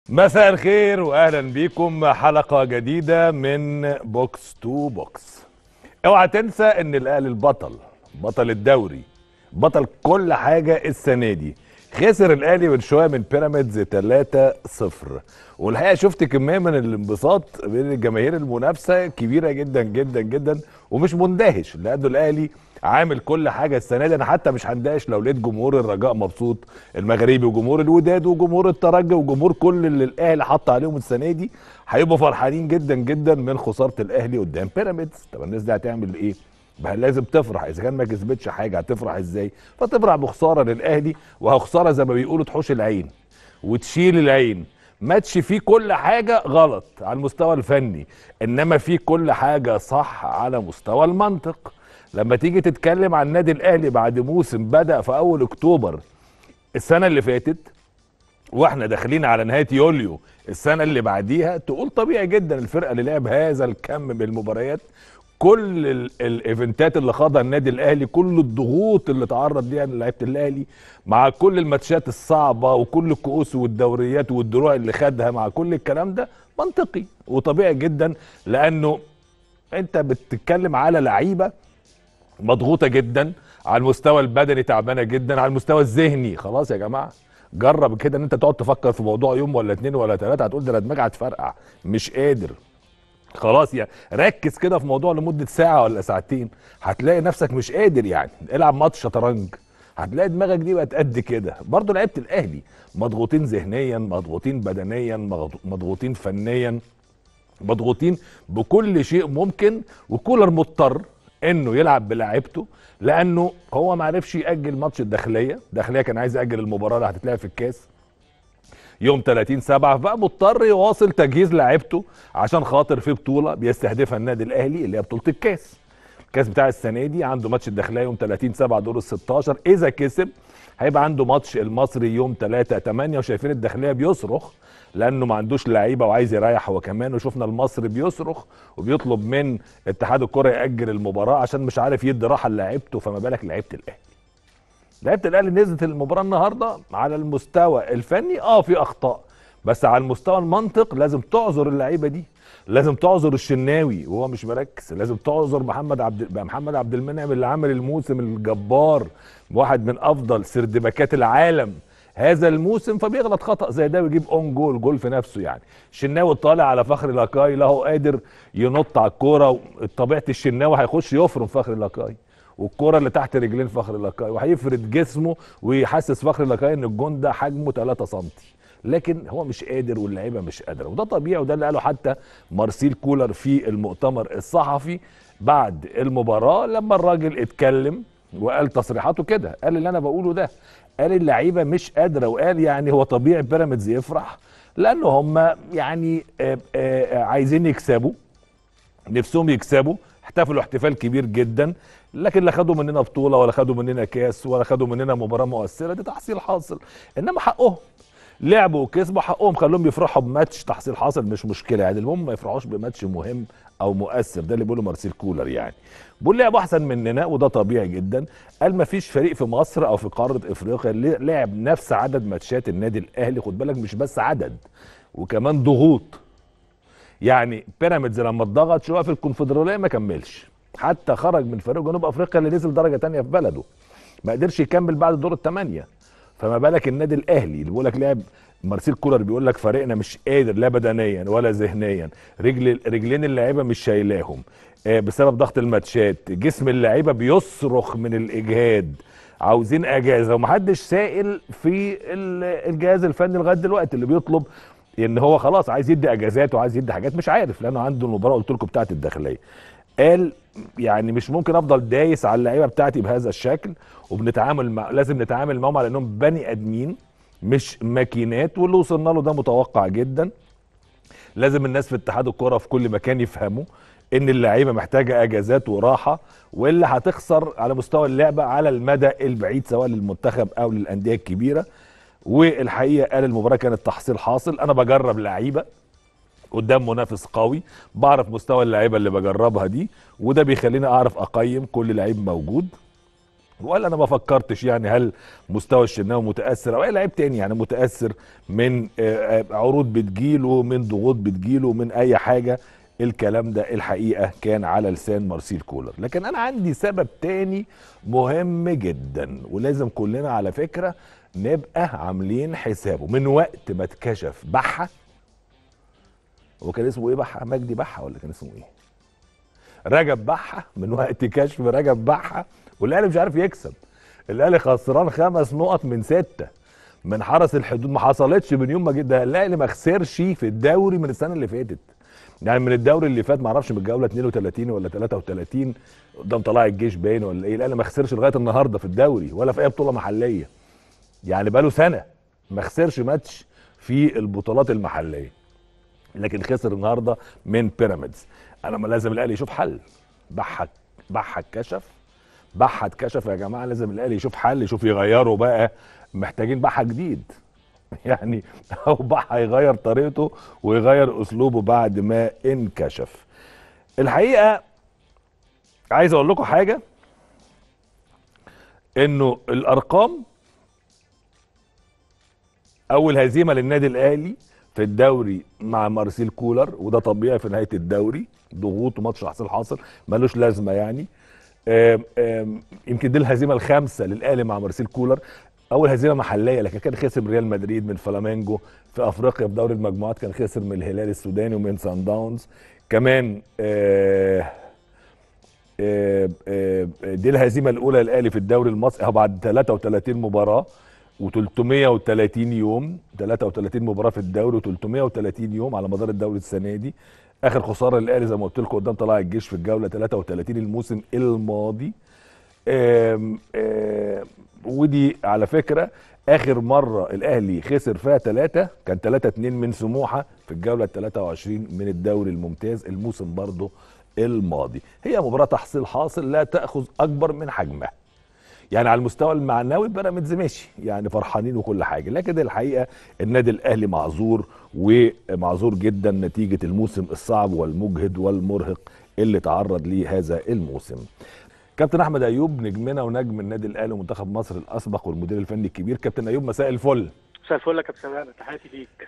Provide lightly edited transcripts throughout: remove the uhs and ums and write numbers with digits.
مساء الخير واهلا بيكم حلقه جديده من بوكس تو بوكس. اوعى تنسى ان الاهلي البطل، بطل الدوري، بطل كل حاجه السنه دي. خسر الاهلي من شويه من بيراميدز 3-0، والحقيقه شفت كميه من الانبساط بين الجماهير، المنافسه كبيره جدا جدا جدا، ومش مندهش لانه الاهلي عامل كل حاجه السنه دي. انا حتى مش هندهش لو لقيت جمهور الرجاء مبسوط المغربي وجمهور الوداد وجمهور الترجي وجمهور كل اللي الاهلي حط عليهم السنه دي هيبقوا فرحانين جدا جدا من خساره الاهلي قدام بيراميدز. طب الناس دي هتعمل ايه؟ ما لازم تفرح، اذا كان ما كسبتش حاجه هتفرح ازاي؟ فتفرح بخساره للاهلي، وخساره زي ما بيقولوا تحوش العين وتشيل العين. ماتش فيه كل حاجه غلط على المستوى الفني، انما فيه كل حاجه صح على مستوى المنطق. لما تيجي تتكلم عن النادي الاهلي بعد موسم بدأ في اول اكتوبر السنه اللي فاتت، واحنا داخلين على نهايه يوليو السنه اللي بعديها، تقول طبيعي جدا الفرقه اللي لعب هذا الكم من المباريات، كل الايفنتات اللي خاضها النادي الاهلي، كل الضغوط اللي تعرض ليها لعيبه الاهلي، مع كل الماتشات الصعبه وكل الكؤوس والدوريات والدروع اللي خدها، مع كل الكلام ده منطقي وطبيعي جدا، لانه انت بتتكلم على لعيبه مضغوطه جدا، على المستوى البدني تعبانه جدا، على المستوى الذهني خلاص يا جماعه. جرب كده ان انت تقعد تفكر في موضوع يوم ولا اتنين ولا تلاته، هتقول ده انا دماغي هتفرقع مش قادر. خلاص يعني ركز كده في موضوع لمده ساعه ولا ساعتين، هتلاقي نفسك مش قادر. يعني العب ماتش شطرنج هتلاقي دماغك دي بقت قد كده. برضه لعيبه الاهلي مضغوطين ذهنيا، مضغوطين بدنيا، مضغوطين فنيا، مضغوطين بكل شيء ممكن. وكولر مضطر انه يلعب بلاعيبته، لانه هو ما عرفش ياجل ماتش الداخليه كان عايز ياجل المباراه اللي هتتلعب في الكاس يوم 30/7، فبقى مضطر يواصل تجهيز لاعيبته عشان خاطر في بطوله بيستهدفها النادي الاهلي اللي هي بطوله الكاس بتاع السنه دي. عنده ماتش الداخليه يوم 30/7 دور ال 16، اذا كسب هيبقى عنده ماتش المصري يوم 3/8. وشايفين الداخليه بيصرخ لانه ما عندوش لعيبه وعايز يريح هو كمان، وشفنا المصري بيصرخ وبيطلب من اتحاد الكره ياجل المباراه عشان مش عارف يدي راحه للاعيبته. فما بالك لعيبه الاهلي؟ لعيبه الاهلي نزلت المباراه النهارده على المستوى الفني في اخطاء، بس على المستوى المنطق لازم تعذر اللعيبه دي، لازم تعذر الشناوي وهو مش مركز، لازم تعذر محمد عبد المنعم اللي عامل الموسم الجبار، واحد من افضل سردباكات العالم هذا الموسم، فبيغلط خطا زي ده ويجيب جول في نفسه. يعني الشناوي طالع على فخر لاكاي، لا هو قادر ينط على الكوره، طبيعه الشناوي هيخش يفرم فخر لاكاي، والكرة اللي تحت رجلين فخر لاكاي، وهيفرد جسمه ويحسس فخر لاكاي ان الجون ده حجمه 3 سم، لكن هو مش قادر واللعيبه مش قادره. وده طبيعي، وده اللي قاله حتى مارسيل كولر في المؤتمر الصحفي بعد المباراه، لما الراجل اتكلم وقال تصريحاته كده، قال اللي انا بقوله ده، قال اللعيبه مش قادره، وقال يعني هو طبيعي بيراميدز يفرح لانه هم يعني عايزين يكسبوا، نفسهم يكسبوا، احتفلوا احتفال كبير جدا، لكن لا خدوا مننا بطوله ولا خدوا مننا كاس ولا خدوا مننا مباراه مؤثره، دي تحصيل حاصل. انما حقهم لعبوا وكسبوا، حقهم خلوهم يفرحوا بماتش تحصيل حاصل، مش مشكله يعني، المهم ما يفرحوش بماتش مهم او مؤثر. ده اللي بيقوله مارسيل كولر. يعني بيقول لعبوا احسن مننا وده طبيعي جدا. قال ما فيش فريق في مصر او في قاره افريقيا لعب نفس عدد ماتشات النادي الاهلي، خد بالك مش بس عدد وكمان ضغوط. يعني بيراميدز لما اتضغط شويه في الكونفدراليه ما كملش، حتى خرج من فريق جنوب افريقيا اللي نزل درجه تانية في بلده، ما قدرش يكمل بعد دور الثمانيه. فما بالك النادي الاهلي اللي بيقول لك لعب، مارسيل كولر بيقول لك فريقنا مش قادر لا بدنيا ولا ذهنيا، رجلين اللعيبه مش شايلاهم بسبب ضغط الماتشات، جسم اللعيبه بيصرخ من الاجهاد، عاوزين اجازه، ومحدش سائل في الجهاز الفني لغايه دلوقتي اللي بيطلب ان هو خلاص عايز يدي اجازات وعايز يدي حاجات، مش عارف لانه عنده المباراه قلت لكم بتاعت الداخليه. قال يعني مش ممكن افضل دايس على اللعيبه بتاعتي بهذا الشكل، لازم نتعامل معاهم على انهم بني ادمين مش ماكينات، واللي وصلنا له ده متوقع جدا. لازم الناس في اتحاد الكوره في كل مكان يفهموا ان اللعيبه محتاجه اجازات وراحه، والا هتخسر على مستوى اللعبه على المدى البعيد سواء للمنتخب او للانديه الكبيره. والحقيقه قال المباراه كانت تحصيل حاصل، انا بجرب لعيبه قدام منافس قوي، بعرف مستوى اللعيبه اللي بجربها دي، وده بيخليني اعرف اقيم كل لعيب موجود ولا انا ما فكرتش يعني هل مستوى الشناوي متاثر او اي لعيب تاني يعني متاثر من عروض بتجيله، من ضغوط بتجيله، من اي حاجه. الكلام ده الحقيقه كان على لسان مارسيل كولر. لكن انا عندي سبب تاني مهم جدا ولازم كلنا على فكره نبقى عاملين حسابه. من وقت ما اتكشف بحه، هو كان اسمه ايه بحه؟ مجدي بحه ولا كان اسمه ايه؟ رجب بحه. من وقت كشف رجب بحه والاهلي مش عارف يكسب. الاهلي خسران 5 نقط من 6 من حرس الحدود. ما حصلتش من يوم ما جه ده. الاهلي ما خسرش في الدوري من السنه اللي فاتت، يعني من الدوري اللي فات ما اعرفش من الجوله 32 ولا 33 قدام طلائع الجيش باين ولا ايه. الاهلي ما خسرش لغايه النهارده في الدوري ولا في اي بطوله محليه، يعني بقاله سنه ما خسرش ماتش في البطولات المحليه، لكن خسر النهارده من بيراميدز. انا ما لازم الاهلي يشوف حل. بحه اتكشف، بحه اتكشف يا جماعه، لازم الاهلي يشوف حل، يشوف يغيره بقى. محتاجين بحه جديد يعني، او بحه يغير طريقته ويغير اسلوبه بعد ما انكشف. الحقيقه عايز اقول لكم حاجه، انه الارقام اول هزيمه للنادي الاهلي في الدوري مع مارسيل كولر، وده طبيعي في نهايه الدوري، ضغوط وماتش حاصل حاصل ملوش لازمه يعني. يمكن دي الهزيمه الخامسه للاهلي مع مارسيل كولر. اول هزيمه محليه، لكن كان خسر من ريال مدريد، من فلامينجو في افريقيا في دوري المجموعات، كان خسر من الهلال السوداني ومن سان داونز كمان. دي الهزيمه الاولى للاهلي في الدوري المصري بعد 33 مباراه و330 يوم. 33 مباراه في الدوري و330 يوم على مدار الدوري السنه دي. اخر خساره للاهلي زي ما قلت لكم قدام طلائع الجيش في الجوله 33 الموسم الماضي. ودي على فكره اخر مره الاهلي خسر فيها 3 كان 3-2 من سموحه في الجوله 23 من الدوري الممتاز الموسم برضه الماضي. هي مباراه تحصيل حاصل لا تاخذ اكبر من حجمها. يعني على المستوى المعنوي بيراميدز ماشي يعني فرحانين وكل حاجه، لكن الحقيقه النادي الاهلي معذور، ومعذور جدا نتيجه الموسم الصعب والمجهد والمرهق اللي تعرض ليه هذا الموسم. كابتن احمد ايوب نجمنا ونجم النادي الاهلي ومنتخب مصر الاسبق والمدير الفني الكبير. كابتن ايوب مساء الفل. مساء الفل يا كابتن سلام، تحياتي ليك.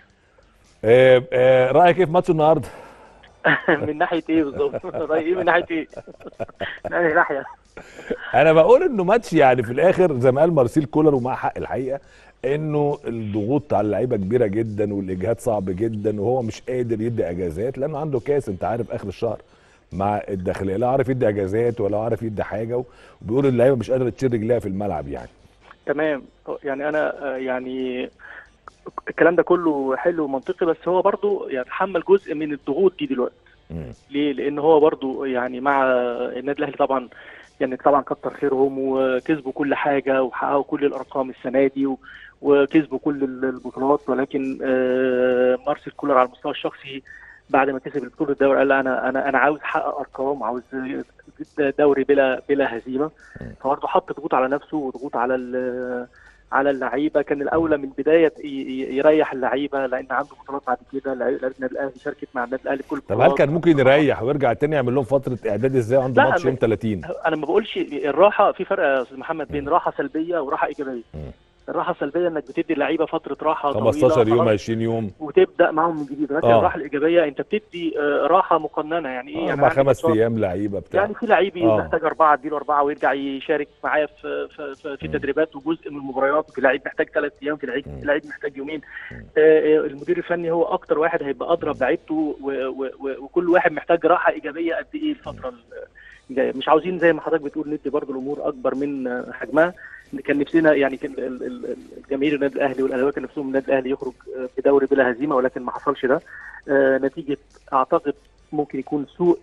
رايك ايه في ماتش النهارده؟ من ناحيه ايه بالظبط؟ رايي ايه من ناحيه ايه؟ من انهي ناحيه؟ انا بقول انه ماتش يعني في الاخر زي ما قال مارسيل كولر ومع حق الحقيقه، انه الضغوط على اللعيبه كبيره جدا والاجهاد صعب جدا، وهو مش قادر يدي اجازات لانه عنده كاس انت عارف اخر الشهر مع الداخليه، لا عارف يدي اجازات ولا عارف يدي حاجه، وبيقول اللعيبه مش قادره تشيل رجليها في الملعب يعني. تمام، يعني انا يعني الكلام ده كله حلو ومنطقي، بس هو برضو يتحمل جزء من الضغوط دي دلوقتي. ليه؟ لان هو برضو يعني مع النادي الاهلي طبعا، يعني طبعا كتر خيرهم وكسبوا كل حاجه وحققوا كل الارقام السنه دي وكسبوا كل البطولات، ولكن مارسيل كولر على المستوى الشخصي بعد ما كسب البطوله الدوري قال انا عاوز احقق ارقام، عاوز دوري بلا هزيمه. فبرضه حط ضغوط على نفسه وضغوط على اللعيبه. كان الاولى من البدايه يريح اللعيبه لان عنده بطولات بعد كده. لعيبه النادي الاهلي شاركت مع النادي الاهلي كل طب هل كان ممكن يريح ويرجع تاني يعمل لهم فتره اعداد ازاي عنده ماتش يوم 30؟ انا ما بقولش الراحه، في فرق يا استاذ محمد بين راحه سلبيه وراحه ايجابيه. الراحه السلبيه انك بتدي اللعيبه فتره راحه 15 يوم 20 يوم وتبدا معاهم من جديد، لكن الراحه الايجابيه انت بتدي راحه مقننه. يعني ايه؟ يعني 5 ايام لعيبه بتاع، يعني في لعيب محتاج 4 اديله 4 ويرجع يشارك معايا في التدريبات وجزء من المباريات، وفي لعيب محتاج 3 ايام، في لعيب محتاج يومين. المدير الفني هو اكتر واحد هيبقى اضرب لعيبته، وكل واحد محتاج راحه ايجابيه قد ايه الفتره الجايه. مش عاوزين زي ما حضرتك بتقول ندي برضه الامور اكبر من حجمها. كان نفسنا يعني كان الجماهير النادي الاهلي والاهلاويه كان نفسهم النادي الاهلي يخرج بدوري بلا هزيمه، ولكن ما حصلش ده. نتيجه اعتقد ممكن يكون سوء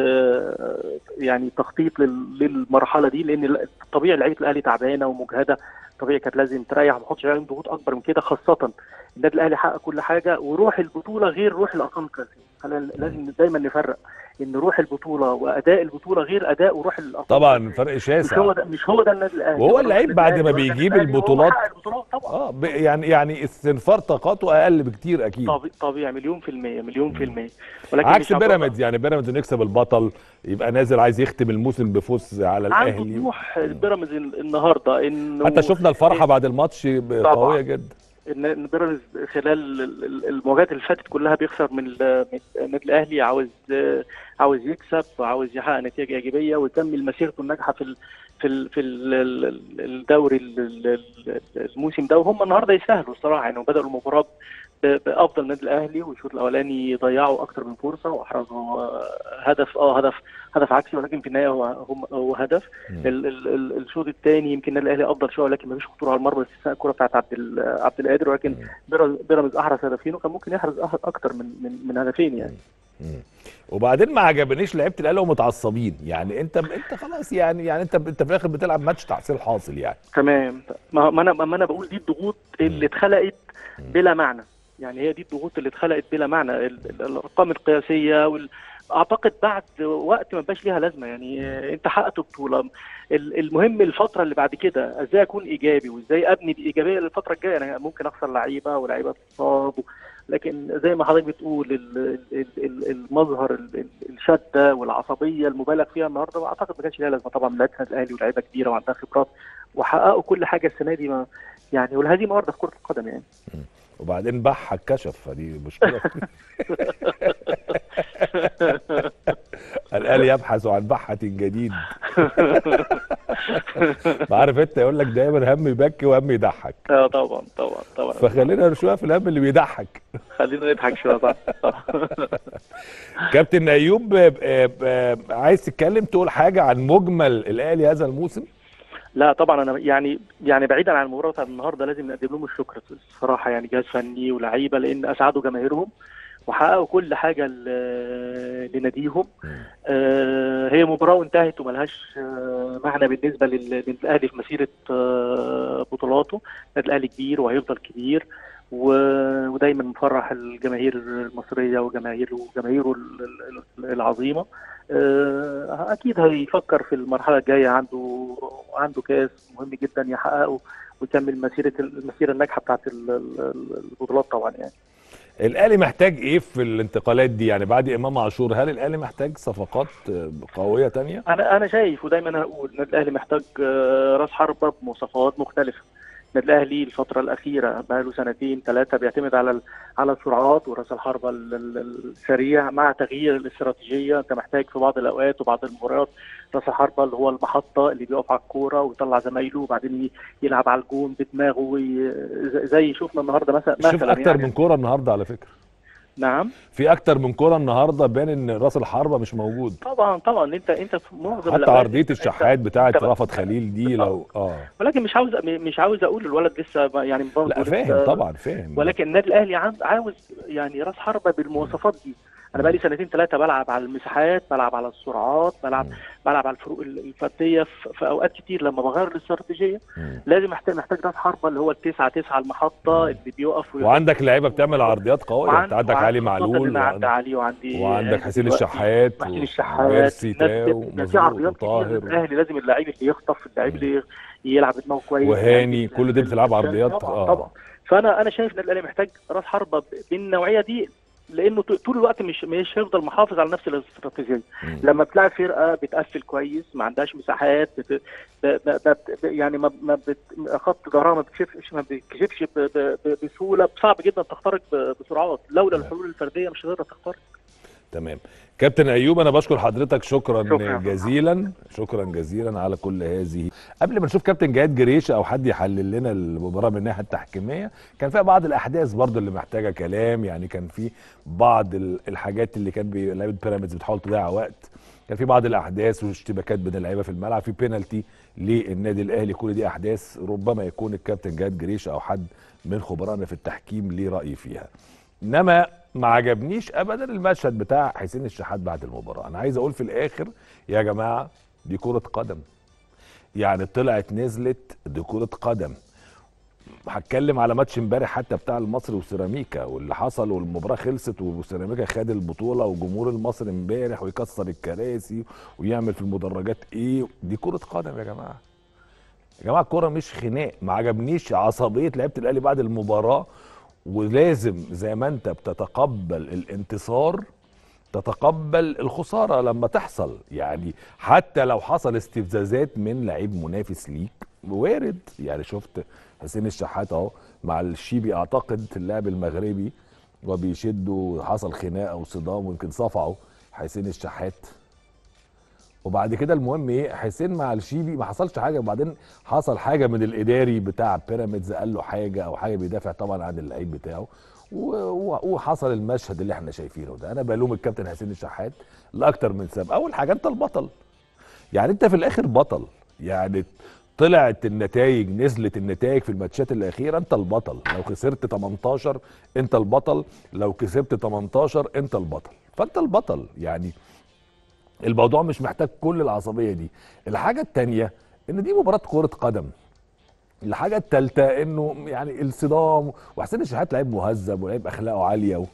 يعني تخطيط للمرحله دي، لان طبيعي لعيبه الاهلي تعبانه ومجهده، طبيعي كانت لازم تريح وما تحطش عليهم ضغوط اكبر من كده، خاصه النادي الاهلي حقق كل حاجه وروح البطوله غير روح الارقام القياسيه. خلينا لازم دايما نفرق ان روح البطوله واداء البطوله غير اداء وروح الابطال. طبعا فرق شاسع. مش هو ده النادي الاهلي. وهو اللعيب بعد ما بيجيب البطولات طبعا يعني استنفار طاقاته اقل بكتير اكيد. طبيعي، مليون في المية مليون في المية. ولكن عكس بيراميدز، يعني بيراميدز نكسب البطل يبقى نازل عايز يختم الموسم بفوز على الاهلي. عنده طموح بيراميدز النهارده، انه حتى شفنا الفرحه بعد الماتش قويه جدا. ان بيراميدز خلال المواجهات اللي فاتت كلها بيخسر من النادي الاهلي، عاوز يكسب وعاوز يحقق نتيجه ايجابيه ويكمل مسيرته الناجحه في الدوري الموسم ده. وهم النهارده يستاهلوا الصراحه، يعني بدأوا المباراه بافضل النادي الاهلي، والشوط الاولاني ضيعوا اكتر من فرصه واحرزوا هدف عكسي، ولكن في النهايه هو هدف. الشوط الثاني يمكن النادي الاهلي افضل شويه، ولكن ما فيش خطوره على المرمى باستثناء الكره بتاعت عبد القادر، ولكن بيراميدز احرز هدفين وكان ممكن يحرز اكتر من هدفين يعني. وبعدين ما عجبنيش لعيبه الاهلي ومتعصبين، يعني انت خلاص يعني انت في الاخر بتلعب ماتش تحصيل حاصل يعني. تمام. ما انا بقول دي الضغوط اللي اتخلقت بلا معنى، يعني هي دي الضغوط اللي اتخلقت بلا معنى. الارقام القياسيه اعتقد بعد وقت ما بقاش ليها لازمه، يعني انت حققت بطوله. المهم الفتره اللي بعد كده ازاي اكون ايجابي وازاي ابني بايجابيه للفتره الجايه. انا ممكن اخسر لعيبه ولاعيبه تتصاب، لكن زي ما حضرتك بتقول المظهر الشده والعصبيه المبالغ فيها النهارده اعتقد ما كانش ليها لازمه. طبعا لعيبه الاهلي ولاعيبه كبيره وعندها خبرات وحققوا كل حاجه السنه دي، ما يعني والهزيمه وارده في كره القدم يعني. وبعدين بحك كشف، فدي مشكله. الاهلي يبحث عن بحة جديد. عارف انت يقول لك دايما هم يبكي وهم يضحك. طبعا. فخلينا نشوفها في الهم اللي بيضحك. خلينا نضحك شويه. صح. كابتن ايوب، عايز تتكلم تقول حاجه عن مجمل الاهلي هذا الموسم؟ لا طبعا، انا يعني بعيدا عن المباراه بتاعت النهارده لازم نقدم لهم الشكر الصراحه، يعني جهاز فني ولاعيبه، لان اسعدوا جماهيرهم وحققوا كل حاجه لناديهم. هي مباراه وانتهت وملهاش معنى بالنسبه للاهلي في مسيره بطولاته. النادي الاهلي كبير وهيفضل كبير، ودايما مفرح الجماهير المصريه وجماهيره العظيمه. اكيد هيفكر في المرحله الجايه، عنده كاس مهم جدا يحققه ويكمل المسيره الناجحه بتاعت البطولات طبعا يعني. الاهلي محتاج ايه في الانتقالات دي؟ يعني بعد امام عاشور هل الاهلي محتاج صفقات قويه تانية؟ انا شايف ودايما هقول النادي الاهلي محتاج راس حربه بمواصفات مختلفه. النادي الاهلي الفتره الاخيره بقى له سنتين ثلاثه بيعتمد على السرعات وراس الحربه السريع مع تغيير الاستراتيجيه. انت محتاج في بعض الاوقات وبعض المباريات راس الحربه اللي هو المحطه اللي بيقف على الكوره ويطلع زمايله وبعدين يلعب على الجون بدماغه، زي شفنا النهارده مثلا. شوف اكتر يعني من كوره النهارده على فكره. نعم، في اكتر من كوره النارده بان ان راس الحربه مش موجود. طبعا انت في معظم حتى عرضيه الشحات بتاعه رأفت خليل دي لو ولكن مش عاوز اقول الولد لسه يعني لا فاهم طبعا فاهم، ولكن النادي الاهلي عاوز يعني راس حربه بالمواصفات دي. انا بقى لي سنتين ثلاثه بلعب على المساحات، بلعب على السرعات، بلعب على الفروق الفرديه في اوقات كتير. لما بغير الاستراتيجيه لازم محتاج راس حربه اللي هو التسعه المحطه اللي بيقف وعندك لعيبه بتعمل عرضيات قويه. عندك علي معلول وعندك حسين الشحات وميرسي تاو في عرضيات كتير. الاهلي لازم اللعيب اللي يخطف، اللعيب اللي يلعب دماغه كويس، وهاني كل دي بتلعب عرضيات طبعا. فانا شايف النادي الاهلي محتاج راس حربه بالنوعيه دي، لانه طول الوقت مش هيفضل محافظ على نفس الاستراتيجيه. لما بتلاعب فرقه بتقفل كويس ما عندهاش مساحات يعني خط ظهرها ما بتكشفش بسهوله، صعب جدا تخترق بسرعات. لولا الحلول الفرديه مش هتقدر تخترق. تمام. كابتن ايوب انا بشكر حضرتك شكرا جزيلا على كل هذه. قبل ما نشوف كابتن جهاد جريشه او حد يحلل لنا المباراه من الناحيه التحكيميه، كان فيها بعض الاحداث برضو اللي محتاجه كلام. يعني كان في بعض الحاجات اللي كان لعيبه بيراميدز بتحاول تضيع وقت، كان في بعض الاحداث واشتباكات بين اللعيبه في الملعب، في بينالتي للنادي الاهلي. كل دي احداث ربما يكون الكابتن جهاد جريشه او حد من خبرائنا في التحكيم ليه راي فيها. انما ما عجبنيش ابدا المشهد بتاع حسين الشحات بعد المباراه. انا عايز اقول في الاخر يا جماعه دي كره قدم، يعني طلعت نزلت، دي كره قدم. هتكلم على ماتش امبارح حتى بتاع المصري وسيراميكا واللي حصل، والمباراه خلصت وسيراميكا خد البطوله، وجمهور المصري امبارح ويكسر الكراسي ويعمل في المدرجات ايه. دي كره قدم يا جماعه. يا جماعه الكوره مش خناق. ما عجبنيش عصبيه لعيبه الاهلي بعد المباراه. ولازم زي ما انت بتتقبل الانتصار تتقبل الخساره لما تحصل. يعني حتى لو حصل استفزازات من لعيب منافس ليك وارد. يعني شفت حسين الشحات اهو مع الشيبي اعتقد اللاعب المغربي وبيشدوا، حصل خناقه وصدام ويمكن صفعوا حسين الشحات. وبعد كده المهم ايه، حسين مع الشيبي ما حصلش حاجه، وبعدين حصل حاجه من الاداري بتاع بيراميدز قال له حاجه او حاجه بيدافع طبعا عن اللعيب بتاعه، وحصل المشهد اللي احنا شايفينه ده. انا بلوم الكابتن حسين الشحات لاكتر من سبب. اول حاجه انت البطل، يعني انت في الاخر بطل. يعني طلعت النتائج، نزلت النتائج في الماتشات الاخيره، انت البطل. لو خسرت 18 انت البطل، لو كسبت 18 انت البطل، فانت البطل. يعني الموضوع مش محتاج كل العصبيه دي. الحاجه الثانيه ان دي مباراه كره قدم. الحاجه الثالثه انه يعني الصدام، وحسين الشحات لعيب مهذب ولعيب اخلاقه عاليه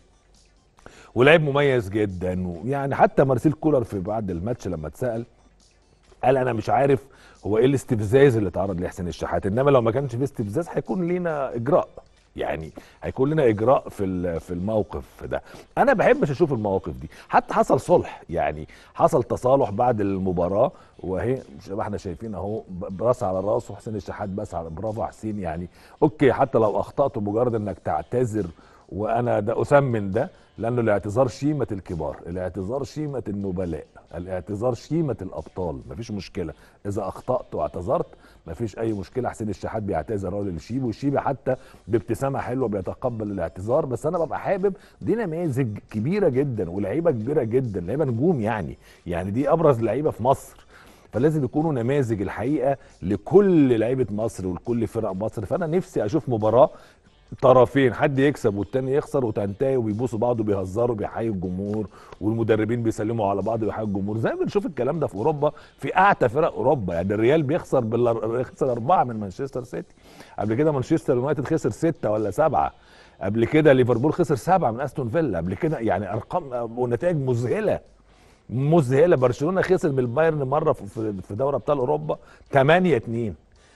ولعيب مميز جدا. ويعني حتى مارسيل كولر في بعد الماتش لما اتسال قال انا مش عارف هو ايه الاستفزاز اللي اتعرض لحسين الشحات، انما لو ما كانش في استفزاز هيكون لينا اجراء. يعني هيكون لنا اجراء في الموقف ده. انا بحبش اشوف المواقف دي. حتى حصل صلح، يعني حصل تصالح بعد المباراه، وهي زي ما احنا شايفين اهو براس على راس، وحسين الشحات بس على برافو حسين. يعني اوكي حتى لو اخطات مجرد انك تعتذر، وانا ده اثمن ده، لانه الاعتذار شيمه الكبار، الاعتذار شيمه النبلاء، الاعتذار شيمه الابطال. مفيش مشكله اذا اخطات واعتذرت، مفيش اي مشكله. حسين الشحات بيعتذر اهو للشيبي، والشيبي حتى بابتسامه حلوه بيتقبل الاعتذار. بس انا ببقى حابب، دي نماذج كبيره جدا ولاعيبه كبيره جدا، لعيبه نجوم يعني دي ابرز لعيبه في مصر، فلازم يكونوا نماذج الحقيقه لكل لعيبه مصر ولكل فرق مصر. فانا نفسي اشوف مباراه طرفين، حد يكسب والتاني يخسر وتنتهي وبيبوسوا بعض وبيهزروا بيحيوا الجمهور، والمدربين بيسلموا على بعض وبيحيوا الجمهور، زي ما بنشوف الكلام ده في اوروبا في اعتى فرق اوروبا. يعني الريال خسر 4 من مانشستر سيتي، قبل كده مانشستر يونايتد خسر 6 ولا 7، قبل كده ليفربول خسر 7 من استون فيلا، قبل كده يعني ارقام ونتائج مذهله مذهله. برشلونه خسر من البايرن مره في دوري ابطال اوروبا 8-2.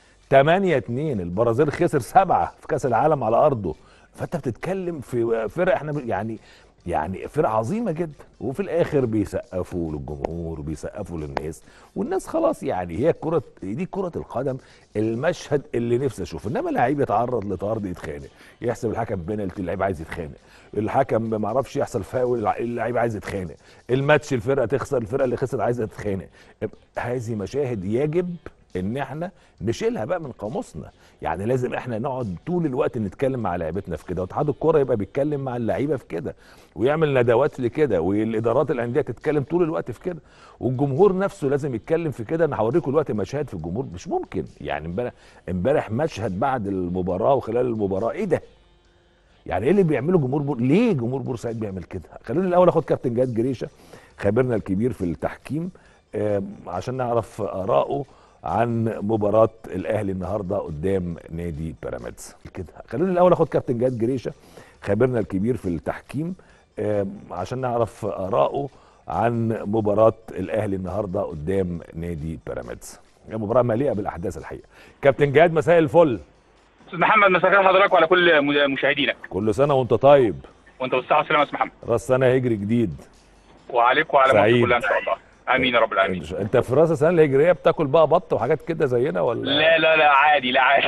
8-2. البرازيل خسر 7 في كاس العالم على ارضه. فانت بتتكلم في فرق احنا يعني فرق عظيمه جدا، وفي الاخر بيسقفوا للجمهور وبيسقفوا للناس، والناس خلاص. يعني هي دي كره القدم، المشهد اللي نفسي اشوفه. انما لعيب يتعرض لطرد يتخانق، يحسب الحكم بينالتي اللعيب عايز يتخانق، الحكم ما اعرفش يحصل فاول اللعيب عايز يتخانق، الماتش الفرقه تخسر الفرقه اللي خسر عايزه تتخانق. هذه مشاهد يجب ان احنا نشيلها بقى من قاموسنا. يعني لازم احنا نقعد طول الوقت نتكلم مع لعيبتنا في كده، واتحاد الكوره يبقى بيتكلم مع اللعيبه في كده، ويعمل ندوات لكده، والادارات الانديه تتكلم طول الوقت في كده، والجمهور نفسه لازم يتكلم في كده. انا هوريكم دلوقتي مشاهد في الجمهور مش ممكن. يعني امبارح مشهد بعد المباراه وخلال المباراه، ايه ده؟ يعني ايه اللي بيعمله ليه جمهور بورسعيد بيعمل كده؟ خلينا الاول اخد كابتن جهاد جريشه خبيرنا الكبير في التحكيم عشان نعرف اراءه عن مباراة الأهلي النهاردة قدام نادي بيراميدز. كده خلينا الأول أخد كابتن جهاد جريشة خبيرنا الكبير في التحكيم عشان نعرف آراءه عن مباراة الأهلي النهاردة قدام نادي بيراميدز. مباراة مليئة بالأحداث الحقيقة. كابتن جهاد مساء الفل. استاذ محمد مساء الخير حضرتك وعلى كل مشاهدينك. كل سنة وأنت طيب. وأنت بالصحة والسلامة يا استاذ محمد. راس سنة هجري جديد. وعليك وعلى مصر كلها إن شاء الله. امين يا رب العالمين. انت في راس السنه الهجريه بتاكل بقى بط وحاجات كده زينا ولا؟ لا لا لا عادي، لا عادي.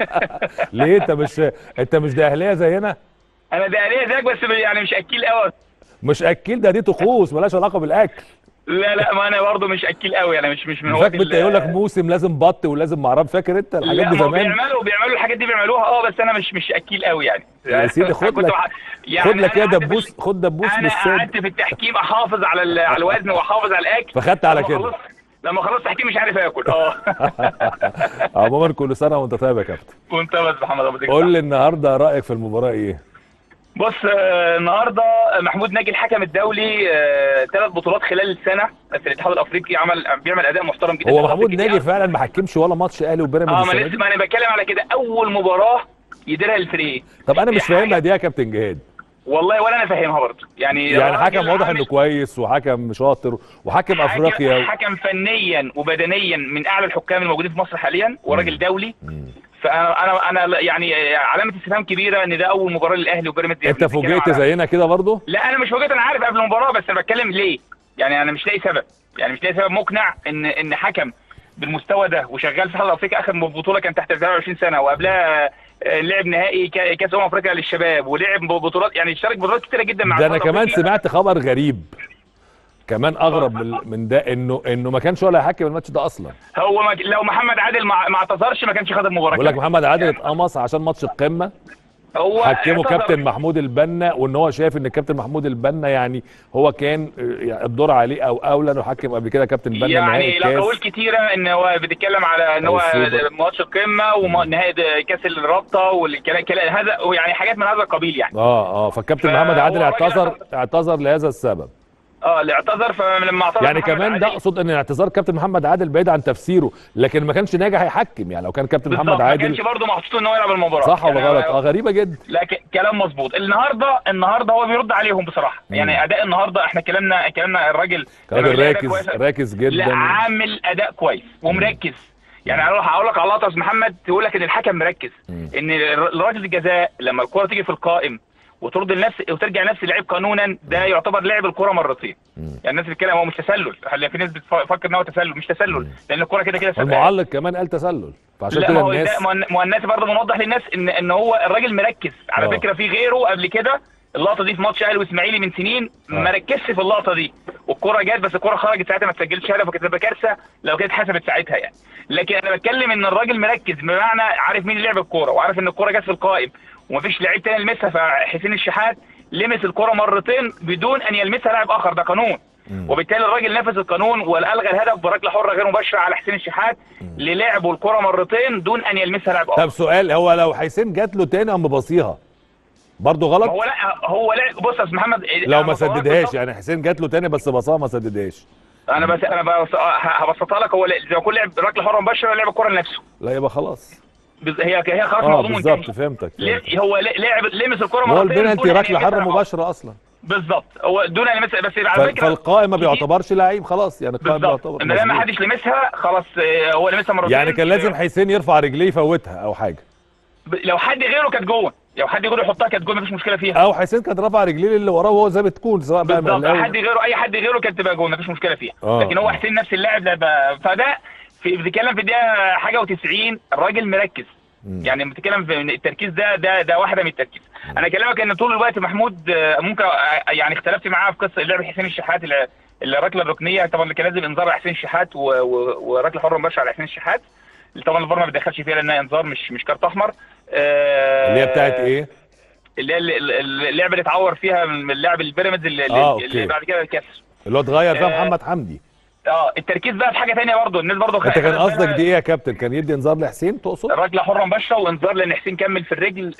ليه انت مش دهليه زينا؟ انا دهليه زيك بس يعني مش اكيل قوي. مش اكيل، دي طقوس مالهاش علاقه بالاكل. لا لا ما انا برضه مش اكيل قوي، انا مش من هواة انت يقول لك موسم لازم بط ولازم معرف، فاكر انت الحاجات دي زمان؟ بيعملوا الحاجات دي بيعملوها بس انا مش اكيل قوي يعني. يا سيدي خد لك يا دبوس، خد دبوس بالسد. انا قعدت في التحكيم احافظ على الوزن واحافظ على الاكل، فخدت على كده. لما خلصت تحكيم مش عارف اكل. عموما كل سنه وانت طيب يا كابتن. وانت بس محمد ابو قول لي النهارده رايك في المباراه ايه؟ بص النهارده محمود ناجي الحكم الدولي 3 بطولات خلال السنه في الاتحاد الافريقي، بيعمل اداء محترم جدا. هو محمود ناجي فعلا ما حكمش ولا ماتش اهلي وبيراميدز ما انا بتكلم على كده. اول مباراه يديرها للفريق. طب انا مش فاهمها دي يا كابتن جهاد. والله ولا انا فاهمها برضه يعني حكم واضح انه كويس وحكم شاطر وحكم افريقيا حكم فنيا وبدنيا من اعلى الحكام الموجودين في مصر حاليا وراجل دولي. فانا يعني علامه استفهام كبيره ان ده اول مباراه للاهلي وبيراميدز. انت فوجئت زينا كده برضه؟ لا انا مش فوجئت، انا عارف قبل المباراه، بس انا بتكلم ليه. يعني انا مش لاقي سبب، يعني مش لاقي سبب مقنع ان حكم بالمستوى ده وشغال في الاتحاد الافريقي، اخر بطوله كان تحت 23 سنه، وقبلها لعب نهائي كاس افريقيا للشباب، ولعب بطولات، يعني اشترك بطولات كتيره جدا مع ده. انا كمان سمعت خبر غريب كمان اغرب من ده، انه ما كانش ولا يحكم الماتش ده اصلا. هو لو محمد عادل ما اعتذرش ما كانش خد المباراه. بقول لك محمد عادل اتقمص عشان ماتش القمه، هو حكمه كابتن محمود البنا، وان هو شايف ان الكابتن محمود البنا يعني هو كان يعني الدور عليه او اولى انه يحكم قبل كده كابتن بنا يعني الاقاويل كتيره ان هو بيتكلم على ان هو ماتش القمه ونهائي كاس الرابطه والكلام هذا، يعني حاجات من هذا القبيل يعني. فالكابتن محمد عادل اعتذر لهذا السبب. اللي اعتذر، فلما اعتذر يعني كمان ده اقصد ان اعتذار كابتن محمد عادل بعيد عن تفسيره، لكن ما كانش ناجح يحكم. يعني لو كان كابتن محمد عادل ما كانش برضه محطوط ان هو يلعب المباراه. صح ولا غلط؟ غريبه جدا. لكن كلام مظبوط. النهارده هو بيرد عليهم بصراحه. يعني اداء النهارده احنا كلامنا الراجل راكز جدا، لا عامل اداء كويس ومركز. يعني انا هقول لك على لقطه محمد تقول لك ان الحكم مركز، ان ركله الجزاء لما الكره تيجي في القائم وترد النفس وترجع نفس اللعيب قانونا، ده يعتبر لعب الكره مرتين. يعني الناس بتتكلم هو مش تسلل، في ناس بتفكر ان هو تسلل، مش تسلل، لان الكره كده كده المعلق كمان قال تسلل، فعشان كده الناس ما الناس برضه بنوضح للناس ان هو الراجل مركز. على فكره في غيره قبل كده اللقطه دي في ماتش اهلي واسماعيلي من سنين ما ركزش في اللقطه دي، والكره جت بس الكره خرجت ساعتها، ما تسجلش هدف، وكانت تبقى كارثه لو كانت اتحسبت ساعتها يعني. لكن انا بتكلم ان الراجل مركز، بمعنى عارف مين اللي لعب الكوره، وعارف ان الكوره جت في القائم ومفيش لعيب تاني يلمسها، فحسين الشحات لمس الكره مرتين بدون ان يلمسها لاعب اخر، ده قانون. وبالتالي الراجل نفذ القانون والغى الهدف بركله حره غير مباشره على حسين الشحات للعب الكره مرتين دون ان يلمسها لاعب اخر. طب سؤال، هو لو حسين جات له تاني قام مباصيها برضه غلط؟ هو لا بص يا استاذ محمد، لو ما سددهاش، يعني حسين جات له تاني بس باصاها ما سددهاش، انا هبسطها لك. هو زي ما يكون لعب ركله حره مباشره لعب الكره لنفسه، لا يبقى خلاص هي خلاص الموضوع منتهي. بالظبط، فهمتك. هو لعب لمس الكره مرتين، هو البنالتي ركله حره مباشره اصلا بالظبط، هو دون ان يلمسها. بس على فكره فالقائم ما بيعتبرش لعيب خلاص، يعني القائم بيعتبر ان ما حدش لمسها خلاص، هو لمسها مرتين. يعني كان لازم حسين يرفع رجليه يفوتها او حاجه، لو حد غيره كانت جوه، لو حد غيره يحطها كانت جوه، مفيش مشكله فيها. او حسين كان رفع رجليه اللي وراه وهو زي ما تكون، سواء بقى حد غيره، اي حد غيره كانت تبقى جوه، مفيش مشكله فيها. لكن هو حسين نفس اللاعب، فده بتتكلم في الدقيقه حاجه و90 الراجل مركز. يعني بتتكلم في التركيز ده واحده من التركيز. انا كلامك ان طول الوقت محمود ممكن يعني اختلفت معاه في قصه لعب حسين الشحات، الركله الركنيه طبعا اللي كان لازم انذار على حسين الشحات وركله حره مباشره على حسين الشحات، طبعا الفار ما بيدخلش فيها لانها انذار مش كارت احمر. اللي هي بتاعت ايه؟ اللي هي اللعبه اللي اتعور فيها من اللاعب البيراميدز اللي بعد كده الكسر اللي هو اتغير فيها محمد حمدي. التركيز بقى في حاجه ثانيه برضه، الناس برضه انت كان قصدك دي ايه يا كابتن؟ كان يدي انذار لحسين تقصد؟ ركله حره مباشره وانذار لان حسين كمل في الرجل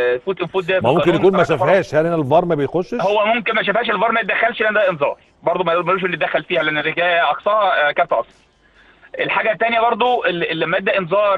فوت ده. ما ممكن يكون ما شافهاش، هل الفار ما بيخشش؟ هو ممكن ما شافهاش، الفار ما يتدخلش لان ده انذار برضه، ملوش اللي يتدخل فيها لان الرجايه اقصاها كارت اصفر. الحاجه الثانيه برضه لما ادى انذار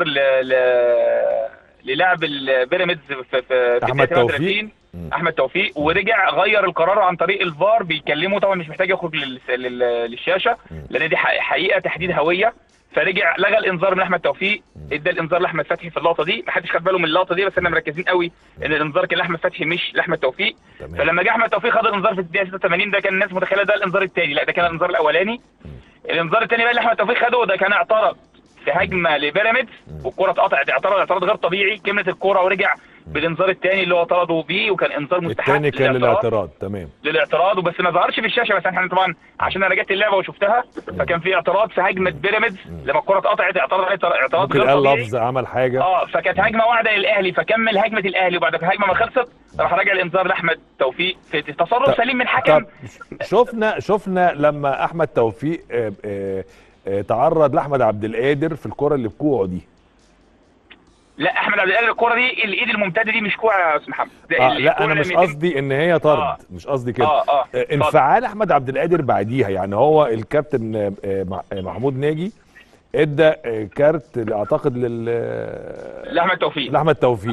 للاعب البيراميدز في احمد توفيق ورجع غير القرار عن طريق الفار، بيكلمه طبعا مش محتاج يخرج للشاشه لان دي حقيقه تحديد هويه، فرجع لغى الانذار من احمد توفيق، ادى الانذار لاحمد فتحي في اللقطه دي. ما حدش خد باله من اللقطه دي، بس احنا مركزين قوي ان الانذار كان لاحمد فتحي مش لاحمد توفيق. فلما جه احمد توفيق خد الانذار في الدقيقه 86 ده كان الناس متخيله ده الانذار الثاني، لا ده كان الانذار الاولاني. الانذار الثاني بقى اللي احمد توفيق خده ده كان اعترض في هجمه لبيراميدز والكره اتقطعت، اعتراض غير طبيعي، كملت الكره ورجع بالانذار الثاني اللي هو طرده بيه، وكان انذار مستحق. الثاني كان للاعتراض، تمام، للاعتراض، وبس ما ظهرش في الشاشه، بس احنا طبعا عشان انا رجعت اللعبه وشفتها، فكان في اعتراض في هجمه بيراميدز لما الكره اتقطعت، اعتراض غير طبيعي، لفظ عمل حاجه، فكانت هجمه واحده للاهلي، فكمل هجمه الاهلي، وبعد الهجمه ما خلصت راح راجع الانذار لاحمد توفيق في تصرف سليم من حكم. شفنا لما احمد توفيق تعرض لاحمد عبد القادر في الكره اللي بكوعه دي. لا احمد عبد القادر الكره دي الايد الممتده دي مش كوع يا استاذ محمد. لا انا مش قصدي ان هي طرد، مش قصدي كده. انفعال احمد عبد القادر بعديها، يعني هو الكابتن محمود ناجي ادى كارت اعتقد لاحمد توفيق.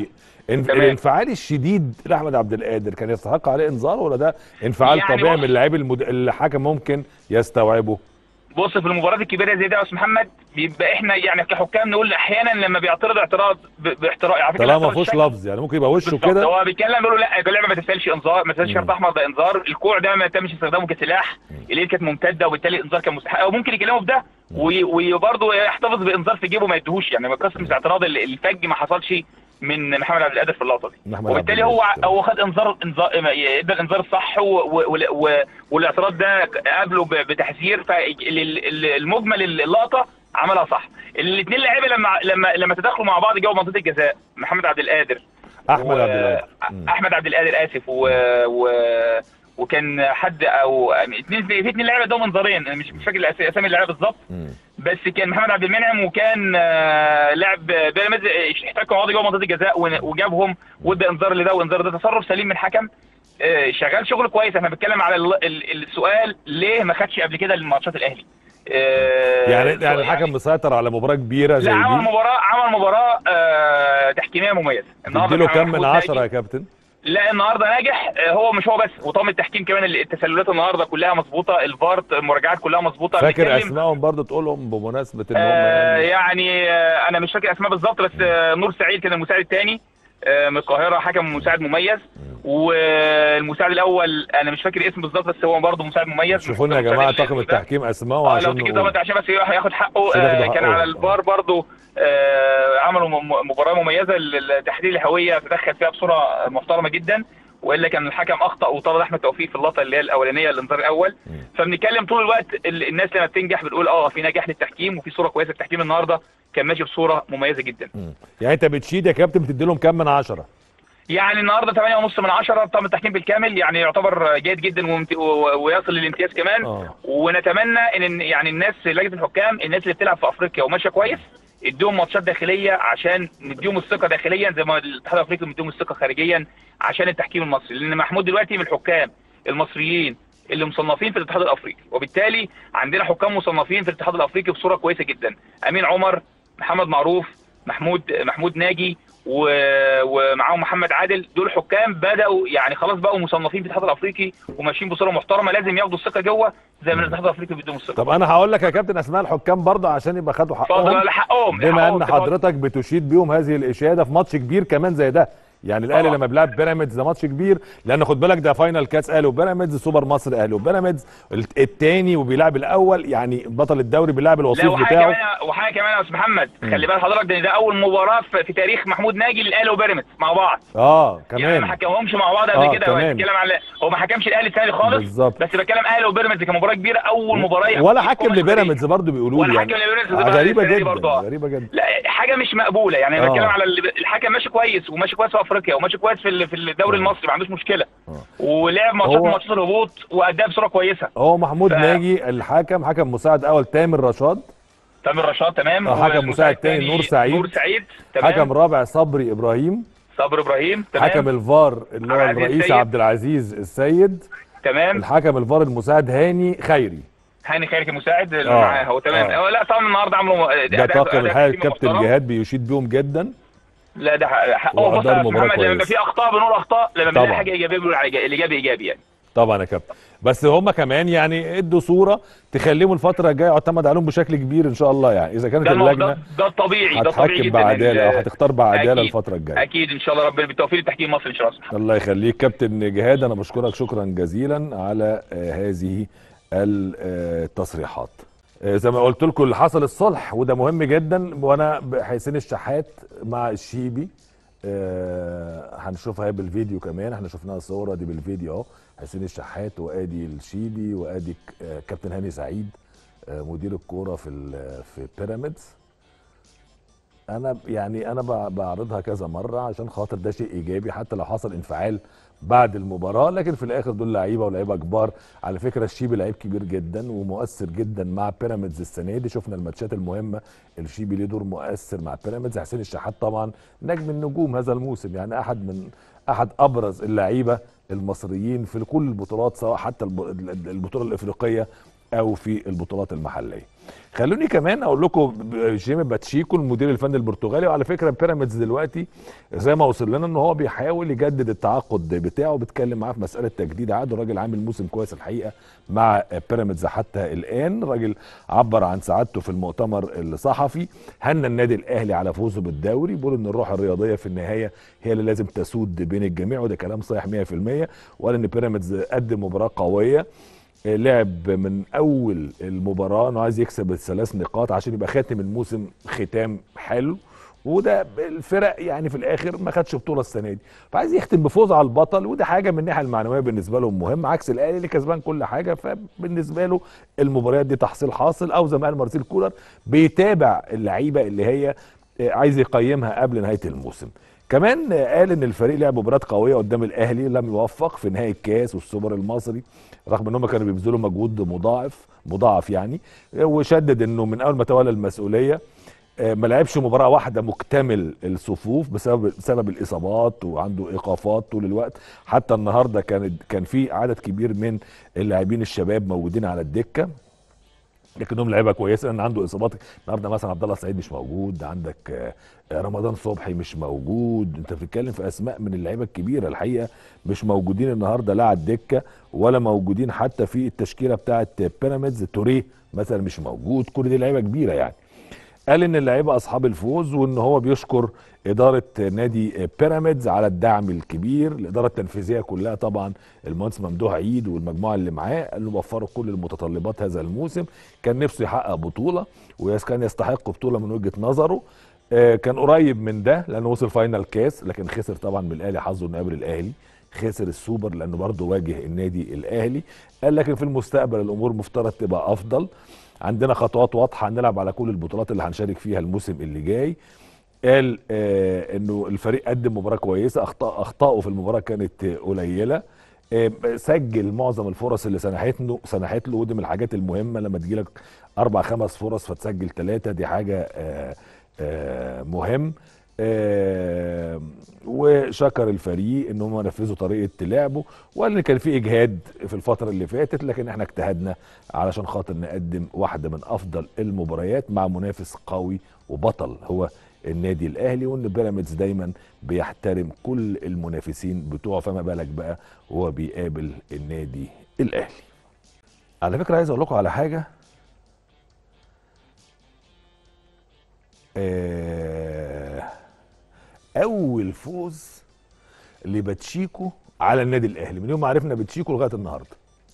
الانفعال الشديد لاحمد عبد القادر كان يستحق عليه انذار، ولا ده انفعال يعني طبيعي من اللاعب الحكم ممكن يستوعبه؟ بص، في المباريات الكبيره زي دي يا استاذ محمد بيبقى احنا يعني كحكام نقول احيانا لما بيعترض اعتراض باحتراء، على فكره طالما ما فيهوش لفظ يعني ممكن يبقى وشه كده، هو بيتكلم بيقول له لا اللعبه ما تستاهلش انذار، ما تستاهلش كارت احمر، ده انذار، الكوع ده ما تمش استخدامه كسلاح، اليد كانت ممتده وبالتالي الانذار كان مستحق، او ممكن يكلمه في ده وبرضه يحتفظ بانذار في جيبه ما يديهوش، يعني قسم الاعتراض الفج ما حصلش من محمد عبد القادر في اللقطه دي، وبالتالي هو خد انذار ادى الانذار الصح والاعتراض ده قابله بتحذير، فالمجمل اللقطه عملها صح. الاثنين لعيبه لما تداخلوا مع بعض جوه منطقه الجزاء، محمد عبد القادر احمد عبد القادر اسف وكان حد او اثنين لعيبه ادوهم انذارين، انا مش فاكر اسامي اللعيبه بالظبط، بس كان محمد عبد المنعم وكان لاعب بيراميدز احتكوا مع بعض جوه منطقه الجزاء وجابهم وادى انذار لده وانذار ده، تصرف سليم من حكم شغال شغل كويس. احنا بنتكلم على السؤال ليه ما خدش قبل كده لماتشات الاهلي؟ يعني الحكم مسيطر على مباراه كبيره زي دي. لا، عمل مباراه تحكيميه مميزه النهارده. تديله كام من 10 يا كابتن؟ لا النهارده ناجح، هو مش هو بس، وطاقم التحكيم كمان التسللات النهارده كلها مظبوطه، الفار المراجعات كلها مظبوطه. فاكر اسمائهم برضه تقولهم بمناسبه ان هم يعني انا مش فاكر اسماء بالظبط، بس نور سعيد كان المساعد الثاني من القاهره، حكم مساعد مميز، والمساعد الاول انا مش فاكر اسمه بالظبط بس هو برضه مساعد مميز. شوفوا لنا يا جماعه طاقم التحكيم اسمائه عشان بس ياخد حقه. كان على الفار برضه عملوا مباراه مميزه، لتحديد الهويه تدخل فيها بصوره محترمه جدا، والا كان الحكم اخطا وطرد احمد توفيق في اللقطه اللي هي الاولانيه الانذار الاول. فبنتكلم طول الوقت الناس لما بتنجح بنقول في نجاح للتحكيم وفي صوره كويسه. التحكيم النهارده كان ماشي بصوره مميزه جدا. يعني انت بتشيد يا كابتن بتدي لهم كام من 10؟ يعني النهارده 8.5 من 10. طاقم التحكيم بالكامل يعني يعتبر جيد جدا ويصل للامتياز كمان. ونتمنى ان يعني الناس لجنه الحكام الناس اللي بتلعب في افريقيا وماشيه كويس اديهم ماتشات داخليه عشان نديهم الثقه داخليا زي ما الاتحاد الافريقي مديهم الثقه خارجيا عشان التحكيم المصري، لان محمود دلوقتي من الحكام المصريين اللي مصنفين في الاتحاد الافريقي، وبالتالي عندنا حكام مصنفين في الاتحاد الافريقي بصوره كويسه جدا. امين عمر، محمد معروف، محمود ناجي ومعاهم محمد عادل، دول حكام بداوا يعني خلاص بقوا مصنفين في الاتحاد الافريقي وماشيين بصوره محترمه، لازم ياخدوا الثقه جوه زي ما الاتحاد الافريقي بيديهم الثقه. طب انا هقول لك يا كابتن اسماء الحكام برضه عشان يبقى خدوا حقهم. حقهم بما ان حضرتك بتشيد بيهم هذه الاشاده في ماتش كبير كمان زي ده، يعني الاهلي لما بيلعب بيراميدز ده ماتش كبير، لان خد بالك ده فاينل كاس اهلي وبيراميدز، سوبر مصر اهلي وبيراميدز الثاني وبيلعب الاول، يعني بطل الدوري بيلعب الوصيف بتاعه. وحاجه كمان يا استاذ محمد، خلي بالك حضرتك ده اول مباراه في تاريخ محمود ناجي للاهلي وبيراميدز مع بعض. كمان يعني ما حكمهمش مع بعض قبل كده. بتكلم على هو ما حكمش الاهلي الثاني خالص بالزبط. بس بتكلم اهلي وبيراميدز كمباراه كبيره، اول مباراه ولا حكم لبيراميدز برضه بيقولوا لي يعني غريبه جدا غريبه جدا. لا حاجه مش مقبوله يعني. انا بتكلم على الحكم ماشي كويس وماشي كويس في افريقيا وماشي كويس في الدوري المصري، ما عندوش مشكله، ولعب ماتشات الهبوط واداها بصوره كويسه. هو محمود ناجي الحكم، حكم مساعد اول تامر رشاد تمام، حكم مساعد ثاني نور سعيد تمام، حكم رابع صبري ابراهيم تمام، حكم الفار اللي هو الرئيس عبد العزيز السيد تمام، الحكم الفار المساعد هاني خيري كمساعد معاه هو تمام. لا طبعا النهارده عملوا ده طاقم الحقيقه كابتن جهاد بيشيد بيهم جدا. لا ده حقه. بص يا محمد لما يبقى في اخطاء بنقول اخطاء، لما بنلاقي حاجه ايجابيه بنقول الايجابي ايجابي يعني. طبعا يا كابتن، بس هم كمان يعني ادوا صوره تخليهم الفتره الجايه يعتمد عليهم بشكل كبير ان شاء الله، يعني اذا كانت اللجنه ده طبيعي هتحكم بعداله او هتختار بعداله الفتره الجايه. اكيد ان شاء الله ربنا بالتوفيق للتحكيم المصري ان شاء الله. الله يخليك كابتن جهاد، انا بشكرك شكرا جزيلا على هذه التصريحات. زي ما قلت لكم اللي حصل الصلح وده مهم جدا، وانا حسين الشحات مع الشيبي هنشوفها بالفيديو كمان، احنا شفناها الصوره دي بالفيديو اهو، حسين الشحات وادي الشيبي وادي كابتن هاني سعيد مدير الكوره في بيراميدز. انا بعرضها كذا مره عشان خاطر ده شيء ايجابي حتى لو حصل انفعال بعد المباراه، لكن في الاخر دول لعيبه ولاعيبه كبار. على فكره الشيبي لعيب كبير جدا ومؤثر جدا مع بيراميدز السنه دي، شفنا الماتشات المهمه الشيبي ليه دور مؤثر مع بيراميدز. حسين الشحات طبعا نجم النجوم هذا الموسم، يعني احد ابرز اللعيبه المصريين في كل البطولات، سواء حتى البطوله الافريقيه او في البطولات المحليه. خلوني كمان اقول لكم جيمي باتشيكو المدير الفني البرتغالي، وعلى فكره بيراميدز دلوقتي زي ما وصل لنا ان هو بيحاول يجدد التعاقد بتاعه، بيتكلم معاه في مساله تجديد عقده. الراجل عامل موسم كويس الحقيقه مع بيراميدز حتى الان. الراجل عبر عن سعادته في المؤتمر الصحفي، هنى النادي الاهلي على فوزه بالدوري، بيقول ان الروح الرياضيه في النهايه هي اللي لازم تسود بين الجميع، وده كلام صحيح 100%. وقال ان بيراميدز قدم مباراه قويه، لعب من اول المباراه انه عايز يكسب ال3 نقاط عشان يبقى خاتم الموسم ختام حلو، وده الفرق يعني في الاخر ما خدش بطوله السنه دي، فعايز يختم بفوز على البطل، وده حاجه من الناحيه المعنويه بالنسبه لهم مهم، عكس الاهلي اللي كسبان كل حاجه. فبالنسبه له المباريات دي تحصيل حاصل، او زي ما قال مارسيل كولر بيتابع اللعيبه اللي هي عايز يقيمها قبل نهايه الموسم. كمان قال ان الفريق لعب مباريات قويه قدام الاهلي، لم يوفق في نهائي الكاس والسوبر المصري رغم ان هم كانوا بيبذلوا مجهود مضاعف يعني، وشدد انه من اول ما تولى المسؤوليه ما لعبش مباراه واحده مكتمل الصفوف بسبب الاصابات، وعنده ايقافات طول الوقت. حتى النهارده كان في عدد كبير من اللاعبين الشباب موجودين على الدكه، لكنهم لعيبه كويسه لان عنده اصابات. النهارده مثلا عبد الله السعيد مش موجود، عندك رمضان صبحي مش موجود، انت بتتكلم في اسماء من اللعيبه الكبيره الحقيقه مش موجودين النهارده لا على الدكه ولا موجودين حتى في التشكيله بتاعه بيراميدز. توريه مثلا مش موجود، كل دي لعيبه كبيره يعني. قال ان اللعيبه اصحاب الفوز، وان هو بيشكر اداره نادي بيراميدز على الدعم الكبير. الاداره التنفيذيه كلها طبعا المهندس ممدوح عيد والمجموعه اللي معاه، قال له وفروا كل المتطلبات هذا الموسم، كان نفسه يحقق بطوله وكان يستحق بطوله من وجهه نظره. كان قريب من ده لانه وصل فاينل كاس، لكن خسر طبعا من الاهلي، حظه انه قابل الاهلي، خسر السوبر لانه برضه واجه النادي الاهلي. قال لكن في المستقبل الامور مفترض تبقى افضل، عندنا خطوات واضحه هنلعب على كل البطولات اللي هنشارك فيها الموسم اللي جاي. قال انه الفريق قدم مباراه كويسه، اخطائه في المباراه كانت قليله، سجل معظم الفرص اللي سنحت له، ودي من الحاجات المهمه لما تجيلك 4-5 فرص فتسجل 3، دي حاجه مهم. وشكر الفريق ان هم نفذوا طريقه لعبه، وقال ان كان في اجهاد في الفتره اللي فاتت، لكن احنا اجتهدنا علشان خاطر نقدم واحده من افضل المباريات مع منافس قوي وبطل هو النادي الاهلي، وان بيراميدز دايما بيحترم كل المنافسين بتوعه، فما بالك بقى وهو بيقابل النادي الاهلي. على فكره عايز اقول لكم على حاجه، اول فوز لباتشيكو على النادي الاهلي من يوم ما عرفنا باتشيكو لغايه النهارده.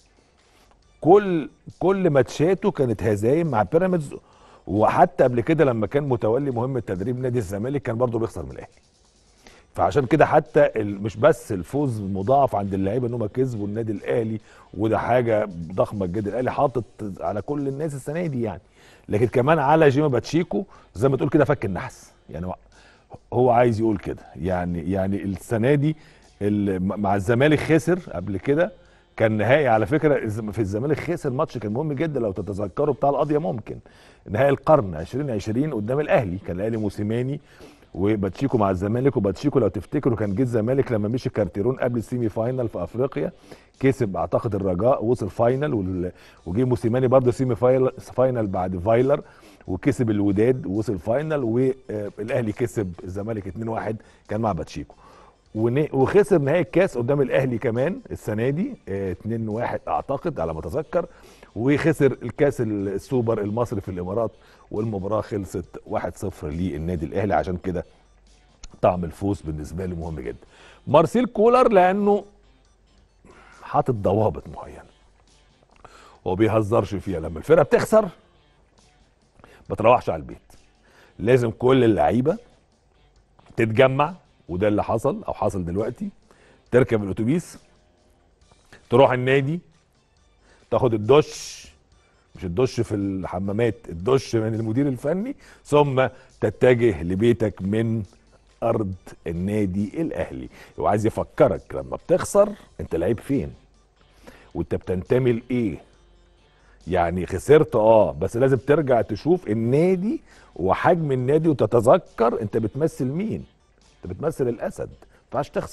كل ماتشاته كانت هزايم مع بيراميدز، وحتى قبل كده لما كان متولي مهمه تدريب نادي الزمالك كان برضه بيخسر من الاهلي. فعشان كده حتى مش بس الفوز مضاعف عند اللعيبه ان هم كسبوا النادي الاهلي، وده حاجه ضخمه جدا، الاهلي حاطط على كل الناس السنه دي يعني، لكن كمان على جيمي باتشيكو زي ما تقول كده فك النحس، يعني هو عايز يقول كده يعني السنه دي مع الزمالك خسر قبل كده، كان نهائي على فكره في الزمالك خسر ماتش كان مهم جدا لو تتذكروا بتاع القضيه، ممكن نهائي القرن 2020 قدام الاهلي، كان الاهلي موسيماني وباتشيكو مع الزمالك، وباتشيكو لو تفتكروا كان جه الزمالك لما مشي كارتيرون قبل السيمي فاينال في افريقيا، كسب اعتقد الرجاء وصل فاينال، وجه موسيماني برضه سيمي فاينال بعد فايلر وكسب الوداد ووصل فاينال، والاهلي كسب الزمالك 2-1 كان مع باتشيكو، وخسر نهائي الكاس قدام الاهلي كمان السنه دي 2-1 اعتقد على ما اتذكر، وخسر الكاس السوبر المصري في الامارات، والمباراه خلصت 1-0 للنادي الاهلي. عشان كده طعم الفوز بالنسبه له مهم جدا. مارسيل كولر لانه حاطط ضوابط معينه هو بيهزرش فيها، لما الفرقه بتخسر ما تروحش على البيت، لازم كل اللعيبه تتجمع، وده اللي حصل او حصل دلوقتي، تركب الاتوبيس تروح النادي تاخد الدش، مش الدش في الحمامات، الدش من المدير الفني، ثم تتجه لبيتك من ارض النادي الاهلي. وعايز يفكرك لما بتخسر انت لعيب فين وانت بتنتمي لايه، يعني خسرت بس لازم ترجع تشوف النادي وحجم النادي وتتذكر انت بتمثل مين، انت بتمثل الاسد، ما ينفعش تخسر.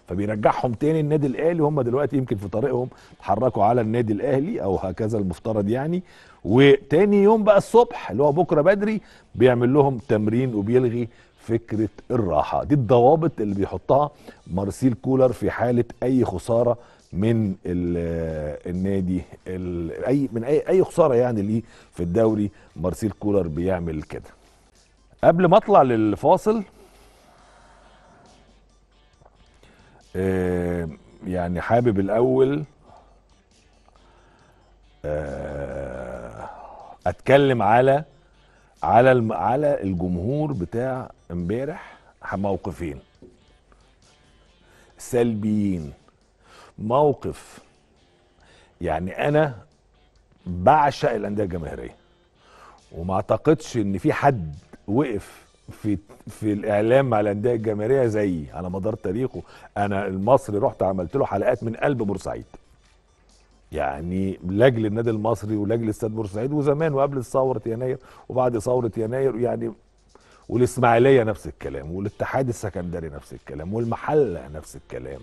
فبيرجعهم تاني النادي الاهلي، وهم دلوقتي يمكن في طريقهم اتحركوا على النادي الاهلي او هكذا المفترض يعني. وتاني يوم بقى الصبح اللي هو بكره بدري بيعمل لهم تمرين وبيلغي فكره الراحه. دي الضوابط اللي بيحطها مارسيل كولر في حاله اي خساره من النادي، اي خساره يعني ليه في الدوري. مارسيل كولر بيعمل كده. قبل ما اطلع للفاصل يعني حابب الاول اتكلم على الجمهور بتاع امبارح. موقفين سلبيين. موقف يعني انا بعشق الانديه الجماهيريه، وما اعتقدش ان في حد وقف في الاعلام مع الانديه الجماهيريه زيي على مدار تاريخه. انا المصري رحت عملت له حلقات من قلب بورسعيد، يعني لاجل النادي المصري ولاجل استاد بورسعيد، وزمان وقبل ثوره يناير وبعد ثوره يناير يعني، والاسماعيليه نفس الكلام، والاتحاد السكندري نفس الكلام، والمحله نفس الكلام،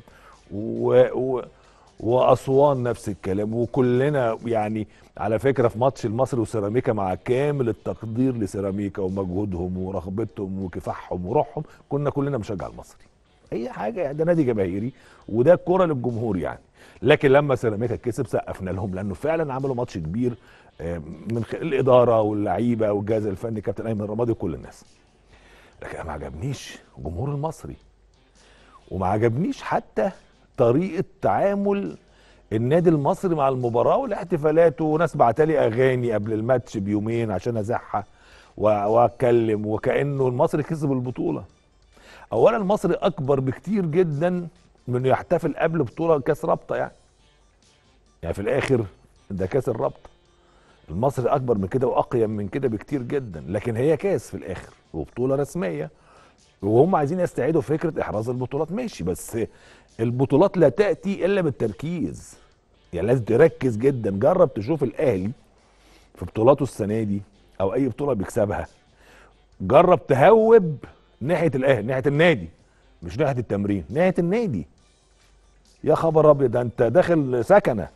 واسوان نفس الكلام. وكلنا يعني على فكره في ماتش المصري وسيراميكا، مع كامل التقدير لسيراميكا ومجهودهم ورغبتهم وكفاحهم وروحهم، كنا كلنا بنشجع المصري. اي حاجه يعني، ده نادي جماهيري وده كوره للجمهور يعني. لكن لما سيراميكا كسب سقفنا لهم، لانه فعلا عملوا ماتش كبير من الاداره واللعيبه والجهاز الفني كابتن ايمن رمادي وكل الناس. لكن ما عجبنيش الجمهور المصري، وما عجبنيش حتى طريقه تعامل النادي المصري مع المباراه والاحتفالات. وناس بعتلي اغاني قبل الماتش بيومين عشان ازعها واتكلم وكانه المصري كسب البطوله. اولا المصري اكبر بكتير جدا من انه يحتفل قبل بطوله كاس رابطه يعني في الاخر ده كاس الرابطه. المصري اكبر من كده واقيم من كده بكتير جدا، لكن هي كاس في الاخر وبطوله رسميه، وهم عايزين يستعيدوا فكره احراز البطولات. ماشي، بس البطولات لا تاتي الا بالتركيز. يعني لازم تركز جدا. جرب تشوف الاهلي في بطولاته السنه دي او اي بطوله بيكسبها، جرب تهوب ناحيه الاهلي، ناحيه النادي، مش ناحيه التمرين، ناحيه النادي. يا خبر ابيض، ده انت داخل سكنه.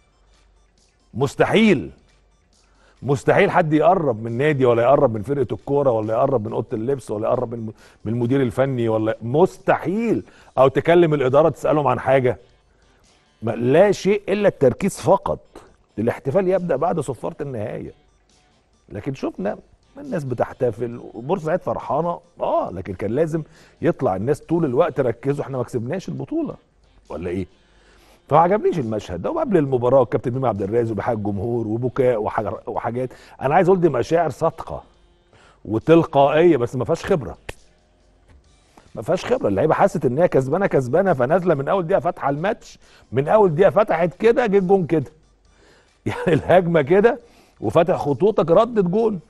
مستحيل حد يقرب من نادي، ولا يقرب من فرقه الكوره، ولا يقرب من اوضه اللبس، ولا يقرب من المدير الفني، ولا مستحيل. او تكلم الاداره تسالهم عن حاجه. لا شيء الا التركيز فقط. الاحتفال يبدا بعد صفاره النهايه. لكن شفنا الناس بتحتفل وبورسعيد فرحانه، لكن كان لازم يطلع الناس طول الوقت ركزوا احنا ما كسبناش البطوله ولا ايه. فما عجبنيش المشهد ده. وقبل المباراه الكابتن ميمي عبد الرازق بحاجه الجمهور وبكاء وحاجات، انا عايز اقول دي مشاعر صادقه وتلقائيه، بس ما فيهاش خبره. اللعيبه حست ان هي كسبانه فنازله من اول دقيقه فاتحه الماتش، من اول دقيقه فتحت كده جه الجون كده. يعني الهجمه كده وفتح خطوطك ردت جون.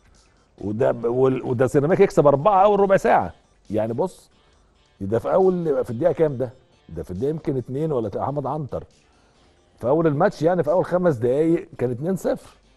وده سيراميكا يكسب 4 اول ربع ساعه. يعني بص، ده في الدقيقه كام ده في الدقيقه يمكن 2 ولا محمد عنتر في اول الماتش، يعني في اول 5 دقايق كان 2-0.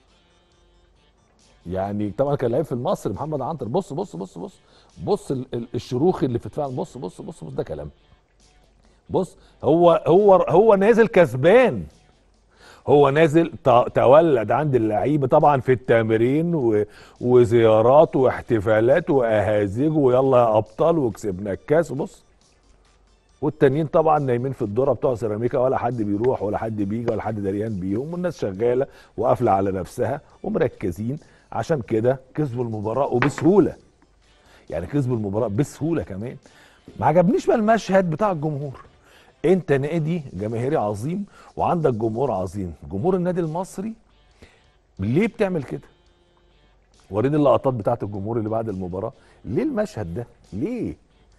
يعني طبعا كان لعيب في المصري محمد عنتر. بص الشروخ اللي في الدفاع. بص ده كلام. بص هو نازل كسبان. هو نازل تولد عند اللعيبه طبعا في التمرين وزيارات واحتفالات واهازيج ويلا يا ابطال وكسبنا الكاس. بص، والتانيين طبعا نايمين في الدوره بتوع سيراميكا، ولا حد بيروح ولا حد بيجي ولا حد دريان بيهم، والناس شغاله وقافله على نفسها ومركزين. عشان كده كسبوا المباراه وبسهوله. يعني كسبوا المباراه بسهوله كمان. ما عجبنيش بقى المشهد بتاع الجمهور. انت نادي جماهيري عظيم وعندك جمهور عظيم. جمهور النادي المصري ليه بتعمل كده؟ وريني اللقطات بتاعت الجمهور اللي بعد المباراه. ليه المشهد ده؟ ليه؟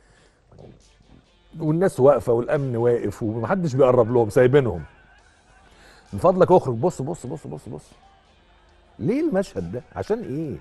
والناس واقفه والامن واقف ومحدش بيقرب لهم، سايبينهم. من فضلك اخرج. بص. ليه المشهد ده؟ عشان ايه؟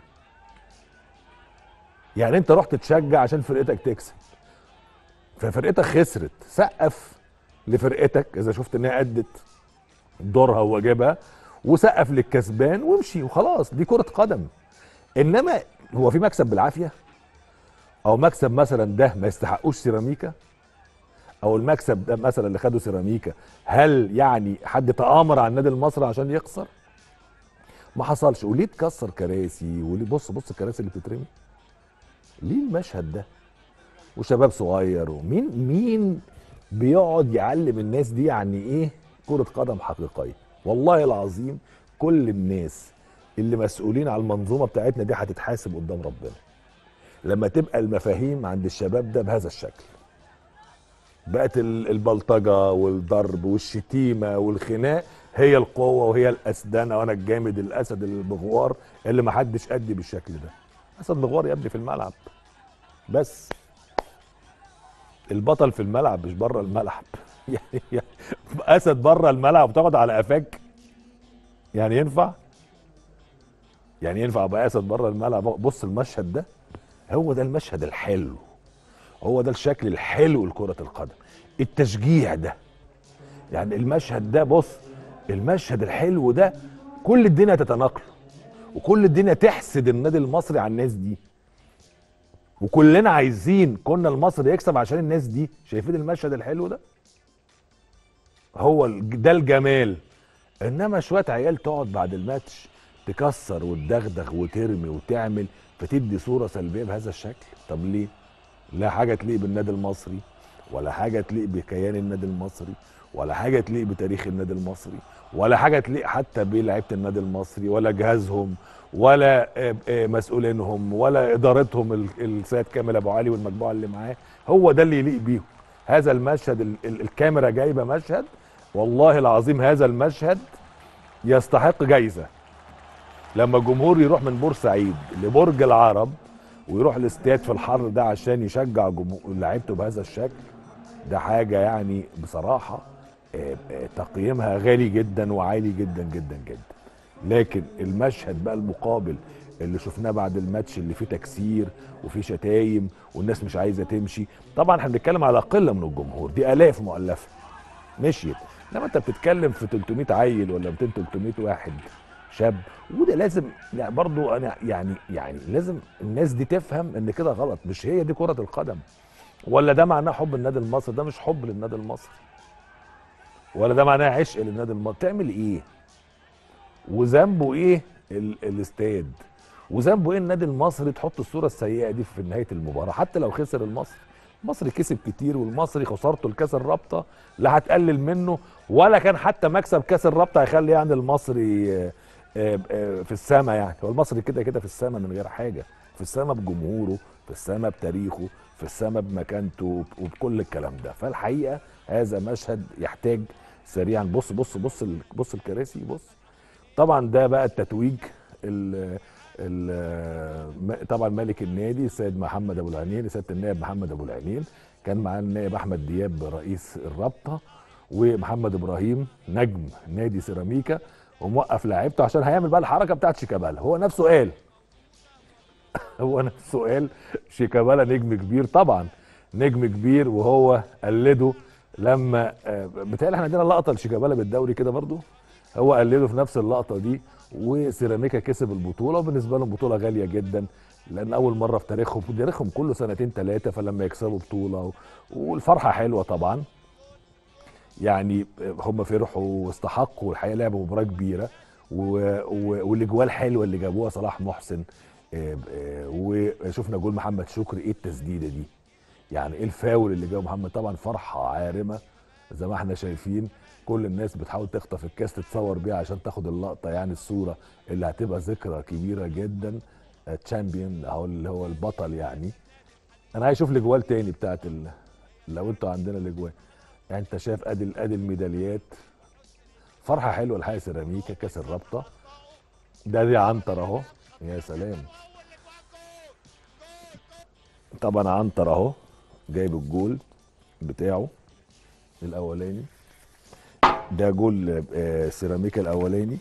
يعني انت رحت تشجع عشان فرقتك تكسب، ففرقتك خسرت، سقف لفرقتك اذا شفت انها ادت دورها وواجبها، وسقف للكسبان وامشي وخلاص. دي كرة قدم. انما هو في مكسب بالعافية، او مكسب مثلا ده ما يستحقوش سيراميكا، او المكسب ده مثلا اللي خده سيراميكا، هل يعني حد تآمر على النادي المصري عشان يخسر؟ ما حصلش. وليه تكسر كراسي؟ وليه بص الكراسي اللي بتترمي؟ ليه المشهد ده؟ وشباب صغير، ومين بيقعد يعلم الناس دي يعني ايه كرة قدم حقيقية؟ والله العظيم كل الناس اللي مسؤولين على المنظومة بتاعتنا دي هتتحاسب قدام ربنا لما تبقى المفاهيم عند الشباب ده بهذا الشكل. بقت البلطجة والضرب والشتيمة والخناق هي القوة وهي الأسدنة، وانا الجامد الأسد المغوار اللي محدش قدي بالشكل ده. أسد مغوار يا ابني في الملعب بس، البطل في الملعب مش بره الملعب. يعني اسد بره الملعب وتقعد على قفاك؟ يعني ينفع؟ يعني ينفع ابقى اسد بره الملعب؟ بص المشهد ده، هو ده المشهد الحلو، هو ده الشكل الحلو لكرة القدم، التشجيع ده. يعني المشهد ده، بص المشهد الحلو ده كل الدنيا تتناقله، وكل الدنيا تحسد النادي المصري على الناس دي، وكلنا عايزين كنا المصري يكسب عشان الناس دي. شايفين المشهد الحلو ده؟ هو ده الجمال. انما شويه عيال تقعد بعد الماتش تكسر وتدغدغ وترمي وتعمل، فتدي صوره سلبيه بهذا الشكل. طب ليه؟ لا حاجه تليق بالنادي المصري، ولا حاجه تليق بكيان النادي المصري، ولا حاجه تليق بتاريخ النادي المصري، ولا حاجه تليق حتى بلعيبه النادي المصري، ولا جهازهم، ولا مسؤولينهم، ولا ادارتهم السيد كامل ابو علي والمجموعه اللي معاه. هو ده اللي يليق بيهم. هذا المشهد الكاميرا جايبه مشهد، والله العظيم هذا المشهد يستحق جايزه. لما الجمهور يروح من بورسعيد لبرج العرب ويروح الاستاد في الحر ده عشان يشجع لعيبته بهذا الشكل، ده حاجه يعني بصراحه تقييمها غالي جدا وعالي جدا جدا جدا. لكن المشهد بقى المقابل اللي شفناه بعد الماتش، اللي فيه تكسير وفيه شتايم والناس مش عايزه تمشي، طبعا احنا بنتكلم على قله من الجمهور، دي الاف مؤلفه مشيت، انما انت بتتكلم في 300 عيل ولا 200 300 واحد شاب. وده لازم يعني برضو انا يعني لازم الناس دي تفهم ان كده غلط. مش هي دي كرة القدم، ولا ده معناه حب النادي المصري؟ ده مش حب للنادي المصري، ولا ده معناه عشق للنادي المصري. تعمل ايه؟ وذنبه ايه الاستاد؟ وذنبه ايه النادي المصري تحط الصورة السيئة دي في نهاية المباراة؟ حتى لو خسر المصري كسب كتير، والمصري خسارته لكاس الرابطة لا هتقلل منه، ولا كان حتى مكسب كاس الرابطة هيخلي يعني المصري في السماء. يعني هو المصري كده كده في السماء من غير حاجة، في السماء بجمهوره، في السماء بتاريخه، في السماء بمكانته وبكل الكلام ده. فالحقيقة هذا مشهد يحتاج سريعا. بص الكراسي، بص. طبعا ده بقى التتويج طبعا ملك النادي السيد محمد ابو العينين، سياده النائب محمد ابو العينين، كان معاه النائب احمد دياب رئيس الرابطه، ومحمد ابراهيم نجم نادي سيراميكا، وموقف لاعيبته عشان هيعمل بقى الحركه بتاعت شيكابالا. هو نفسه قال شيكابالا نجم كبير، طبعا نجم كبير، وهو قلده لما بتهيألي احنا عندنا لقطه لشيكابالا بالدوري كده برضو، هو قلده في نفس اللقطه دي. وسيراميكا كسب البطوله، وبالنسبه لهم بطوله غاليه جدا، لان اول مره في تاريخهم كله سنتين ثلاثه، فلما يكسبوا بطوله والفرحه حلوه طبعا. يعني هم فرحوا واستحقوا، الحقيقه لعبوا مباراه كبيره، والاجوال حلوه اللي جابوها صلاح محسن، وشفنا جول محمد شكري. ايه التسديده دي؟ يعني ايه الفاول اللي جابه محمد؟ طبعا فرحه عارمه زي ما احنا شايفين، كل الناس بتحاول تخطف الكاس تتصور بيها عشان تاخد اللقطه، يعني الصوره اللي هتبقى ذكرى كبيره جدا. تشامبيون او اللي هو البطل. يعني انا عايز اشوف الاجوال تاني بتاعت لو انتوا عندنا الاجوال. يعني انت شايف ادي الميداليات، فرحه حلوه الحقيقه. سيراميكا كاس الرابطه، دي عنتر اهو، يا سلام. طبعا عنتر اهو جايب الجول بتاعه الاولاني، ده جول سيراميكا الاولاني.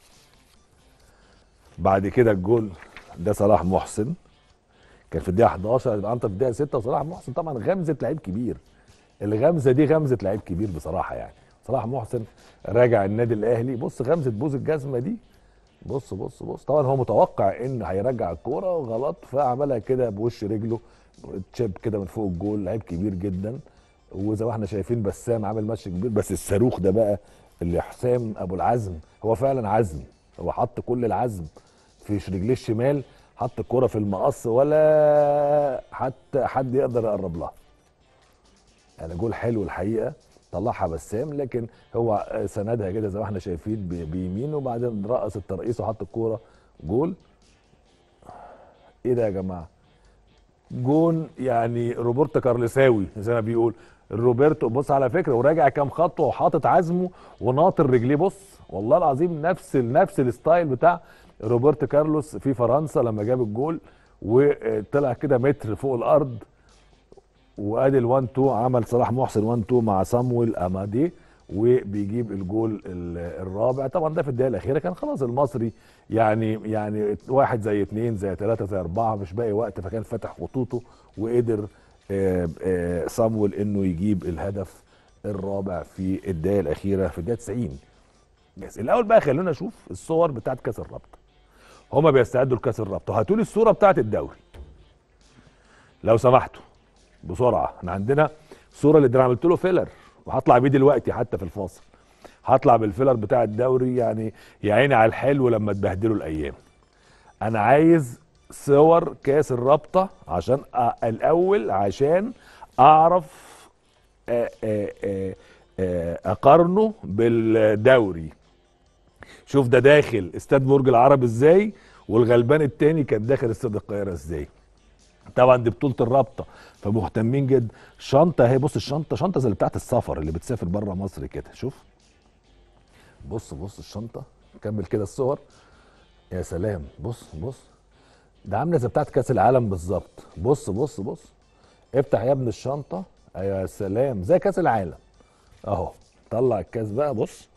بعد كده الجول ده صلاح محسن، كان في الدقيقه 11، عنتر في الدقيقه 6، وصلاح محسن طبعا غمزه لعيب كبير. الغمزه دي غمزه لعيب كبير بصراحه. يعني صلاح محسن راجع النادي الاهلي، بص غمزه بوز الجزمه دي، بص. طبعا هو متوقع ان هيرجع الكوره وغلط، فعملها كده بوش رجله تشيب كده من فوق الجول. لعيب كبير جدا، وزي ما احنا شايفين بسام عامل ماتش كبير، بس الصاروخ ده بقى اللي حسام ابو العزم، هو فعلا عزم، هو حط كل العزم في رجليه الشمال، حط الكرة في المقص ولا حتى حد يقدر يقرب لها. يعني جول حلو الحقيقه، طلعها بسام، لكن هو سندها كده زي ما احنا شايفين بيمينه، وبعدين رقص الترقيص وحط الكوره جول. ايه ده يا جماعه؟ جون يعني روبرتو كارلساوي زي ما بيقول روبرتو. بص على فكره، وراجع كام خطوه وحاطط عزمه وناطر رجليه، بص والله العظيم نفس الستايل بتاع روبرتو كارلوس في فرنسا لما جاب الجول وطلع كده متر فوق الارض. وادي ال1 2 عمل صلاح محسن 1 2 مع صامويل امادي وبيجيب الجول الرابع. طبعا ده في الدقيقه الاخيره، كان خلاص المصري يعني 1 زي 2 زي 3 زي 4 مش باقي وقت، فكان فاتح خطوطه وقدر صامويل انه يجيب الهدف الرابع في الدقيقه الاخيره في الدقيقه 90. بس الاول بقى خلونا نشوف الصور بتاعت كاس الرابطه. هما بيستعدوا لكاس الرابطه، هاتوا لي الصوره بتاعت الدوري لو سمحتوا بسرعه. احنا عندنا صوره اللي انا عملت له فيلر وهطلع بيه دلوقتي حتى في الفاصل، هطلع بالفيلر بتاع الدوري. يعني يا عيني على الحلو لما تبهدلوا الايام. انا عايز صور كاس الرابطه عشان الاول عشان اعرف اقارنه بالدوري. شوف ده داخل استاد برج العرب ازاي، والغلبان التاني كان داخل استاد القاهره ازاي. طبعا دي بطوله الرابطه فمهتمين جدا. شنطه اهي، بص الشنطه، شنطه زي اللي بتاعت السفر اللي بتسافر بره مصر كده. شوف بص الشنطه، كمل كده الصور. يا سلام، بص ده عامله زي بتاعت كاس العالم بالظبط. بص افتح يا ابن الشنطه. يا سلام، زي كاس العالم اهو. طلع الكاس بقى،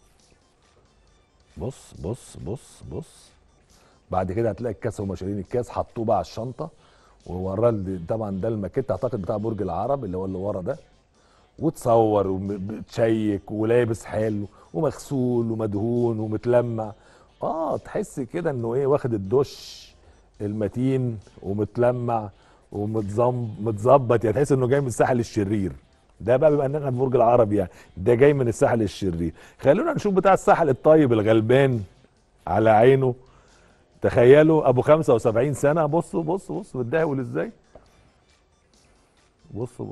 بص. بعد كده هتلاقي الكاس، هم شايلين الكاس حطوه بقى على الشنطه ووراه. طبعا ده الماكيت اعتقد بتاع برج العرب اللي هو اللي ورا ده، وتصور وبتشيك ولابس حلو ومغسول ومدهون ومتلمع. تحس كده انه ايه، واخد الدش المتين ومتلمع ومتظبط. يعني تحس انه جاي من الساحل الشرير. ده بقى بما اننا في برج العرب، يعني ده جاي من الساحل الشرير. خلونا نشوف بتاع الساحل الطيب الغلبان على عينه. تخيلوا ابو 75 سنه، بص بتدهول ازاي. بص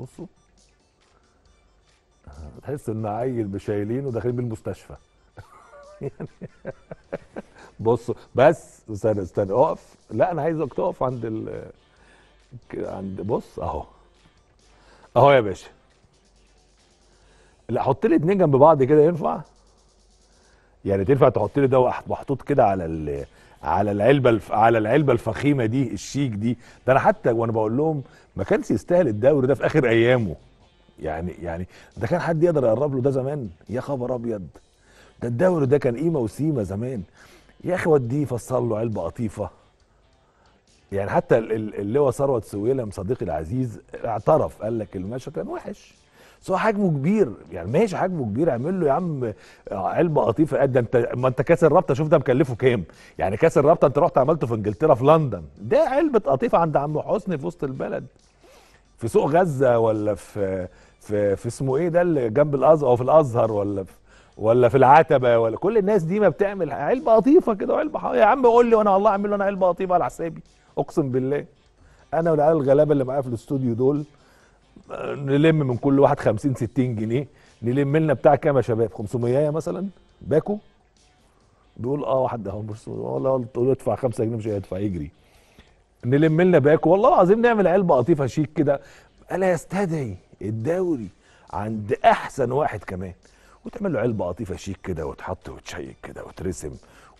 تحس ان عيل بشايلينه وداخلين بيه المستشفى. يعني بص بس استنى اقف. لا انا عايزك تقف عند بص اهو يا باشا. لا حط لي اتنين جنب بعض كده، ينفع؟ يعني تنفع تحط لي ده محطوط كده على العلبه الفخيمه دي الشيك دي. ده انا حتى وانا بقول لهم ما كانش يستاهل الدوري ده في اخر ايامه. يعني ده كان حد يقدر يقرب له ده زمان؟ يا خبر ابيض، ده الدوري ده كان قيمه وسيمه زمان يا اخي. وديه فصل له علبه قطيفه. يعني حتى اللي هو ثروت سويلم صديقي العزيز اعترف، قال لك الماتش كان وحش بس هو حجمه كبير. يعني ماشي حجمه كبير، اعمل له يا عم علبه قطيفه قد انت. ما انت كاس الرابطه شوف ده مكلفه كام. يعني كاس الرابطه انت رحت عملته في انجلترا في لندن، ده علبه قطيفه عند عم حسني في وسط البلد في سوق غزه، ولا في اسمه ايه ده اللي جنب الازهر، او في الازهر، ولا في العتبه، ولا كل الناس دي ما بتعمل علبه قطيفه كده وعلبه يا عم قول لي وانا والله اعمل له انا علبه قطيفه على حسابي. اقسم بالله انا والعيال الغلابه اللي معايا في الاستوديو دول نلم من كل واحد 50 60 جنيه. نلم لنا بتاع كام يا شباب؟ 500 مثلا باكو. بيقول واحد اهو، بص والله تقول له ادفع 5 جنيه مش هيدفع، يجري. نلم لنا باكو والله العظيم، نعمل علبه قطيفه شيك كده الا يستدعي الدوري عند احسن واحد كمان، وتعمل له علبه قطيفه شيك كده وتحط وتشيك كده وترسم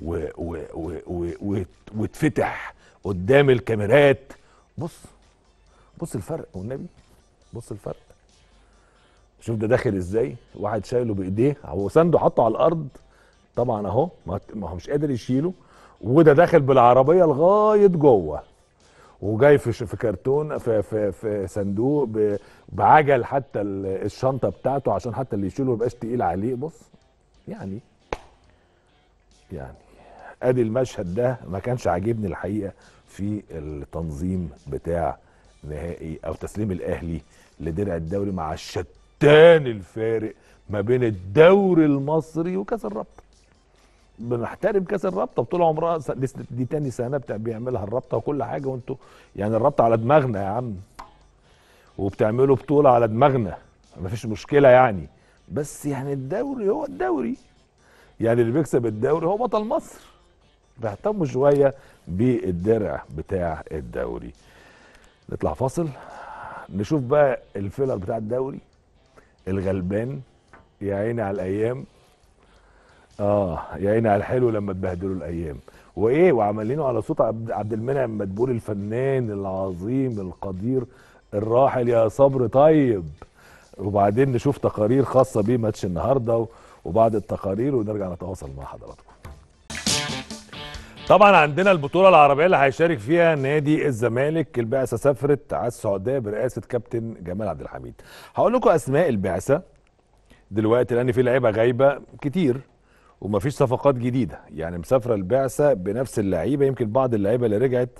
وتفتح قدام الكاميرات. بص الفرق والنبي، بص الفرق. شوف ده داخل ازاي، واحد شايله بايديه، هو سنده حطه على الارض طبعا اهو، ما هو مش قادر يشيله. وده داخل بالعربيه لغايه جوه، وجاي في كرتون في صندوق بعجل حتى الشنطه بتاعته عشان حتى اللي يشيله ما يبقاش تقيل عليه. بص يعني ادي المشهد ده ما كانش عاجبني الحقيقه في التنظيم بتاع نهائي او تسليم الاهلي لدرع الدوري مع تاني الفارق ما بين الدوري المصري وكاس الرابطه. بنحترم كاس الرابطه بطول عمرها، دي تاني سنه بيعملها الرابطه وكل حاجه، وانتوا يعني الرابطه على دماغنا يا عم، وبتعملوا بطوله على دماغنا، مفيش مشكله يعني. بس يعني الدوري هو الدوري، يعني اللي بيكسب الدوري هو بطل مصر. بيهتموا شويه بالدرع بتاع الدوري. نطلع فاصل نشوف بقى الفيلر بتاع الدوري الغلبان، يا عيني على الايام، يا عيني على الحلو لما تبهدلوا الايام. وايه وعمالينه على صوت عبد المنعم مدبولي الفنان العظيم القدير الراحل يا صبر طيب. وبعدين نشوف تقارير خاصه بيه ماتش النهارده وبعد التقارير ونرجع نتواصل مع حضراتكم. طبعا عندنا البطوله العربيه اللي هيشارك فيها نادي الزمالك. البعثه سافرت على السعوديه برئاسه كابتن جمال عبد الحميد. هقول لكم اسماء البعثه دلوقتي لان في لعيبه غايبه كتير ومفيش صفقات جديده، يعني مسافره البعثه بنفس اللعيبه، يمكن بعض اللعيبه اللي رجعت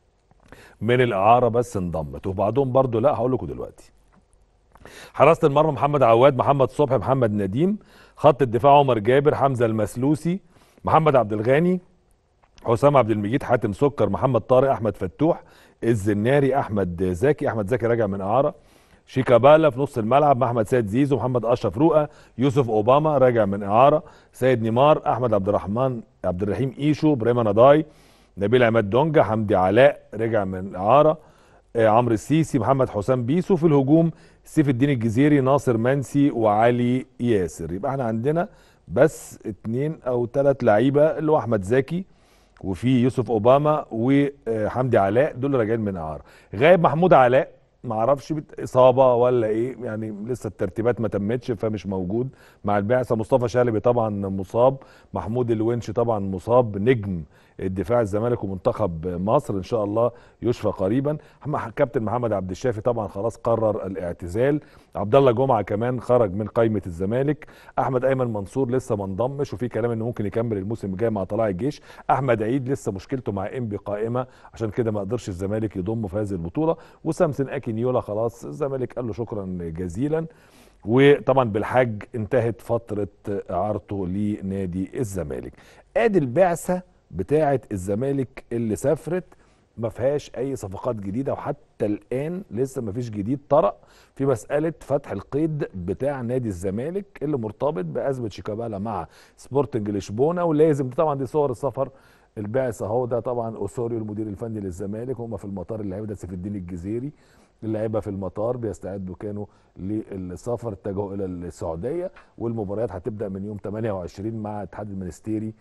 من الاعاره بس انضمت، وبعضهم برضو لا. هقول لكم دلوقتي. حراسه المرمى محمد عواد، محمد صبحي، محمد نديم. خط الدفاع عمر جابر، حمزه المسلوسي، محمد عبد الغاني، حسام عبد المجيد، حاتم سكر، محمد طارق، احمد فتوح، الزناري، احمد زكي. احمد زكي راجع من اعاره. شيكابالا في نص الملعب، احمد سيد زيزو، محمد اشرف رؤى، يوسف اوباما راجع من اعاره، سيد نيمار، احمد عبد الرحيم ايشو، ابراهيم نضاي، نبيل عماد دونجا، حمدي علاء راجع من اعاره، عمرو السيسي، محمد حسام بيسو. في الهجوم سيف الدين الجزيري، ناصر منسي، وعلي ياسر. يبقى احنا عندنا بس 2 أو 3 لعيبه اللي هو احمد زكي وفي يوسف اوباما وحمدي علاء، دول راجعين من اعاره. غايب محمود علاء، ما اعرفش اصابه ولا ايه، يعني لسه الترتيبات ما تمتش فمش موجود مع البعثه. مصطفى شلبي طبعا مصاب، محمود الونش طبعا مصاب، نجم الدفاع الزمالك ومنتخب مصر ان شاء الله يشفى قريبا. كابتن محمد عبد الشافي طبعا خلاص قرر الاعتزال. عبد الله جمعه كمان خرج من قائمه الزمالك. احمد ايمن منصور لسه ما انضمش وفي كلام انه ممكن يكمل الموسم الجاي مع طلائع الجيش. احمد عيد لسه مشكلته مع انبي قائمه، عشان كده ما قدرش الزمالك يضمه في هذه البطوله. وسامسون اكينيولا خلاص الزمالك قال له شكرا جزيلا. وطبعا بالحج انتهت فتره اعارته لنادي الزمالك. ادي البعثه بتاعه الزمالك اللي سافرت، ما فيهاش اي صفقات جديده، وحتى الان لسه ما فيش جديد طرأ في مساله فتح القيد بتاع نادي الزمالك اللي مرتبط بازمه شيكابالا مع سبورتنج لشبونه. ولازم طبعا دي صور السفر البعثه اهو، ده طبعا اوسوريو المدير الفني للزمالك، هم في المطار اللعيبه ده سيف الدين الجزيري، اللعيبه في المطار بيستعدوا كانوا للسفر، اتجهوا الى السعوديه، والمباريات هتبدا من يوم 28 مع الاتحاد المنستيري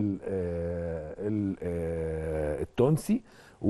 التونسي.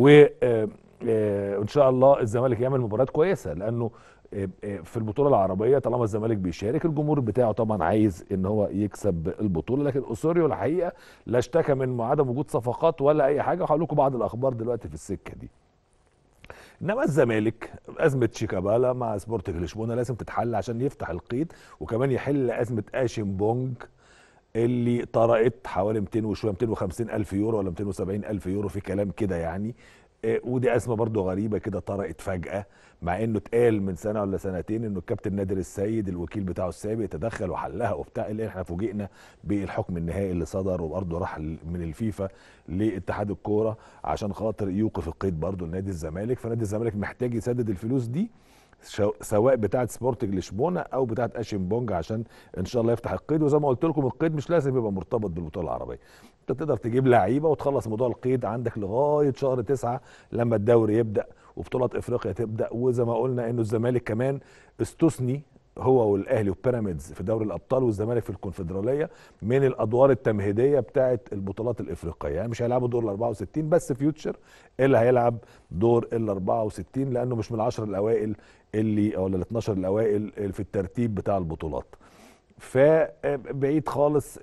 وان شاء الله الزمالك يعمل مباريات كويسه، لانه في البطوله العربيه طالما الزمالك بيشارك الجمهور بتاعه طبعا عايز ان هو يكسب البطوله. لكن اوسوريو الحقيقه لا اشتكى من عدم وجود صفقات ولا اي حاجه، وهقول لكم بعض الاخبار دلوقتي في السكه دي. انما الزمالك ازمه شيكابالا مع سبورتنج لشبونه لازم تتحل عشان يفتح القيد، وكمان يحل ازمه اشيم بونج اللي طرقت حوالي 200 وشويه، 250 الف يورو ولا 270 الف يورو في كلام كده يعني. ودي ازمه برضو غريبه كده طرقت فجاه، مع انه اتقال من سنه ولا سنتين انه الكابتن نادر السيد الوكيل بتاعه السابق تدخل وحلها وبتاع، اللي احنا فوجئنا بالحكم النهائي اللي صدر، وبرضه راح من الفيفا لاتحاد الكوره عشان خاطر يوقف القيد برضه لنادي الزمالك. فنادي الزمالك محتاج يسدد الفلوس دي سواء بتاعه سبورتنج لشبونه او بتاعه اشين بونج عشان ان شاء الله يفتح القيد. وزي ما قلت لكم القيد مش لازم يبقى مرتبط بالبطوله العربيه، انت تقدر تجيب لعيبه وتخلص موضوع القيد عندك لغايه شهر 9 لما الدوري يبدا وبطولات افريقيا تبدا. وزي ما قلنا انه الزمالك كمان استثني هو والاهلي وبيراميدز في دوري الابطال والزمالك في الكونفدراليه من الادوار التمهيديه بتاعه البطولات الافريقيه، يعني مش هيلعبوا دور ال 64 بس فيوتشر اللي هيلعب دور ال 64 لانه مش من ال10 الاوائل اللي او ال 12 الاوائل في الترتيب بتاع البطولات. فبعيد خالص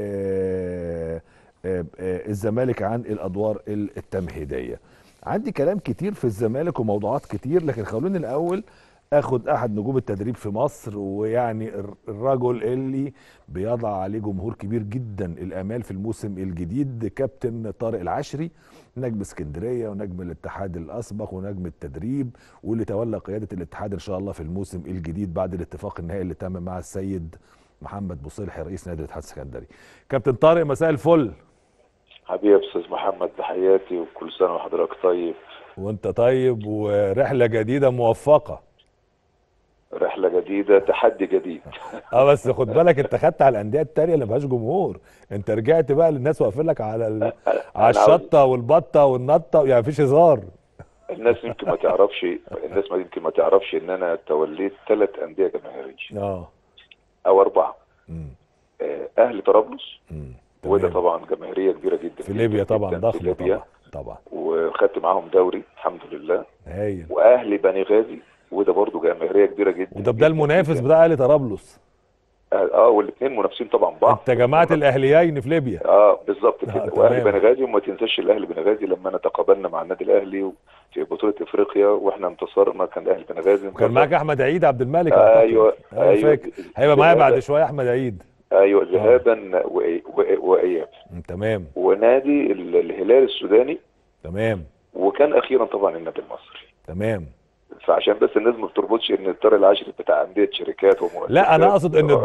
الزمالك عن الادوار التمهيديه. عندي كلام كتير في الزمالك وموضوعات كتير، لكن خلوني الاول اخد احد نجوم التدريب في مصر، ويعني الرجل اللي بيضع عليه جمهور كبير جدا الامال في الموسم الجديد، كابتن طارق العشري، نجم اسكندريه ونجم الاتحاد الاسبق ونجم التدريب، واللي تولى قياده الاتحاد ان شاء الله في الموسم الجديد بعد الاتفاق النهائي اللي تم مع السيد محمد بوصلحي رئيس نادي الاتحاد السكندري. كابتن طارق مساء الفل. حبيبي يا استاذ محمد، تحياتي وكل سنه وحضرتك طيب. وانت طيب، ورحله جديده موفقه. رحله جديده، تحدي جديد. بس خد بالك، انت خدت على الانديه التانيه اللي ما فيهاش جمهور، انت رجعت بقى للناس واقفين لك على الشطه والبطه والنطه، يعني مفيش هزار. الناس يمكن ما تعرفش، ان انا توليت 3 انديه جماهيريه. او 4. اهلي طرابلس، وده طبعا جماهيريه كبيره جدا في ليبيا طبعا، ضخمه في ليبيا طبعا. وخدت معاهم دوري الحمد لله. هايل. واهلي بني غازي، وده برضو جماهيريه كبيره جدا. وده المنافس بتاع اهلي طرابلس. والاثنين منافسين طبعا بعض. انت جماعه الاهليين في ليبيا. بالظبط كده. واهلي بني غازي، وما تنساش الاهلي بني غازي لما انا تقابلنا مع النادي الاهلي في بطوله افريقيا واحنا انتصرنا، كان الاهلي بني غازي. كان معاك احمد عيد عبد الملك. ايوه فاكر. هيبقى معايا بعد شويه احمد عيد. ايوه، ذهابا واياب. تمام. ونادي الهلال السوداني. تمام. وكان اخيرا طبعا النادي المصري. تمام. فعشان بس الناس ما بتربطش ان الطارق العشري بتاع انديه شركات ومؤسسات. لا، انا اقصد ان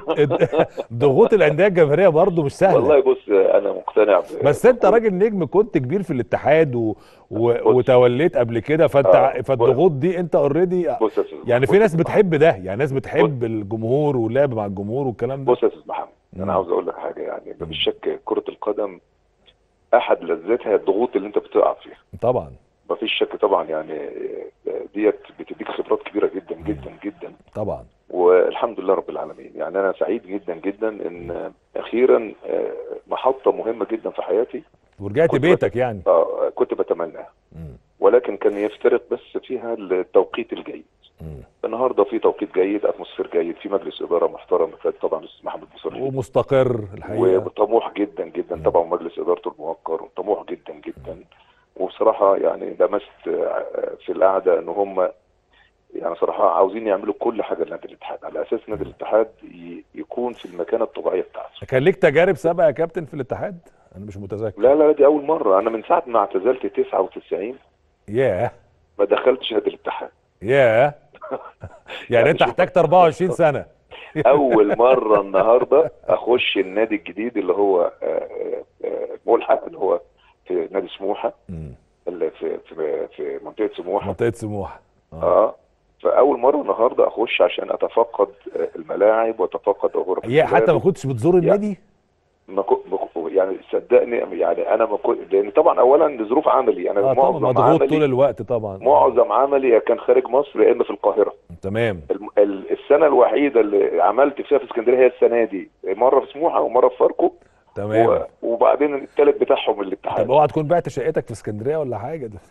ضغوط الانديه الجماهيريه برضه مش سهله. والله بص، انا مقتنع بس انت راجل نجم، كنت كبير في الاتحاد وتوليت قبل كده، فالضغوط دي انت اوريدي يعني. في ناس بتحب ده، يعني ناس بتحب الجمهور واللعب مع الجمهور والكلام ده. بص يا استاذ محمد، انا عاوز اقول لك حاجه، يعني مفيش شك كره القدم احد لذاتها الضغوط اللي انت بتقع فيها. طبعا مفيش شك طبعا، يعني ديت بتديك خبرات كبيره جدا جدا جدا طبعا. والحمد لله رب العالمين. يعني انا سعيد جدا جدا ان اخيرا محطه مهمه جدا في حياتي ورجعت بيتك يعني. كنت بتمناها، ولكن كان يفترق بس فيها التوقيت الجيد. النهارده في توقيت جيد، اتموسفير جيد، في مجلس اداره محترم طبعا الاستاذ محمد بوصلحي، ومستقر الحقيقه، وطموح جدا جدا طبعا مجلس ادارته الموقر، طموح جدا جدا. وبصراحه يعني لمست في القعده ان هم يعني صراحه عاوزين يعملوا كل حاجه لنادي الاتحاد، على اساس نادي الاتحاد يكون في المكانه الطبيعيه بتاعته. كان ليك تجارب سابقه يا كابتن في الاتحاد؟ انا مش متذكر. لا دي اول مره. انا من ساعه ما اعتزلت 99 ما دخلتش نادي الاتحاد. يعني انت احتاجت 24 سنه. اول مره النهارده اخش النادي الجديد اللي هو ملحق، اللي هو في نادي سموحه، اللي في منطقه سموحه. فاول مره النهارده اخش عشان اتفقد الملاعب واتفقد غرف. حتى ما كنتش بتزور النادي؟ يعني صدقني، يعني انا ما كنت، لان طبعا اولا لظروف عملي، انا معظم عملي طول الوقت طبعا، معظم عملي كان خارج مصر يا اما في القاهره. تمام. السنه الوحيده اللي عملت فيها في اسكندريه هي السنه دي، مره في سموحه ومره في فاركو. تمام. وبعدين الثالث بتاعهم الاتحاد. طب اوعى تكون بعت شقتك في اسكندريه ولا حاجه ده؟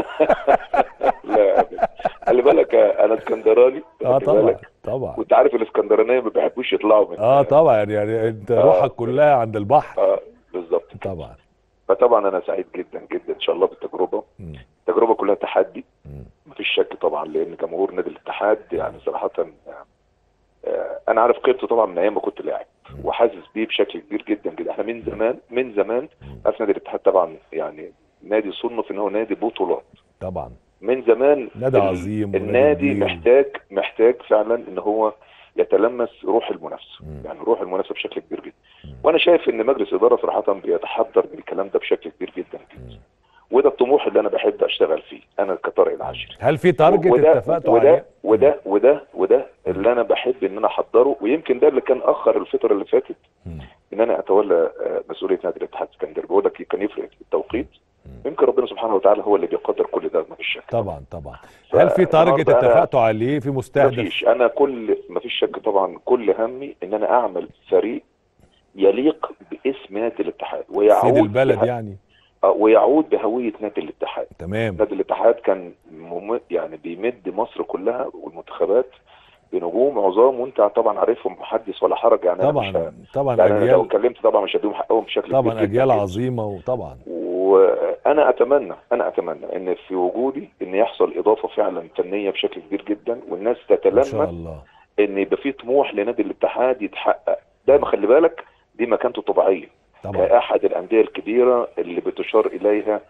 لا خلي بالك، انا اسكندراني. طبعا. وانت عارف الاسكندرانيه ما بيحبوش يطلعوا من طبعا، يعني انت روحك كلها عند البحر. بالظبط طبعا. فطبعا انا سعيد جدا جدا ان شاء الله بالتجربه. التجربه كلها تحدي، مفيش شك طبعا، لان جمهور نادي الاتحاد يعني صراحه انا عارف قيمته طبعا من ايام ما كنت لاعب، وحاسس بيه بشكل كبير جدا جدا. احنا من زمان عارف نادي الاتحاد طبعا، يعني نادي صنف ان هو نادي بطولات طبعا، من زمان، نادي عظيم. النادي محتاج فعلا ان هو يتلمس روح المنافسه، يعني روح المنافسه بشكل كبير جدا. وانا شايف ان مجلس الاداره صراحه بيتحضر بالكلام ده بشكل كبير جدا جدا. وده الطموح اللي انا بحب اشتغل فيه انا كطارق العشري. هل في تارجت اتفقتوا عليه؟ وده اللي انا بحب ان انا احضره، ويمكن ده اللي كان اخر الفتره اللي فاتت ان انا اتولى مسؤوليه نادي الاتحاد السكندري. بقول لك كان يفرق التوقيت، يمكن ربنا سبحانه وتعالى هو اللي بيقدر كل ده، ما فيش شك. طبعا. هل في تارجت اتفقتوا عليه، في مستهدف؟ مفيش. انا ما فيش شك طبعا، كل همي ان انا اعمل فريق يليق باسم نادي الاتحاد ويعود سيد البلد يعني، ويعود بهويه نادي الاتحاد. تمام. نادي الاتحاد كان يعني بيمد مصر كلها والمنتخبات بنجوم عظام، وانت طبعا عارفهم، محدث ولا حرج. يعني طبعا يعني انا لو اتكلمت طبعا مش هديهم حقهم بشكل طبعا، اجيال عظيمه. وطبعا انا اتمنى ان في وجودي ان يحصل اضافه فعلا فنيه بشكل كبير جدا، والناس ان تتلمس شاء الله. ان يبقى في طموح لنادي الاتحاد يتحقق. دايما خلي بالك دي مكانته الطبيعيه طبعا كاحد الانديه الكبيره اللي بتشار اليها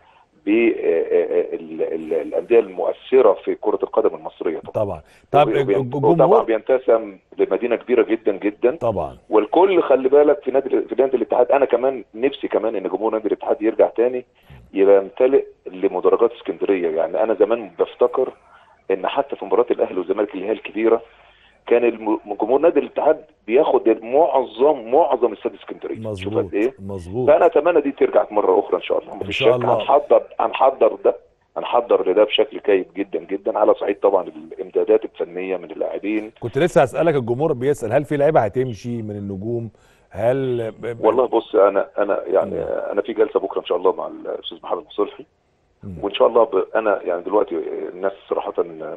بالانديه المؤثره في كره القدم المصريه طبعا. طب طبعا الجمهور بينتسم لمدينه كبيره جدا جدا طبعا. والكل خلي بالك في نادي الاتحاد. انا كمان نفسي كمان ان جمهور نادي الاتحاد يرجع تاني يبقى يمتلئ لمدرجات اسكندريه. يعني انا زمان بفتكر ان حتى في مباراه الاهلي والزمالك اللي هي الكبيره كان جمهور نادي الاتحاد بياخد معظم استاد اسكندريه. مظبوط ايه مظبوط. فانا اتمنى دي ترجع مره اخرى ان شاء الله. مفيش شك هنحضر لده بشكل جيد جدا جدا، على صعيد طبعا الامدادات الفنيه من اللاعبين. كنت لسه هسألك، الجمهور بيسأل هل في لعيبه هتمشي من النجوم؟ هل والله بص انا يعني انا في جلسه بكره ان شاء الله مع الاستاذ محمد مصلحي، وان شاء الله انا يعني دلوقتي الناس صراحه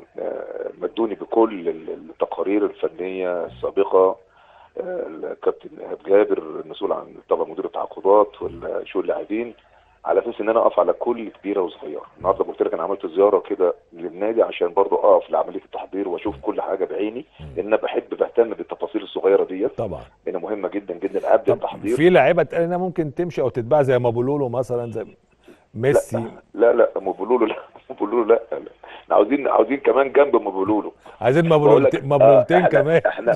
مدوني بكل التقارير الفنيه السابقه، الكابتن ايهاب جابر المسؤول عن طبعا مدير التعاقدات والشؤون اللاعبين، على اساس ان انا اقف على كل كبيره وصغيره. النهارده قلت لك انا عملت زياره كده للنادي عشان برضه اقف لعمليه التحضير واشوف كل حاجه بعيني، لان انا بهتم بالتفاصيل الصغيره ديت طبعا لان مهمه جدا جدا قبل التحضير. في لعيبه اتقال انها ممكن تمشي او تتباع زي مابولولو مثلا، زي ميسي. لا مابولولو لا مابولولو لا احنا عاوزين كمان جنب مابولولو، عايزين مابولولتين كمان.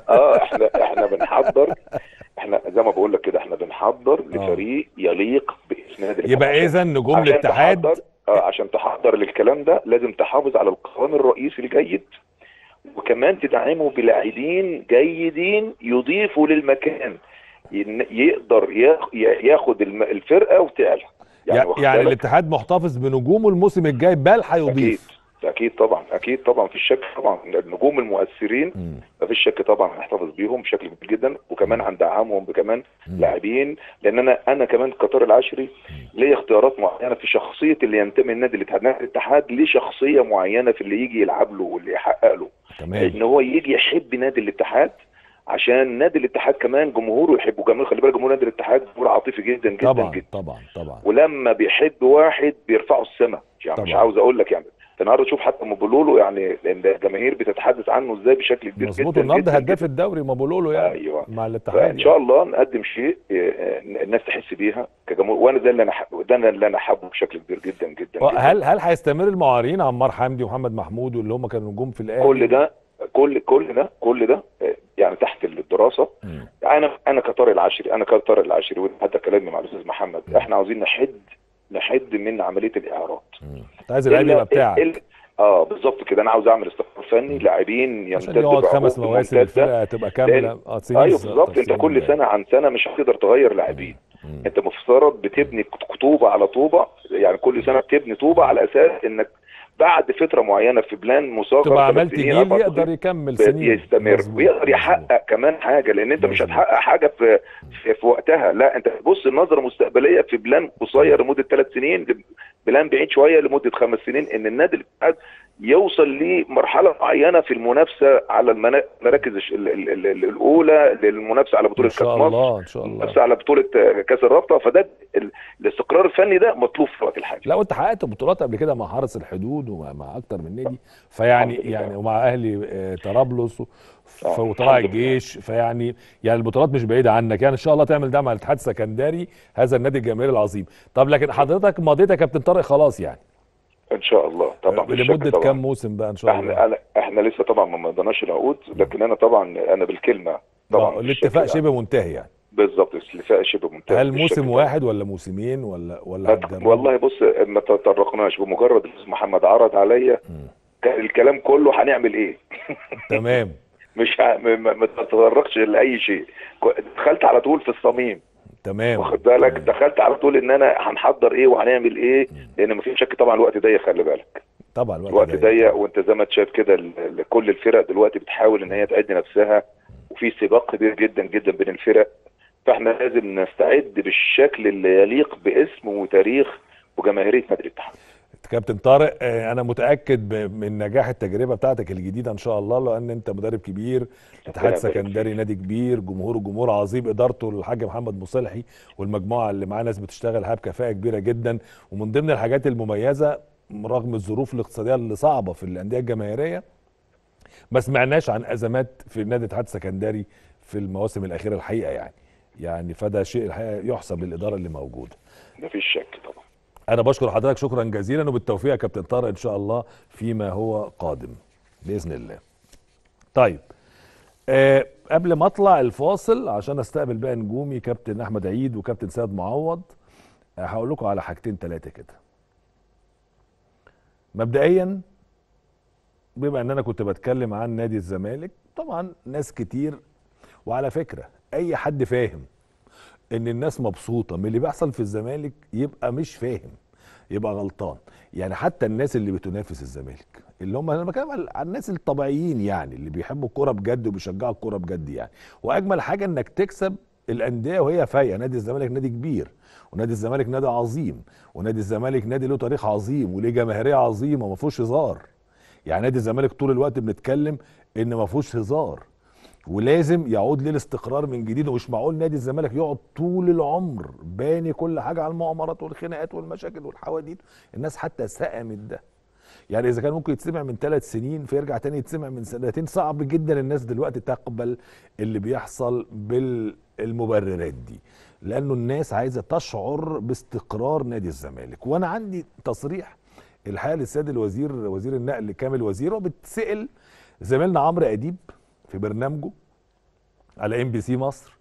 احنا بنحضر، احنا زي ما بقول لك كده احنا بنحضر لفريق يليق باسم نادي الاتحاد. يبقى اذا نجوم الاتحاد عشان تحضر للكلام ده لازم تحافظ على القوام الرئيسي الجيد، وكمان تدعمه بلاعبين جيدين يضيفوا للمكان، يقدر ياخد الفرقه وتعلى. يعني الاتحاد محتفظ بنجومه الموسم الجاي، بل هيضيف. اكيد طبعا في الشك طبعا النجوم المؤثرين ما فيش شك طبعا هنحتفظ بيهم بشكل كبير جدا، وكمان هندعمهم بكمان لاعبين، لان انا كمان كطارق العشري ليه اختيارات معينه في شخصيه اللي ينتمي لنادي الاتحاد. نادي الاتحاد ليه شخصيه معينه في اللي يجي يلعب له واللي يحقق له، ان هو يجي يحب نادي الاتحاد عشان نادي الاتحاد كمان جمهوره يحبه. جمهور خلي بالك جمهور نادي الاتحاد جمهور عاطفي جدا جدا طبعا جدا طبعا ولما بيحب واحد بيرفعه السما. يعني مش عاوز اقول لك يعني النهارده شوف حتى مابولولو يعني الجماهير بتتحدث عنه ازاي بشكل كبير جدا. مظبوط، النهارده هداف الدوري مابولولو يعني. ايوه مع الاتحاد ان شاء الله نقدم شيء الناس تحس بيها كجمهور، وانا ده اللي انا حابه بشكل كبير جدا جدا. هل هيستمر المعارين عمار حمدي ومحمد محمود واللي هم كانوا نجوم في الاهلي؟ كل ده يعني تحت الدراسه. انا كطارق العشري وحتى كلامي مع الاستاذ محمد احنا عاوزين نحد من عمليه الاعارات. انت عايز اللعيب يبقى بتاعك. بالظبط كده. انا عاوز اعمل استقرار فني لاعبين عشان يقعد 5 مواسم الفرقه تبقى كامله. ايوه بالظبط. انت كل سنه عن سنه مش هتقدر تغير لاعبين. انت مفترض بتبني طوبه على طوبه، يعني كل سنه بتبني طوبه على اساس انك بعد فتره معينه في بلان مساقط تبقى عملت جيل يقدر يكمل سنين يستمر ويقدر يحقق كمان حاجه، لان انت مش هتحقق حاجه في وقتها. لا انت بتبص النظره مستقبليه في بلان قصير لمده 3 سنين، بلان بعيد شويه لمده 5 سنين، ان النادي الاتحاد يوصل لمرحله معينه في المنافسه على المراكز الاولى، للمنافسه على بطوله كاس مصر ان شاء الله المنافسه على بطوله كاس الرابطه. فده الاستقرار الفني ده مطلوب في الوقت الحالي. لا وانت حققت بطولات قبل كده مع حرس الحدود ومع اكتر من نادي، فيعني ومع اهلي طرابلس وطلائع الجيش، فيعني البطولات مش بعيده عنك. يعني ان شاء الله تعمل ده مع الاتحاد السكندري، هذا النادي الجماهيري العظيم. طب لكن حضرتك مضيت يا كابتن طارق خلاص يعني ان شاء الله طبعا لمده كام موسم بقى ان شاء الله؟ احنا لسه طبعا ما مضيناش العقود، لكن انا طبعا بالكلمه طبعا الاتفاق شبه منتهي يعني. بالظبط الاتفاق شبه منتهي. هل موسم واحد ولا موسمين ولا والله بص ما تطرقناش. بمجرد الاستاذ محمد عرض عليا كان الكلام كله هنعمل ايه. تمام. مش ما تتطرقش لاي شيء، دخلت على طول في الصميم. تمام واخد بالك. دخلت على طول ان انا هنحضر ايه وهنعمل ايه، لان ما فيش شك طبعا الوقت ضيق. خلي بالك طبعا الوقت ضيق، وانت زي ما انت شايف كده كل الفرق دلوقتي بتحاول ان هي تعد نفسها، وفي سباق كبير جدا جدا بين الفرق. فاحنا لازم نستعد بالشكل اللي يليق باسم وتاريخ وجماهيريه نادي الاتحاد. كابتن طارق، انا متاكد من نجاح التجربه بتاعتك الجديده ان شاء الله، لان انت مدرب كبير، اتحاد سكندري نادي كبير، جمهور عظيم، ادارته الحاج محمد مصلحي والمجموعه اللي معاه ناس بتشتغلها بكفاءه كبيره جدا. ومن ضمن الحاجات المميزه رغم الظروف الاقتصاديه اللي صعبه في الانديه الجماهيريه، ما سمعناش عن ازمات في نادي اتحاد سكندري في المواسم الاخيره الحقيقه يعني فده شيء الحقيقه يحسب للاداره اللي موجوده. مفيش شك طبعا. انا بشكر حضرتك شكرا جزيلا، وبالتوفيق يا كابتن طارق ان شاء الله فيما هو قادم باذن الله. طيب قبل ما اطلع الفاصل عشان استقبل بقى نجومي كابتن احمد عيد وكابتن سيد معوض، هقول لكم على حاجتين ثلاثه كده. مبدئيا بما ان انا كنت بتكلم عن نادي الزمالك، طبعا ناس كتير، وعلى فكره اي حد فاهم ان الناس مبسوطه من اللي بيحصل في الزمالك يبقى مش فاهم، يبقى غلطان. يعني حتى الناس اللي بتنافس الزمالك، اللي هم انا بتكلم عن الناس الطبيعيين يعني اللي بيحبوا الكوره بجد وبيشجعوا الكوره بجد يعني. واجمل حاجه انك تكسب الانديه وهي فايقه. نادي الزمالك نادي كبير، ونادي الزمالك نادي عظيم، ونادي الزمالك نادي له تاريخ عظيم وليه جماهيريه عظيمه وما فيهوش هزار. يعني نادي الزمالك طول الوقت بنتكلم ان ما فيهوش هزار، ولازم يعود للاستقرار من جديد. ومش معقول نادي الزمالك يقعد طول العمر باني كل حاجه على المؤامرات والخناقات والمشاكل والحواديت. الناس حتى سقمت ده. يعني اذا كان ممكن يتسمع من 3 سنين فيرجع تاني يتسمع من 2 سنين، صعب جدا الناس دلوقتي تقبل اللي بيحصل بالمبررات دي، لانه الناس عايزه تشعر باستقرار نادي الزمالك. وانا عندي تصريح الحقيقه للسيد الوزير، وزير النقل كامل وزير، وبتسال زميلنا عمرو اديب في برنامجه على MBC مصر.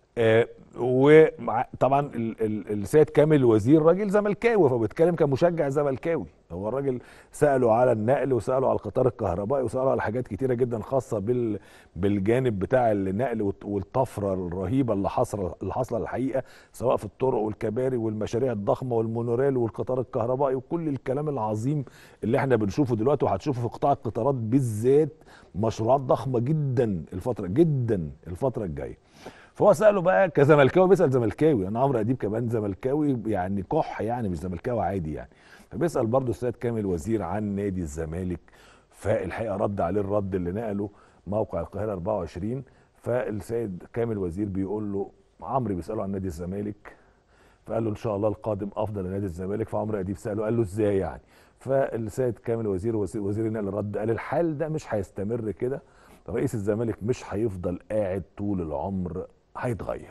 وطبعا السيد كامل وزير راجل زملكاوي، فبيتكلم كمشجع زملكاوي. هو الراجل سأله على النقل، وسأله على القطار الكهربائي، وسأله على حاجات كتيرة جدا خاصة بالجانب بتاع النقل والطفرة الرهيبة اللي حاصلة الحقيقة، سواء في الطرق والكباري والمشاريع الضخمة والمونوريل والقطار الكهربائي وكل الكلام العظيم اللي احنا بنشوفه دلوقتي وهتشوفه في قطاع القطارات بالذات. مشروعات ضخمة جدا الفترة الجاية. فهو سأله بقى كزملكاوي، بيسأل زملكاوي، انا عمرو اديب كمان زملكاوي يعني كح يعني، مش زملكاوي عادي يعني. فبيسأل برضه السيد كامل وزير عن نادي الزمالك، فالحقيقه رد عليه الرد اللي نقله موقع القاهره 24. فالسيد كامل وزير بيقول له، عمرو بيسأله عن نادي الزمالك، فقال له ان شاء الله القادم افضل لنادي الزمالك. فعمرو اديب سأله قال له ازاي يعني؟ فالسيد كامل وزير النقل رد قال الحال ده مش هيستمر كده، رئيس الزمالك مش هيفضل قاعد طول العمر، هيتغير.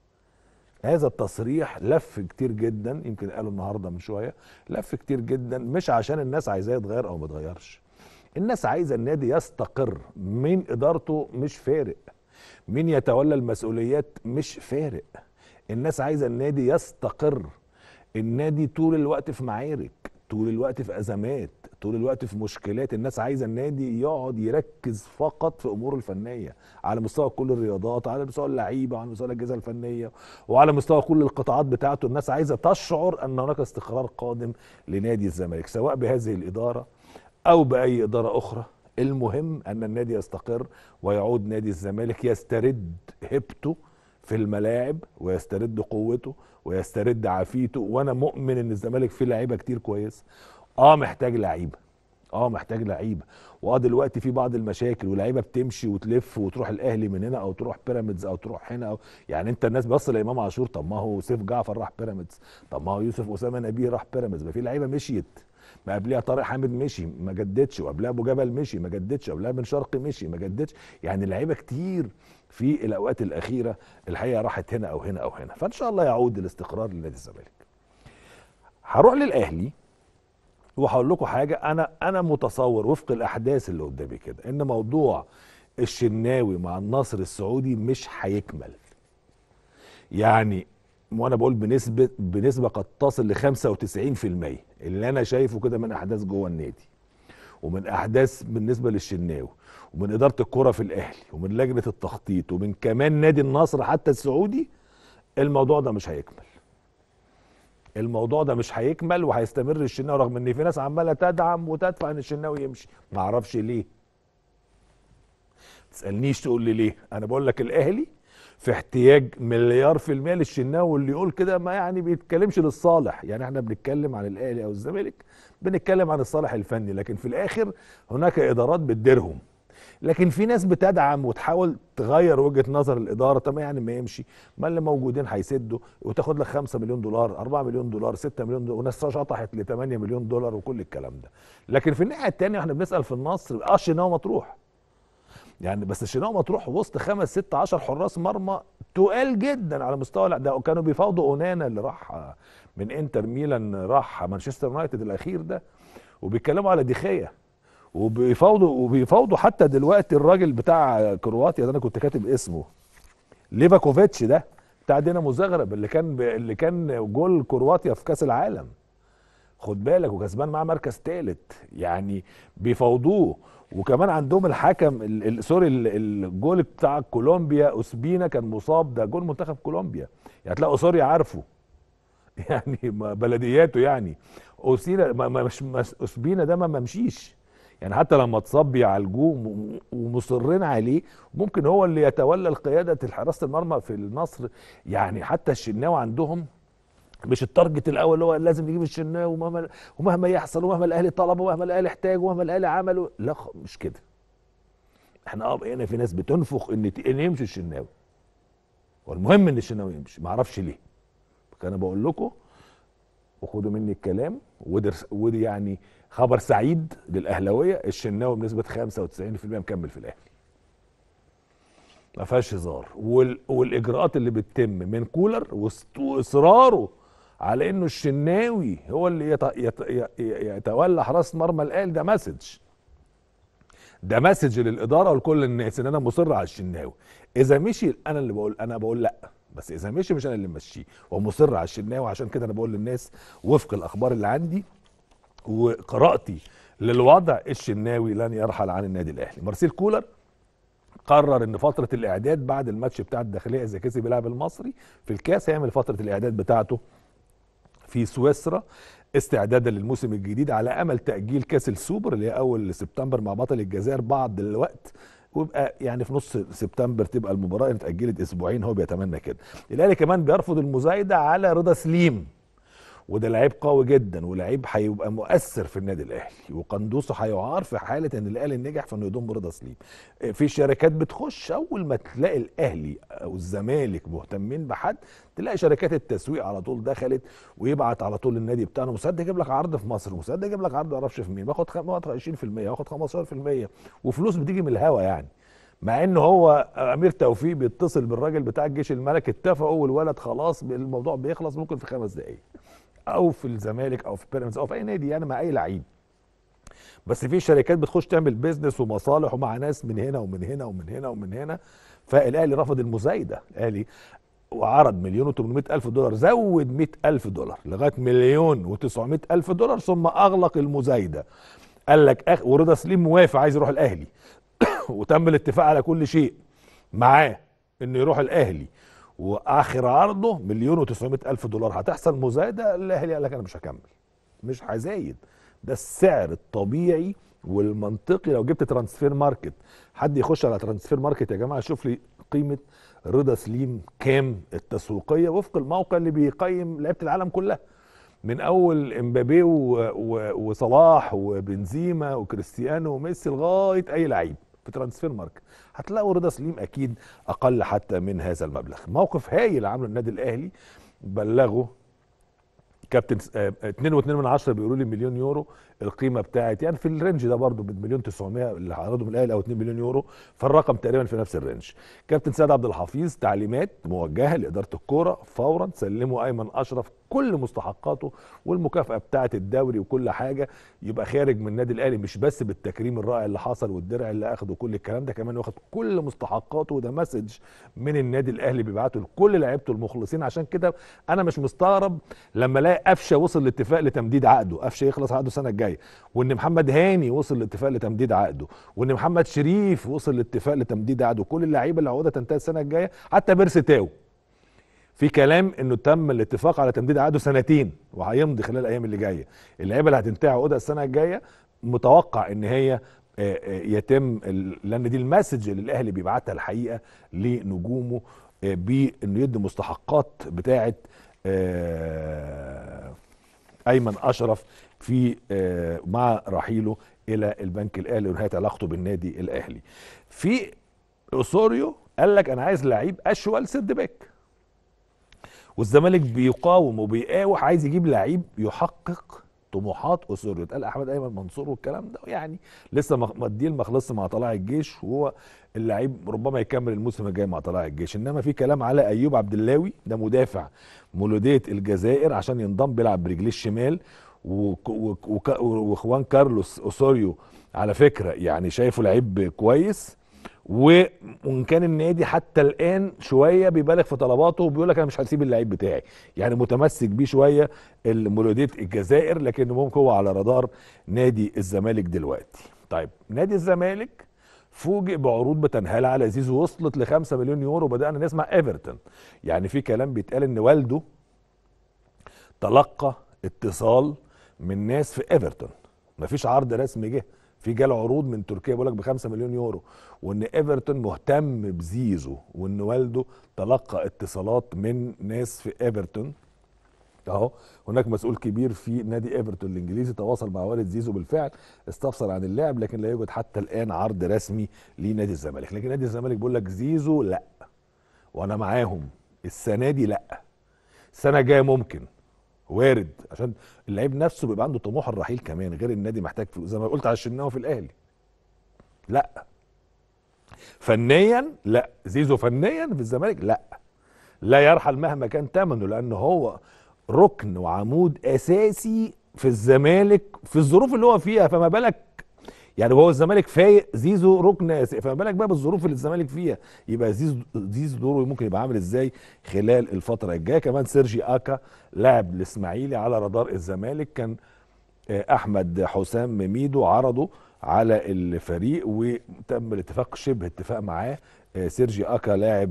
هذا التصريح لف كتير جدا، يمكن قاله النهارده من شويه، لف كتير جدا، مش عشان الناس عايزاه يتغير او ما يتغيرش. الناس عايزه النادي يستقر، مين ادارته مش فارق، مين يتولى المسؤوليات مش فارق. الناس عايزه النادي يستقر. النادي طول الوقت في معارك، طول الوقت في ازمات، طول الوقت في مشكلات. الناس عايزه النادي يقعد يركز فقط في اموره الفنيه على مستوى كل الرياضات، على مستوى اللعيبه وعلى مستوى الاجهزه الفنيه وعلى مستوى كل القطاعات بتاعته. الناس عايزه تشعر ان هناك استقرار قادم لنادي الزمالك، سواء بهذه الاداره او باي اداره اخرى. المهم ان النادي يستقر ويعود نادي الزمالك يسترد هيبته في الملاعب، ويسترد قوته، ويسترد عافيته. وانا مؤمن ان الزمالك فيه لعيبه كتير كويس، محتاج لعيبه، دلوقتي في بعض المشاكل، ولاعيبه بتمشي وتلف وتروح الاهلي من هنا او تروح بيراميدز او تروح هنا أو يعني انت الناس بص لامام عاشور، طب ما هو سيف جعفر راح بيراميدز، طب ما هو يوسف اسامه نبيه راح بيراميدز، ما في لعيبه مشيت. ما قبلها طارق حامد مشي ما جددش، وقبلها ابو جبل مشي ما جددش، وقبلها بن شرقي مشي ما جددش. يعني لعيبه كتير في الاوقات الاخيره الحقيقه راحت هنا او هنا او هنا. فان شاء الله يعود الاستقرار لنادي الزمالك. هروح للاهلي وهقول لكم حاجه، انا متصور وفق الاحداث اللي قدامي كده ان موضوع الشناوي مع النصر السعودي مش هيكمل. يعني وانا بقول بنسبه قد تصل ل 95%، اللي انا شايفه كده من احداث جوه النادي، ومن احداث بالنسبه للشناوي، ومن اداره الكره في الاهلي، ومن لجنه التخطيط، ومن كمان نادي النصر حتى السعودي. الموضوع ده مش هيكمل، وهيستمر الشناوي، رغم ان في ناس عماله تدعم وتدفع ان الشناوي يمشي. ما اعرفش ليه، تسالنيش تقول لي ليه. انا بقول لك الاهلي في احتياج 1,000,000,000 للشناوي، واللي يقول كده ما يعني بيتكلمش للصالح. يعني احنا بنتكلم عن الاهلي او الزمالك بنتكلم عن الصالح الفني، لكن في الاخر هناك ادارات بتديرهم. لكن في ناس بتدعم وتحاول تغير وجهة نظر الإدارة. طب يعني ما يمشي، ما اللي موجودين هيسدوا وتاخد لك 5 مليون دولار 4 مليون دولار 6 مليون دولار، وناس شطحت ل 8 مليون دولار وكل الكلام ده. لكن في الناحية التانية احنا بنسأل في النصر الشناوي مطروح. يعني بس الشناوي مطروح وسط 5 6 10 حراس مرمى تقال جدا على مستوى ده، كانوا بيفاوضوا اونانا اللي راح من انتر ميلان راح مانشستر يونايتد الاخير ده، وبيتكلموا على ديخيا، وبيفاوضوا حتى دلوقتي الراجل بتاع كرواتيا ده، انا كنت كاتب اسمه ليفاكوفيتش ده بتاع دينامو زغرب اللي كان جول كرواتيا في كاس العالم، خد بالك، وكسبان معاه مركز ثالث. يعني بيفاوضوه. وكمان عندهم الحكم سوري الجول بتاع كولومبيا اوسبينا كان مصاب، ده جول منتخب كولومبيا، يعني تلاقوا سوري عارفه يعني بلدياته. يعني اوسبينا ده ما ممشيش، يعني حتى لما اتصاب بيعالجوه ومصرين عليه، ممكن هو اللي يتولى القياده حراسه المرمى في النصر. يعني حتى الشناوي عندهم مش التارجت الاول اللي هو لازم يجيب الشناوي ومهما يحصل ومهما الاهلي طلبه ومهما الاهلي احتاج ومهما الاهلي عمله، لا مش كده. احنا بقينا في ناس بتنفخ ان يمشي الشناوي، والمهم ان الشناوي يمشي، ما اعرفش ليه. انا بقول لكم وخدوا مني الكلام، ودي يعني خبر سعيد للاهلاويه، الشناوي بنسبه 95% مكمل في الاهلي، ما فيهاش هزار. والاجراءات اللي بتتم من كولر واصراره على انه الشناوي هو اللي يتولى حراسه مرمى الاهلي، ده مسج للاداره ولكل الناس ان انا مصر على الشناوي. اذا مشي انا بقول لا، بس اذا مشي مش انا اللي ممشيه، ومصر على الشناوي. عشان كده انا بقول للناس وفق الاخبار اللي عندي وقراءتي للوضع، الشناوي لن يرحل عن النادي الاهلي. مارسيل كولر قرر ان فتره الاعداد بعد الماتش بتاع الداخليه اذا كسب اللاعب المصري في الكاس، هيعمل فتره الاعداد بتاعته في سويسرا استعدادا للموسم الجديد، على امل تاجيل كاس السوبر اللي هي اول سبتمبر مع بطل الجزائر بعض الوقت، ويبقى يعني في نص سبتمبر تبقى المباراه اتاجلت اسبوعين. هو بيتمنى كده. الاهلي كمان بيرفض المزايده على رضا سليم، وده لعيب قوي جدا ولعيب هيبقى مؤثر في النادي الاهلي، وقندوسه هيعار في حاله ان الاهلي نجح في انه يضم رضا سليم. في شركات بتخش اول ما تلاقي الاهلي او الزمالك مهتمين بحد، تلاقي شركات التسويق على طول دخلت، ويبعت على طول النادي بتاعنا مساعد يجيب لك عرض في مصر، مساعد يجيب لك عرض ما اعرفش في مين، باخد 20% واخد 15%، وفلوس بتيجي من الهوا يعني. مع ان هو امير توفيق بيتصل بالراجل بتاع الجيش الملكي، اتفقوا والولد خلاص الموضوع بيخلص ممكن في 5 دقايق، او في الزمالك او في بيراميدز او في اي نادي يعني مع اي لعيب. بس في شركات بتخش تعمل بيزنس ومصالح ومع ناس من هنا ومن هنا ومن هنا ومن هنا. فالاهلي رفض المزايده، الاهلي وعرض $1,800,000، زود $100,000 لغايه $1,900,000 ثم اغلق المزايده. قال لك ورضا سليم موافق عايز يروح الاهلي وتم الاتفاق على كل شيء معاه انه يروح الاهلي، واخر عرضه $1,900,000. هتحصل مزايده، الاهلي قال لك انا مش هكمل، مش هزايد، ده السعر الطبيعي والمنطقي. لو جبت ترانسفير ماركت، حد يخش على ترانسفير ماركت يا جماعه شوف لي قيمه رضا سليم كام التسويقيه وفق الموقع اللي بيقيم لعيبه العالم كلها، من اول امبابي وصلاح وبنزيما وكريستيانو وميسي لغايه اي لعيب في ترانسفير ماركت، هتلاقوا رضا سليم اكيد اقل حتى من هذا المبلغ. موقف هايل عمله النادي الاهلي، بلغوا كابتن 2.2 بيقولوا لي مليون يورو القيمه بتاعت، يعني في الرينج ده برضه ب1,900,000 اللي عرضه من الاهلي او 2 مليون يورو، فالرقم تقريبا في نفس الرينج. كابتن سيد عبد الحفيظ تعليمات موجهه لاداره الكوره فورا سلموا ايمن اشرف كل مستحقاته والمكافاه بتاعت الدوري وكل حاجه، يبقى خارج من النادي الاهلي مش بس بالتكريم الرائع اللي حصل والدرع اللي اخده وكل الكلام ده، كمان واخد كل مستحقاته، وده مسج من النادي الاهلي بيبعته لكل لعيبته المخلصين. عشان كده انا مش مستغرب لما الاقي قفشه وصل لاتفاق لتمديد عقده، قفشه يخلص عقده السنه الجايه، وان محمد هاني وصل لاتفاق لتمديد عقده، وان محمد شريف وصل لاتفاق لتمديد عقده، كل اللعيبه اللي عقودها تنتهي السنه الجايه، حتى بيرسي تاو في كلام انه تم الاتفاق على تمديد عقده 2 وهيمضي خلال الايام اللي جايه. اللعيبه اللي هتنتهي عقودها السنه الجايه متوقع ان هي يتم، لان دي المسج اللي الاهلي بيبعتها الحقيقه لنجومه بانه يدي مستحقات بتاعه ايمن اشرف في مع رحيله الى البنك الاهلي ونهايه علاقته بالنادي الاهلي. في اوسوريو قال لك انا عايز لعيب اشول سيرد باك، والزمالك بيقاوم وبيقاوح، عايز يجيب لعيب يحقق طموحات اوسوريو. اتقال احمد ايمن منصور والكلام ده، يعني لسه الديل ما خلصش مع طلائع الجيش، وهو اللعيب ربما يكمل الموسم الجاي مع طلائع الجيش. انما في كلام على ايوب عبد اللاوي، ده مدافع مولوديه الجزائر، عشان ينضم بيلعب برجليه الشمال. وخوان كارلوس اوسوريو على فكره يعني شايفه لعيب كويس، وان كان النادي حتى الان شويه بيبالغ في طلباته وبيقول لك انا مش هسيب اللعيب بتاعي، يعني متمسك بيه شويه مولوديه الجزائر، لكن ممكن هو على رادار نادي الزمالك دلوقتي. طيب نادي الزمالك فوجئ بعروض بتنهال على زيزو وصلت ل5 مليون يورو، وبدانا نسمع ايفرتون. يعني في كلام بيتقال ان والده تلقى اتصال من ناس في ايفرتون، مفيش عرض رسمي جه، في جال عروض من تركيا بيقول لك ب5 مليون يورو، وان ايفرتون مهتم بزيزو، وان والده تلقى اتصالات من ناس في ايفرتون. اهو هناك مسؤول كبير في نادي ايفرتون الانجليزي تواصل مع والد زيزو بالفعل، استفسر عن اللاعب، لكن لا يوجد حتى الان عرض رسمي لنادي الزمالك. لكن نادي الزمالك بيقول لك زيزو لا، وانا معاهم السنه دي لا، السنه الجايه ممكن، وارد، عشان اللعيب نفسه بيبقى عنده طموح الرحيل كمان، غير النادي محتاج فلوس زي ما قلت على الشناوي في الاهلي. لا فنيا لا، زيزو فنيا في الزمالك لا، لا يرحل مهما كان ثمنه، لان هو ركن وعمود اساسي في الزمالك في الظروف اللي هو فيها، فما بالك يعني هو الزمالك فايق، زيزو ركن اساسي، فما بالك بقى بالظروف اللي الزمالك فيها، يبقى زيزو دوره ممكن يبقى عامل ازاي خلال الفتره الجايه. كمان سيرجي اكا لاعب الاسماعيلي على رادار الزمالك، كان احمد حسام ميدو عرضه على الفريق وتم الاتفاق شبه اتفاق معاه. سيرجي اكا لاعب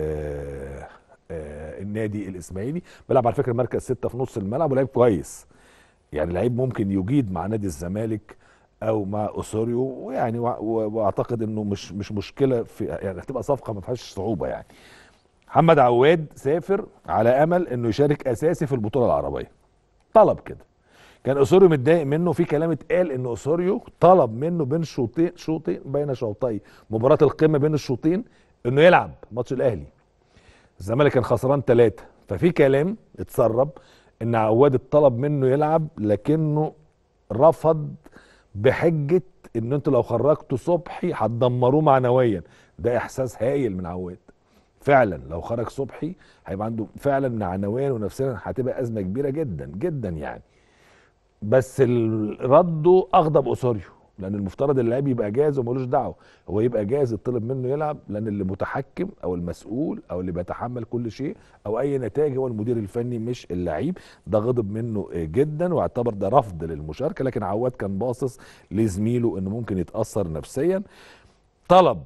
النادي الاسماعيلي، بيلعب على فكره مركز 6 في نص الملعب، ولاعب كويس، يعني لعيب ممكن يجيد مع نادي الزمالك او مع اوسوريو، ويعني واعتقد انه مش مشكله، في يعني هتبقى صفقه ما فيهاش صعوبه. يعني محمد عواد سافر على امل انه يشارك اساسي في البطوله العربيه، طلب كده، كان اوسوريو متضايق منه، في كلام اتقال ان اوسوريو طلب منه بين شوطين بين شوطي مباراه القمه بين الشوطين انه يلعب ماتش الاهلي، الزمالك كان خسران 3، ففي كلام اتسرب ان عواد اتطلب منه يلعب لكنه رفض بحجه ان انتوا لو خرجتوا صبحي هتدمروه معنويا. ده احساس هايل من عواد، فعلا لو خرج صبحي هيبقى عنده فعلا معنويا ونفسيا هتبقى ازمه كبيره جدا جدا يعني. بس رده اغضب اوسوريو، لان المفترض اللاعب يبقى جاهز ومالوش دعوه، هو يبقى جاهز يطلب منه يلعب، لان اللي متحكم او المسؤول او اللي بيتحمل كل شيء او اي نتائج هو المدير الفني مش اللعيب. ده غضب منه جدا واعتبر ده رفض للمشاركه، لكن عواد كان باصص لزميله انه ممكن يتاثر نفسيا. طلب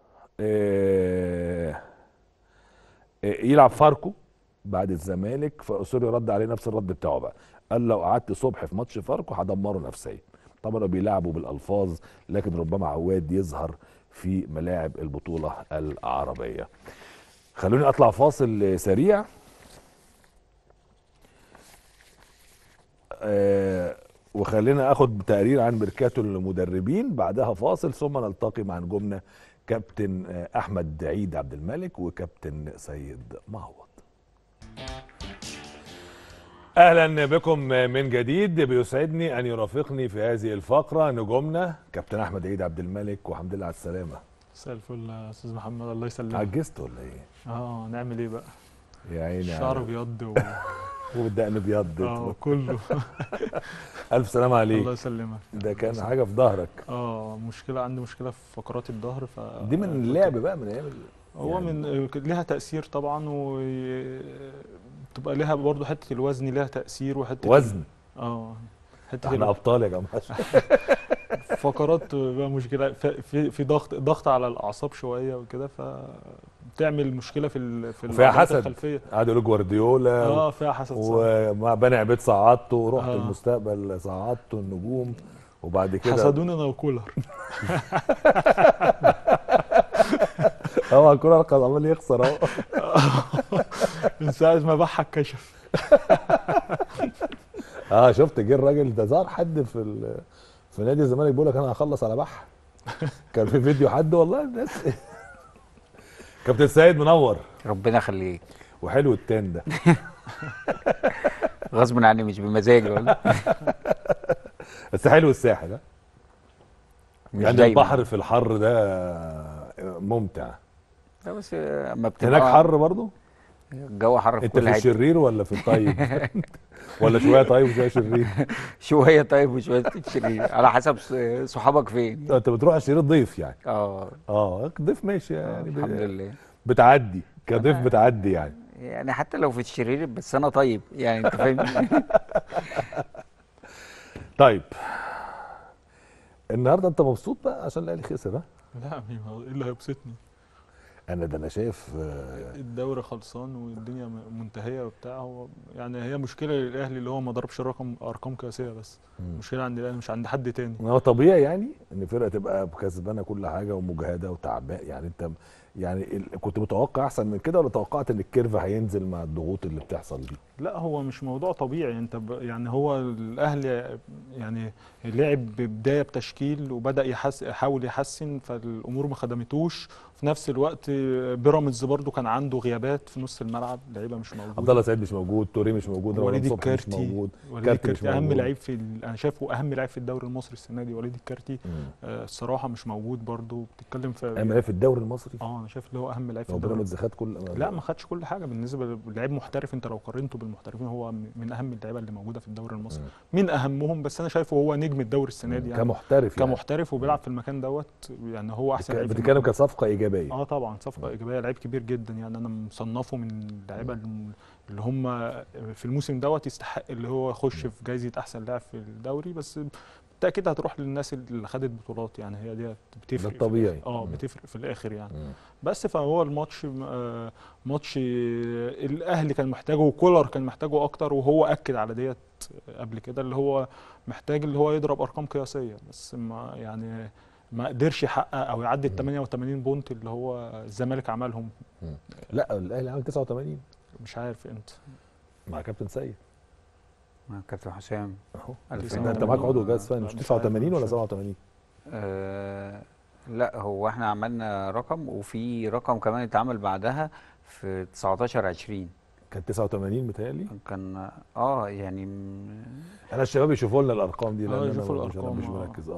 يلعب فاركو بعد الزمالك، فاوسوريو رد عليه نفس الرد بتاعه بقى، قال لو قعدت صبح في ماتش فاركو هدمره نفسيا. طبعا بيلعبوا بالالفاظ، لكن ربما عواد يظهر في ملاعب البطوله العربيه. خلوني اطلع فاصل سريع، وخلينا اخد تقرير عن ميركاتو المدربين، بعدها فاصل، ثم نلتقي مع نجومنا كابتن احمد عيد عبد الملك وكابتن سيد معوض. اهلا بكم من جديد، بيسعدني ان يرافقني في هذه الفقره نجومنا كابتن احمد عيد عبد الملك، والحمد لله على السلامه. مساء الفل يا استاذ محمد، الله يسلمك. عجزت ولا ايه؟ نعمل ايه بقى؟ يا عيني، الشعر ابيض والدقن ابيض كله. الف سلامه عليك. الله يسلمك. ده كان حاجه في ظهرك؟ مشكله، عندي مشكله في فقرات الظهر، دي من اللعب بقى، من ايام هو يعني من ليها تاثير طبعا، وتبقى ليها برضو حته الوزن ليها تاثير، وحته وزن حته احنا ابطال يا جماعه. فقرات بقى مشكله في ضغط على الاعصاب شويه وكده، بتعمل مشكله في فيها حسد الخلفيه. قعدوا يقولوا جوارديولا فيها حسد، ومع بني عبيد صعدته ورحت المستقبل صعدته النجوم، وبعد كده حسدونا انا وكولر. هو كولر كان عمال يخسر اهو. من ساعه ما بحك كشف. شفت جه الراجل ده، ظهر حد في نادي الزمالك بيقول لك انا هخلص على بح. كان في فيديو حد والله الناس. كابتن سيد منور. ربنا يخليك. وحلو التان ده. غصب عني مش بمزاجي والله. بس حلو الساحل ها. يعني دايما. البحر في الحر ده ممتع. لا بس اما بتبقى هناك حر برضه؟ الجو حر في انت كل في حته. الشرير ولا في الطيب؟ ولا شويه طيب وشويه شرير؟ شويه طيب وشويه شرير على حسب صحابك فين. انت بتروح الشرير ضيف يعني؟ اه ضيف ماشي يعني. الحمد لله. بتعدي كضيف بتعدي يعني. يعني حتى لو في الشرير بس انا طيب يعني انت فاهم. طيب النهارده انت مبسوط بقى عشان الاهلي خسر ها؟ لا ايه اللي هيبسطني؟ انا شايف الدوري خلصان والدنيا منتهيه وبتاع. هو يعني هي مشكله للاهلي اللي هو ما ضربش ارقام قياسيه بس. مشكله عند الاهلي مش عند حد تاني. هو طبيعي يعني ان فرقه تبقى كسبانه كل حاجه ومجهده وتعبان يعني. انت يعني كنت متوقع احسن من كده ولا توقعت ان الكيرف هينزل مع الضغوط اللي بتحصل دي؟ لا هو مش موضوع طبيعي. انت يعني هو الاهلي يعني لعب ببدايه بتشكيل وبدا يحاول يحسن، فالامور ما خدمتوش. في نفس الوقت بيراميدز برضو كان عنده غيابات في نص الملعب، لعيبه مش موجوده. عبد الله سعيد مش موجود، توري مش موجود، وليد صبحي مش الكارتي موجود، وليد الكارتي اهم لعيب انا شايفه اهم لعيب في الدوري المصري السنه دي وليد الكارتي. الصراحه مش موجود برضو. بتتكلم في اهم لعيب في الدوري المصري. انا شايف اللي هو اهم لعيب في الدوري. بيراميدز خد كل لا ما خدش كل حاجه بالنسبه للاعب محترف. انت لو قارنته بالمحترفين هو من اهم اللعيبه اللي موجوده في الدوري المصري. من اهمهم، بس انا شايفه هو نجم الدوري السنه دي يعني كمحترف وبيلعب في المكان دوت. يعني هو احسن لعيب. بتتكلم كصفقه ايجابيه. طبعا صفقه ايجابيه، لعيب كبير جدا يعني. انا مصنفه من اللعيبه اللي هم في الموسم دوت يستحق اللي هو يخش في جائزه احسن لاعب في الدوري. بس بالتاكيد هتروح للناس اللي خدت بطولات يعني. هي دي بتفرق. ده طبيعي. بتفرق في الاخر يعني. بس فهو الماتش ماتش الاهلي كان محتاجه وكولر كان محتاجه اكتر، وهو اكد على ديت قبل كده اللي هو محتاج اللي هو يضرب ارقام قياسيه. بس ما قدرش يحقق او يعدي ال 88 بونت اللي هو الزمالك عملهم. لا الاهلي عمل 89. مش عارف امتى. مع كابتن سيد. مع كابتن حسام اهو. انت معاك عضو جهاز فني مش 89 ولا 87؟ لا هو احنا عملنا رقم وفي رقم كمان اتعمل بعدها في 19/20. كان 89 متهيألي. كان يعني انا الشباب يشوفوا لنا الارقام دي لان انا مش مركز.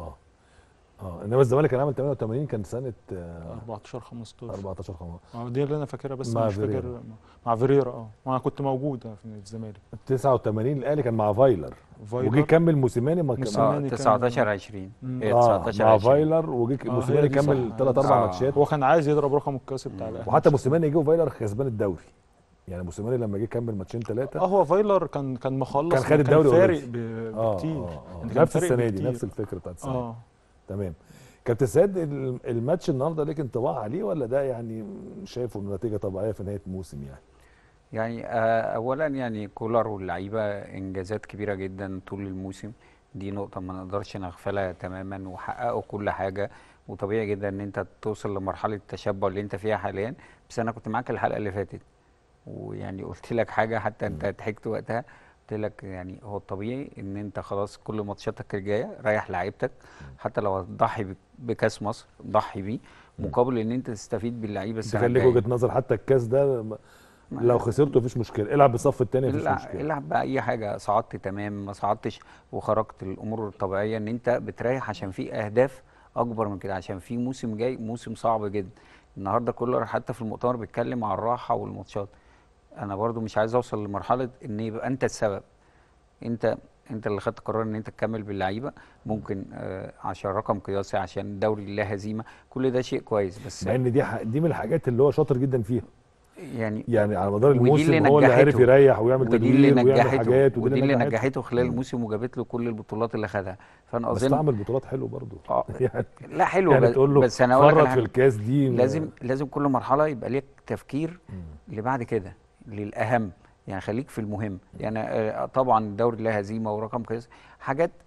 انما الزمالك كان عامل 88 كان سنه 14 15 دي اللي انا فاكرها بس مش فاكر. مع فيريرا. ما كنت موجود في الزمالك. 89 الاهلي كان مع فايلر وجي كمل موسيماني. ما كان 19/20 مع فايلر وجي موسيماني كمل 3 4 ماتشات. هو كان عايز يضرب رقم القياسي بتاع الاهلي. وحتى موسيماني جه وفايلر كسبان الدوري يعني. موسيماني لما جه كمل ماتشين 3 هو فايلر كان مخلص. كان خد الدوري فارق بكتير. نفس السنه دي نفس الفكره بتاعت السنه. تمام. كابتن سيد الماتش النهارده ليك انطباع عليه ولا ده يعني شايفه انه نتيجه طبيعيه في نهايه الموسم يعني؟ يعني اولا يعني كولر واللعيبه انجازات كبيره جدا طول الموسم. دي نقطه ما نقدرش نغفلها تماما وحققوا كل حاجه. وطبيعي جدا ان انت توصل لمرحله التشبع اللي انت فيها حاليا. بس انا كنت معاك الحلقه اللي فاتت ويعني قلت لك حاجه حتى انت ضحكت وقتها. قلت لك يعني هو الطبيعي ان انت خلاص كل ماتشاتك الجايه ريح لعيبتك. حتى لو هتضحي بكاس مصر ضحي بيه مقابل ان انت تستفيد باللعيبه السنه الجايه. خليك وجهه نظر حتى الكاس ده لو خسرته مفيش مشكله. العب بالصف الثاني مفيش مشكله. العب باي حاجه. صعدت تمام ما صعدتش وخرجت الامور الطبيعيه ان انت بتريح عشان في اهداف اكبر من كده. عشان في موسم جاي موسم صعب جدا. النهارده كولر حتى في المؤتمر بيتكلم عن الراحه والماتشات. انا برضو مش عايز اوصل لمرحله ان يبقى انت السبب. انت اللي خدت قرار ان انت تكمل باللعيبه. ممكن عشان رقم قياسي عشان الدوري لا هزيمه. كل ده شيء كويس. بس مع ان دي من الحاجات اللي هو شاطر جدا فيها. يعني على مدار الموسم هو اللي عارف يريح ويعمل تدوير ويعمل حاجات. ودي اللي نجحته خلال الموسم وجابت له كل البطولات اللي خدها. فانا اظن بس تعمل بطولات حلو برضو. يعني لا حلو يعني تقول له بس انا اقول لك في الكاس دي لازم كل مرحله يبقى ليك تفكير اللي بعد كده للاهم. يعني خليك في المهم. يعني طبعا الدوري لا هزيمه ورقم قياسي حاجات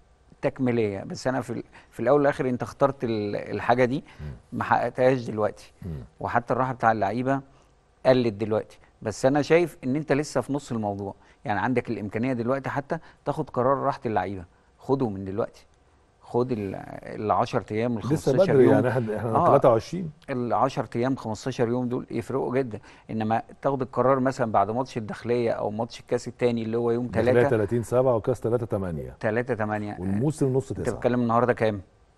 تكميليه. بس انا في الاول والاخر انت اخترت الحاجه دي ما حققتهاش دلوقتي، وحتى الراحه بتاع اللعيبه قلت دلوقتي. بس انا شايف ان انت لسه في نص الموضوع، يعني عندك الامكانيه دلوقتي حتى تاخد قرار راحه اللعيبه، خده من دلوقتي، خد ال 10 ايام ال 15 لسه بدري يوم. يعني احنا 23. ال 10 ايام 15 يوم دول يفرقوا جدا، انما تاخد القرار مثلا بعد ماتش الداخليه او ماتش الكاس الثاني اللي هو يوم 3 30/7 وكاس 3/8 3/8 والموسم نص 9. انت بتتكلم النهارده كام؟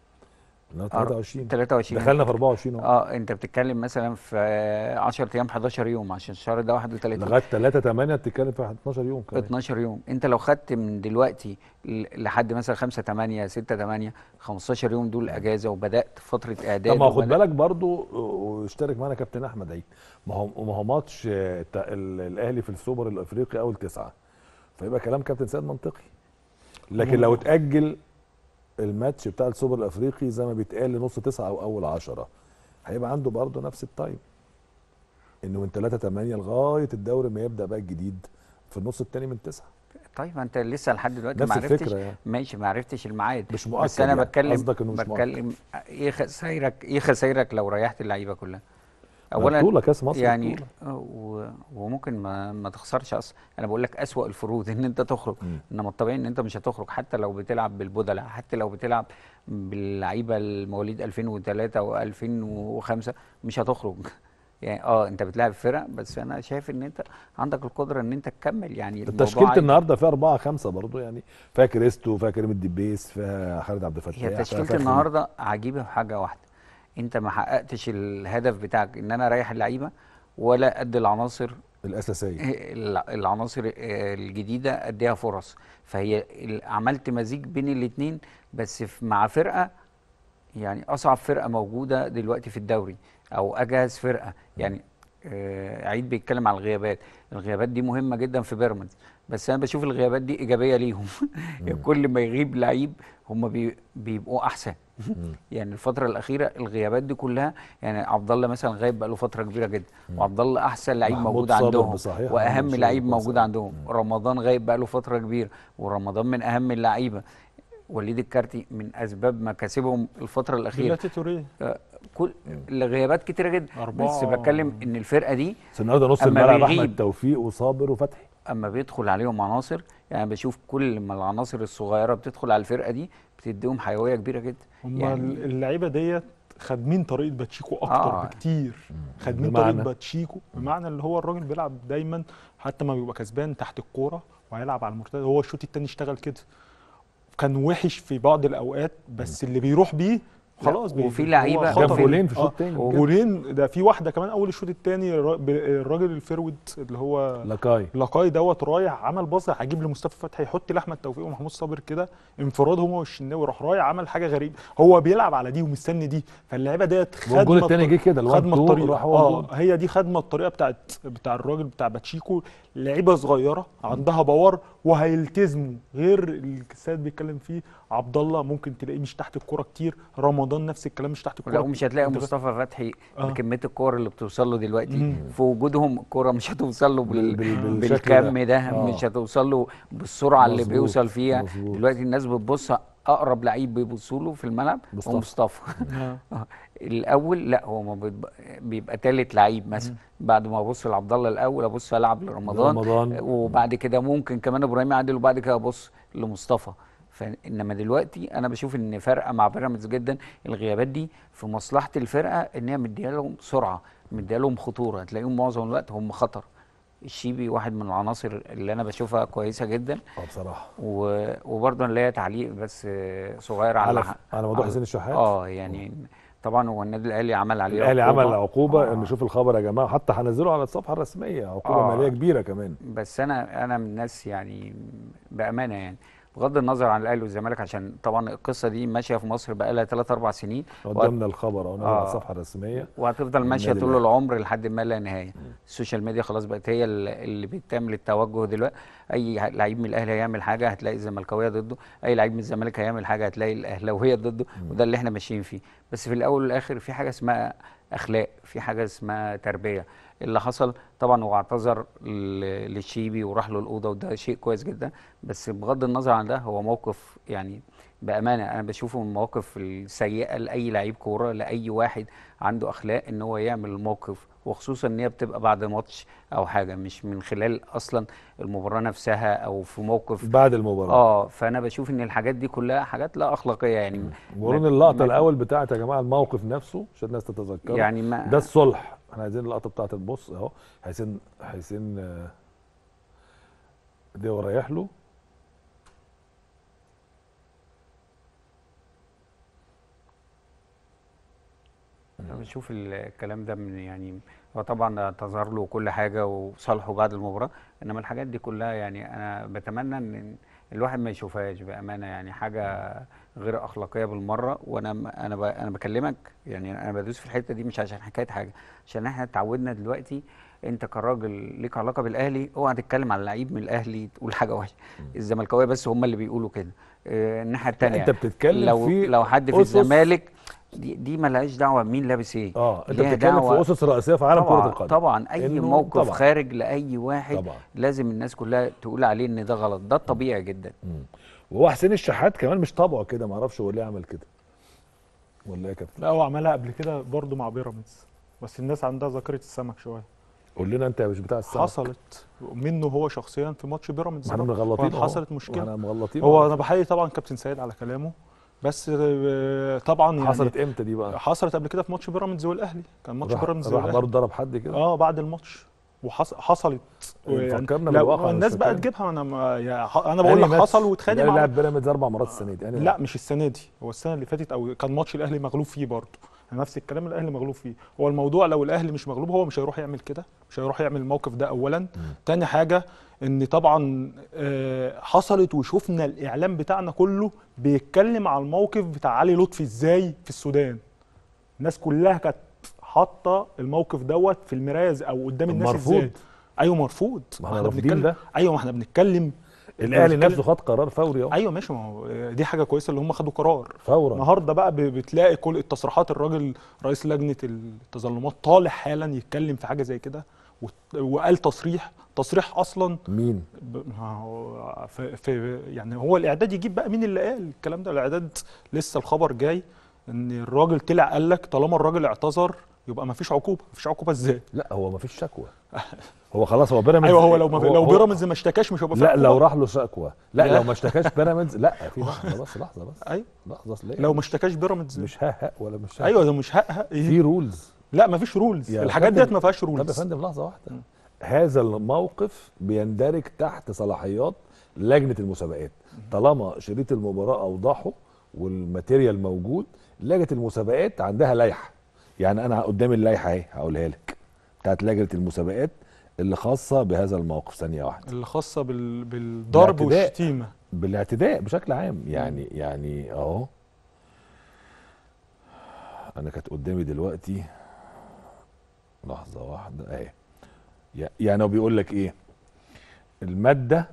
23 23 دخلنا في 24 اهو. انت بتتكلم مثلا في 10 ايام 11 يوم عشان الشهر ده 31 لغايه 3/8 بتتكلم في 12 يوم كمان. 12 يوم. انت لو خدت من دلوقتي لحد مثلا 5/8 6/8 15 يوم دول اجازه وبدات فتره اعداد. طب ما خد بالك برضو واشترك معانا كابتن احمد عيد، ما هو ماتش الاهلي في السوبر الافريقي اول 9، فيبقى كلام كابتن سيد منطقي. لكن لو اتاجل الماتش بتاع السوبر الافريقي زي ما بيتقال لنص 9 او اول 10 هيبقى عنده برضه نفس التايم، انه من 3/8 لغايه الدوري ما يبدا بقى الجديد في النص الثاني من 9. طيب انت لسه لحد دلوقتي نفس ما عرفتش الفكرة يعني. ماشي، ما عرفتش الميعاد، مش مؤكد بس انا يعني. بتكلم قصدك انه مش مؤكد. ايه خسائرك لو ريحت اللعيبه كلها؟ اولا بطوله كاس مصر يعني وممكن ما تخسرش اصلا. انا بقول لك اسوأ الفروض ان انت تخرج، انما الطبيعي ان انت مش هتخرج حتى لو بتلعب بالبدلاء، حتى لو بتلعب باللعيبه المواليد 2003 و2005 مش هتخرج. يعني انت بتلعب فرق، بس انا شايف ان انت عندك القدره ان انت تكمل. يعني تشكيله النهارده فيها 4-5 برضه، يعني فيها كريستو، فيها كريم الدبيس، فيها خالد عبد الفتاح. هي تشكيله النهارده عجيبه في حاجه واحده، انت ما حققتش الهدف بتاعك ان انا اريح اللعيبه ولا ادي العناصر الاساسيه، العناصر الجديده اديها فرص. فهي عملت مزيج بين الاثنين، بس مع فرقه يعني اصعب فرقه موجوده دلوقتي في الدوري او اجهز فرقه. يعني عيد بيتكلم على الغيابات دي مهمه جدا في بيراميدز، بس انا بشوف الغيابات دي ايجابيه ليهم. يعني كل ما يغيب لعيب هم بيبقوا احسن. يعني الفتره الاخيره الغيابات دي كلها، يعني عبد الله مثلا غايب بقاله فتره كبيره جدا، وعبد الله احسن لعيب موجود عندهم واهم لعيب موجود عندهم. رمضان غايب بقاله فتره كبيره، ورمضان من اهم اللعيبه. وليد الكارتي من اسباب مكاسبهم الفتره الاخيره. كل الغيابات كتيره جدا، بس بتكلم ان الفرقه دي النهارده نص الملعب احمد توفيق وصابر وفتحي. اما بيدخل عليهم عناصر، يعني بشوف كل ما العناصر الصغيره بتدخل على الفرقه دي بتديهم حيويه كبيره جدا. هم يعني اللعيبه ديت خادمين طريقه باتشيكو اكتر بكتير. خادمين طريقه باتشيكو، بمعنى اللي هو الراجل بيلعب دايما حتى ما بيبقى كسبان تحت الكوره وهيلعب على المرتد. هو الشوط الثاني اشتغل كده، كان وحش في بعض الاوقات بس اللي بيروح بيه خلاص. وفي لعيبه جاب جولين في الشوط الثاني، جولين ده في واحده كمان اول الشوط الثاني. الراجل الفيرود اللي هو لاكاي دوت رايح عمل باص هجيب لمصطفى فتحي يحط لاحمد توفيق ومحمود صابر كده انفراد هو والشناوي، راح رايح عمل حاجه غريبه. هو بيلعب على دي ومستني دي، فاللعيبه ديت خدمه. الجول الثاني جه كده خدمه الطريقه. هي دي خدمه الطريقه بتاع الراجل بتاع باتشيكو. لعيبه صغيره عندها باور وهيلتزموا، غير السيد بيتكلم فيه. عبد الله ممكن تلاقيه مش تحت الكوره كتير، رمضان نفس الكلام مش تحت الكوره. لا ومش هتلاقي مصطفى فتحي بكميه الكور اللي بتوصل له دلوقتي. في وجودهم الكوره مش هتوصل له بالكم ده. مش هتوصل له بالسرعه اللي بيوصل فيها. دلوقتي الناس بتبص اقرب لعيب بيبصوا له في الملعب هو مصطفى. الاول لا هو بيبقى ثالث لعيب مثلا. بعد ما ابص لعبد الله الاول ابص العب لرمضان، وبعد كده ممكن كمان ابراهيم عادل، وبعد كده ابص لمصطفى. فانما دلوقتي انا بشوف ان فرقه مع بيراميدز جدا. الغيابات دي في مصلحه الفرقه، ان هي مديها لهم سرعه، مديها لهم خطوره. هتلاقيهم معظم الوقت هم خطر. الشيبي واحد من العناصر اللي انا بشوفها كويسه جدا بصراحه. وبرضه انا ليا تعليق بس صغير على موضوع حسين الشحات. يعني طبعا هو النادي الاهلي عمل عليه الاهلي عمل عقوبه. نشوف الخبر يا جماعه، حتى هنزله على الصفحه الرسميه. عقوبه ماليه كبيره كمان. بس انا من الناس يعني بامانه، يعني بغض النظر عن الاهلي والزمالك، عشان طبعا القصه دي ماشيه في مصر بقى لها 3-4 سنين. قدامنا الخبر اهو على الصفحه الرسميه، وهتفضل ماشيه طول العمر لحد ما لا نهايه. السوشيال ميديا خلاص بقت هي اللي بتعمل التوجه دلوقتي. اي لعيب من الاهلي هيعمل حاجه هتلاقي الزملكاويه ضده، اي لعيب من الزمالك هيعمل حاجه هتلاقي الاهلاويه ضده. وده اللي احنا ماشيين فيه. بس في الاول والاخر في حاجه اسمها اخلاق، في حاجه اسمها تربيه. اللي حصل طبعا هو اعتذر للشيبي وراح له الاوضه، وده شيء كويس جدا. بس بغض النظر عن ده هو موقف يعني بامانه انا بشوفه من المواقف السيئه لاي لعيب كوره، لاي واحد عنده اخلاق ان هو يعمل الموقف، وخصوصا ان هي بتبقى بعد ماتش او حاجه، مش من خلال اصلا المباراه نفسها او في موقف بعد المباراه. فانا بشوف ان الحاجات دي كلها حاجات لا اخلاقيه يعني. ورون اللقطه الاول بتاعت يا جماعه الموقف نفسه عشان الناس تتذكره يعني ده الصلح. احنا عايزين اللقطه بتاعت البص اهو، حسين دي ورايح له. انا بشوف الكلام ده من يعني هو طبعا اعتذر له وكل حاجه وصالحه بعد المباراه، انما الحاجات دي كلها يعني انا بتمنى ان الواحد ما يشوفهاش بامانه، يعني حاجه غير اخلاقيه بالمره. انا بكلمك يعني انا بدوس في الحته دي مش عشان حكايه حاجه، عشان احنا اتعودنا دلوقتي انت كراجل ليك علاقه بالاهلي اوعى تتكلم على لعيب من الاهلي تقول حاجه وحشه. الزملكاويه بس هم اللي بيقولوا كده. الناحيه الثانيه انت بتتكلم في لو حد في الزمالك دي مالهاش دعوه بمين لابس ايه. انت بتتكلم في اسس رئيسيه في عالم كره القدم. طبعا اي موقف طبعًا خارج لاي واحد طبعًا لازم الناس كلها تقول عليه ان ده غلط، ده الطبيعي جدا. وهو حسين الشحات كمان مش طبعه كده، ما اعرفش هو ليه عمل كده ولا ايه يا كابتن؟ لا هو عملها قبل كده برضه مع بيراميدز، بس الناس عندها ذاكره السمك شويه. قول لنا انت مش بتاع السمك. حصلت منه هو شخصيا في ماتش بيراميدز، احنا مغلطين، حصلت مشكله. احنا مغلطين. هو انا بحيي طبعا كابتن سيد على كلامه، بس طبعا يعني حصلت امتى دي بقى؟ حصلت قبل كده في ماتش بيراميدز والاهلي، كان ماتش بيراميدز والاهلي راح برضه ضرب حد كده بعد الماتش وحصلت. فكرنا بالواقع. الناس بقى تجيبها، انا بقول لك حصل واتخانق مع لعب بيراميدز 4 مرات السنه دي. لا مش السنه دي، هو السنه اللي فاتت او كان ماتش الاهلي مغلوب فيه برضه، نفس الكلام الاهلي مغلوب فيه. هو الموضوع لو الاهلي مش مغلوب هو مش هيروح يعمل كده، مش هيروح يعمل الموقف ده اولا. تاني حاجه ان طبعا حصلت وشفنا الاعلام بتاعنا كله بيتكلم على الموقف بتاع علي لطفي ازاي في السودان. الناس كلها كانت حاطه الموقف دوت في المرايه او قدام الناس ازاي. ايوه مرفوض. ما احنا بنتكلم ده. ايوه ما احنا بنتكلم. الاهلي نفسه خد قرار فوري اهو. ايوه ماشي، ما هو دي حاجه كويسه اللي هم خدوا قرار فورا. النهارده بقى بتلاقي كل التصريحات، الراجل رئيس لجنه التظلمات طالع حالا يتكلم في حاجه زي كده، وقال تصريح اصلا مين؟ في يعني هو الاعداد يجيب بقى مين اللي قال الكلام ده. الاعداد لسه الخبر جاي ان الراجل طلع قال لك طالما الراجل اعتذر يبقى ما فيش عقوبه. مفيش عقوبه ازاي؟ لا هو ما فيش شكوى. هو خلاص هو بيراميدز. ايوه هو لو بيراميدز ما اشتكاش مش هيبقى في عقوبه. لا لو راح له شكوى. لا لو ما اشتكاش بيراميدز. لا في لحظه بس ايوه لحظه لو ما اشتكاش بيراميدز مش هق ولا مش ايوه ده مش هق في رولز. لا ما فيش رولز، الحاجات ديت ما فيهاش رولز. طب يا فندم لحظه واحده. هذا الموقف بيندرج تحت صلاحيات لجنه المسابقات. طالما شريط المباراه اوضحه والماتيريال موجود، لجنه المسابقات عندها لائحه. يعني انا قدامي اللائحه اهي هقولها لك بتاعت لجنه المسابقات اللي خاصه بهذا الموقف. ثانيه واحده. اللي خاصه بالضرب والشتيمه، بالاعتداء بشكل عام. يعني اهو انا كانت قدامي دلوقتي لحظه واحده اهي. يعني هو بيقول لك ايه؟ الماده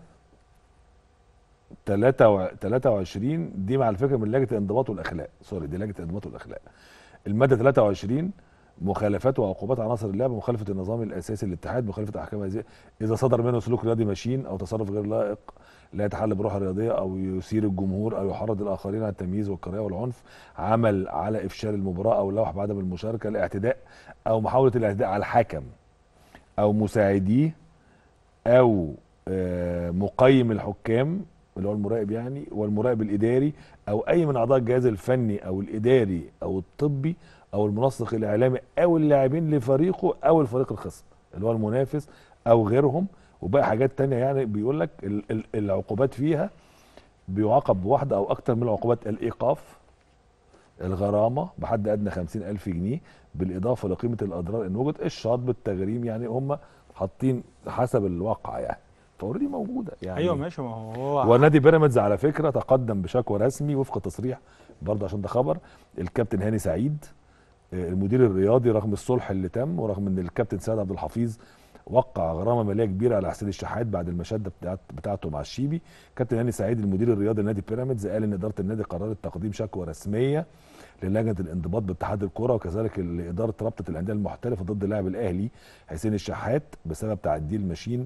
23 دي مع الفكره من لجنه الانضباط والاخلاق. سوري دي لجنه الانضباط والاخلاق. الماده 23 مخالفات وعقوبات عناصر اللعبه: مخالفه النظام الاساسي للاتحاد، مخالفه احكام هذه اذا صدر منه سلوك رياضي مشين او تصرف غير لائق لا يتحلى بروح الرياضيه او يثير الجمهور او يحرض الاخرين على التمييز والكراهيه والعنف، عمل على افشال المباراه او لوح بعدم المشاركه، الاعتداء او محاوله الاعتداء على الحكم او مساعديه او مقيم الحكام اللي هو المراقب يعني، والمراقب الاداري او اي من اعضاء الجهاز الفني او الاداري او الطبي او المنسق الاعلامي او اللاعبين لفريقه او الفريق الخصم اللي هو المنافس او غيرهم. وبقى حاجات تانية يعني بيقول لك العقوبات فيها بيعاقب بواحده او اكتر من العقوبات: الايقاف، الغرامه بحد ادنى 50,000 جنيه بالاضافه لقيمه الاضرار ان وجد، الشطب، التغريم. يعني هم حاطين حسب الواقع يعني، فاوريدي موجوده يعني. ايوه ماشي. ما هو ونادي بيراميدز على فكره تقدم بشكوى رسمي وفق تصريح برضه عشان ده خبر الكابتن هاني سعيد المدير الرياضي، رغم الصلح اللي تم ورغم ان الكابتن سيد عبد الحفيظ وقع غرامه ماليه كبيره على حسين الشحات بعد المشاده بتاعته مع الشيبي. كابتن هاني سعيد المدير الرياضي لنادي بيراميدز قال ان اداره النادي قررت تقديم شكوى رسميه للجنه الانضباط باتحاد الكره وكذلك لاداره رابطه الانديه المحترفه ضد اللاعب الاهلي حسين الشحات بسبب تعديه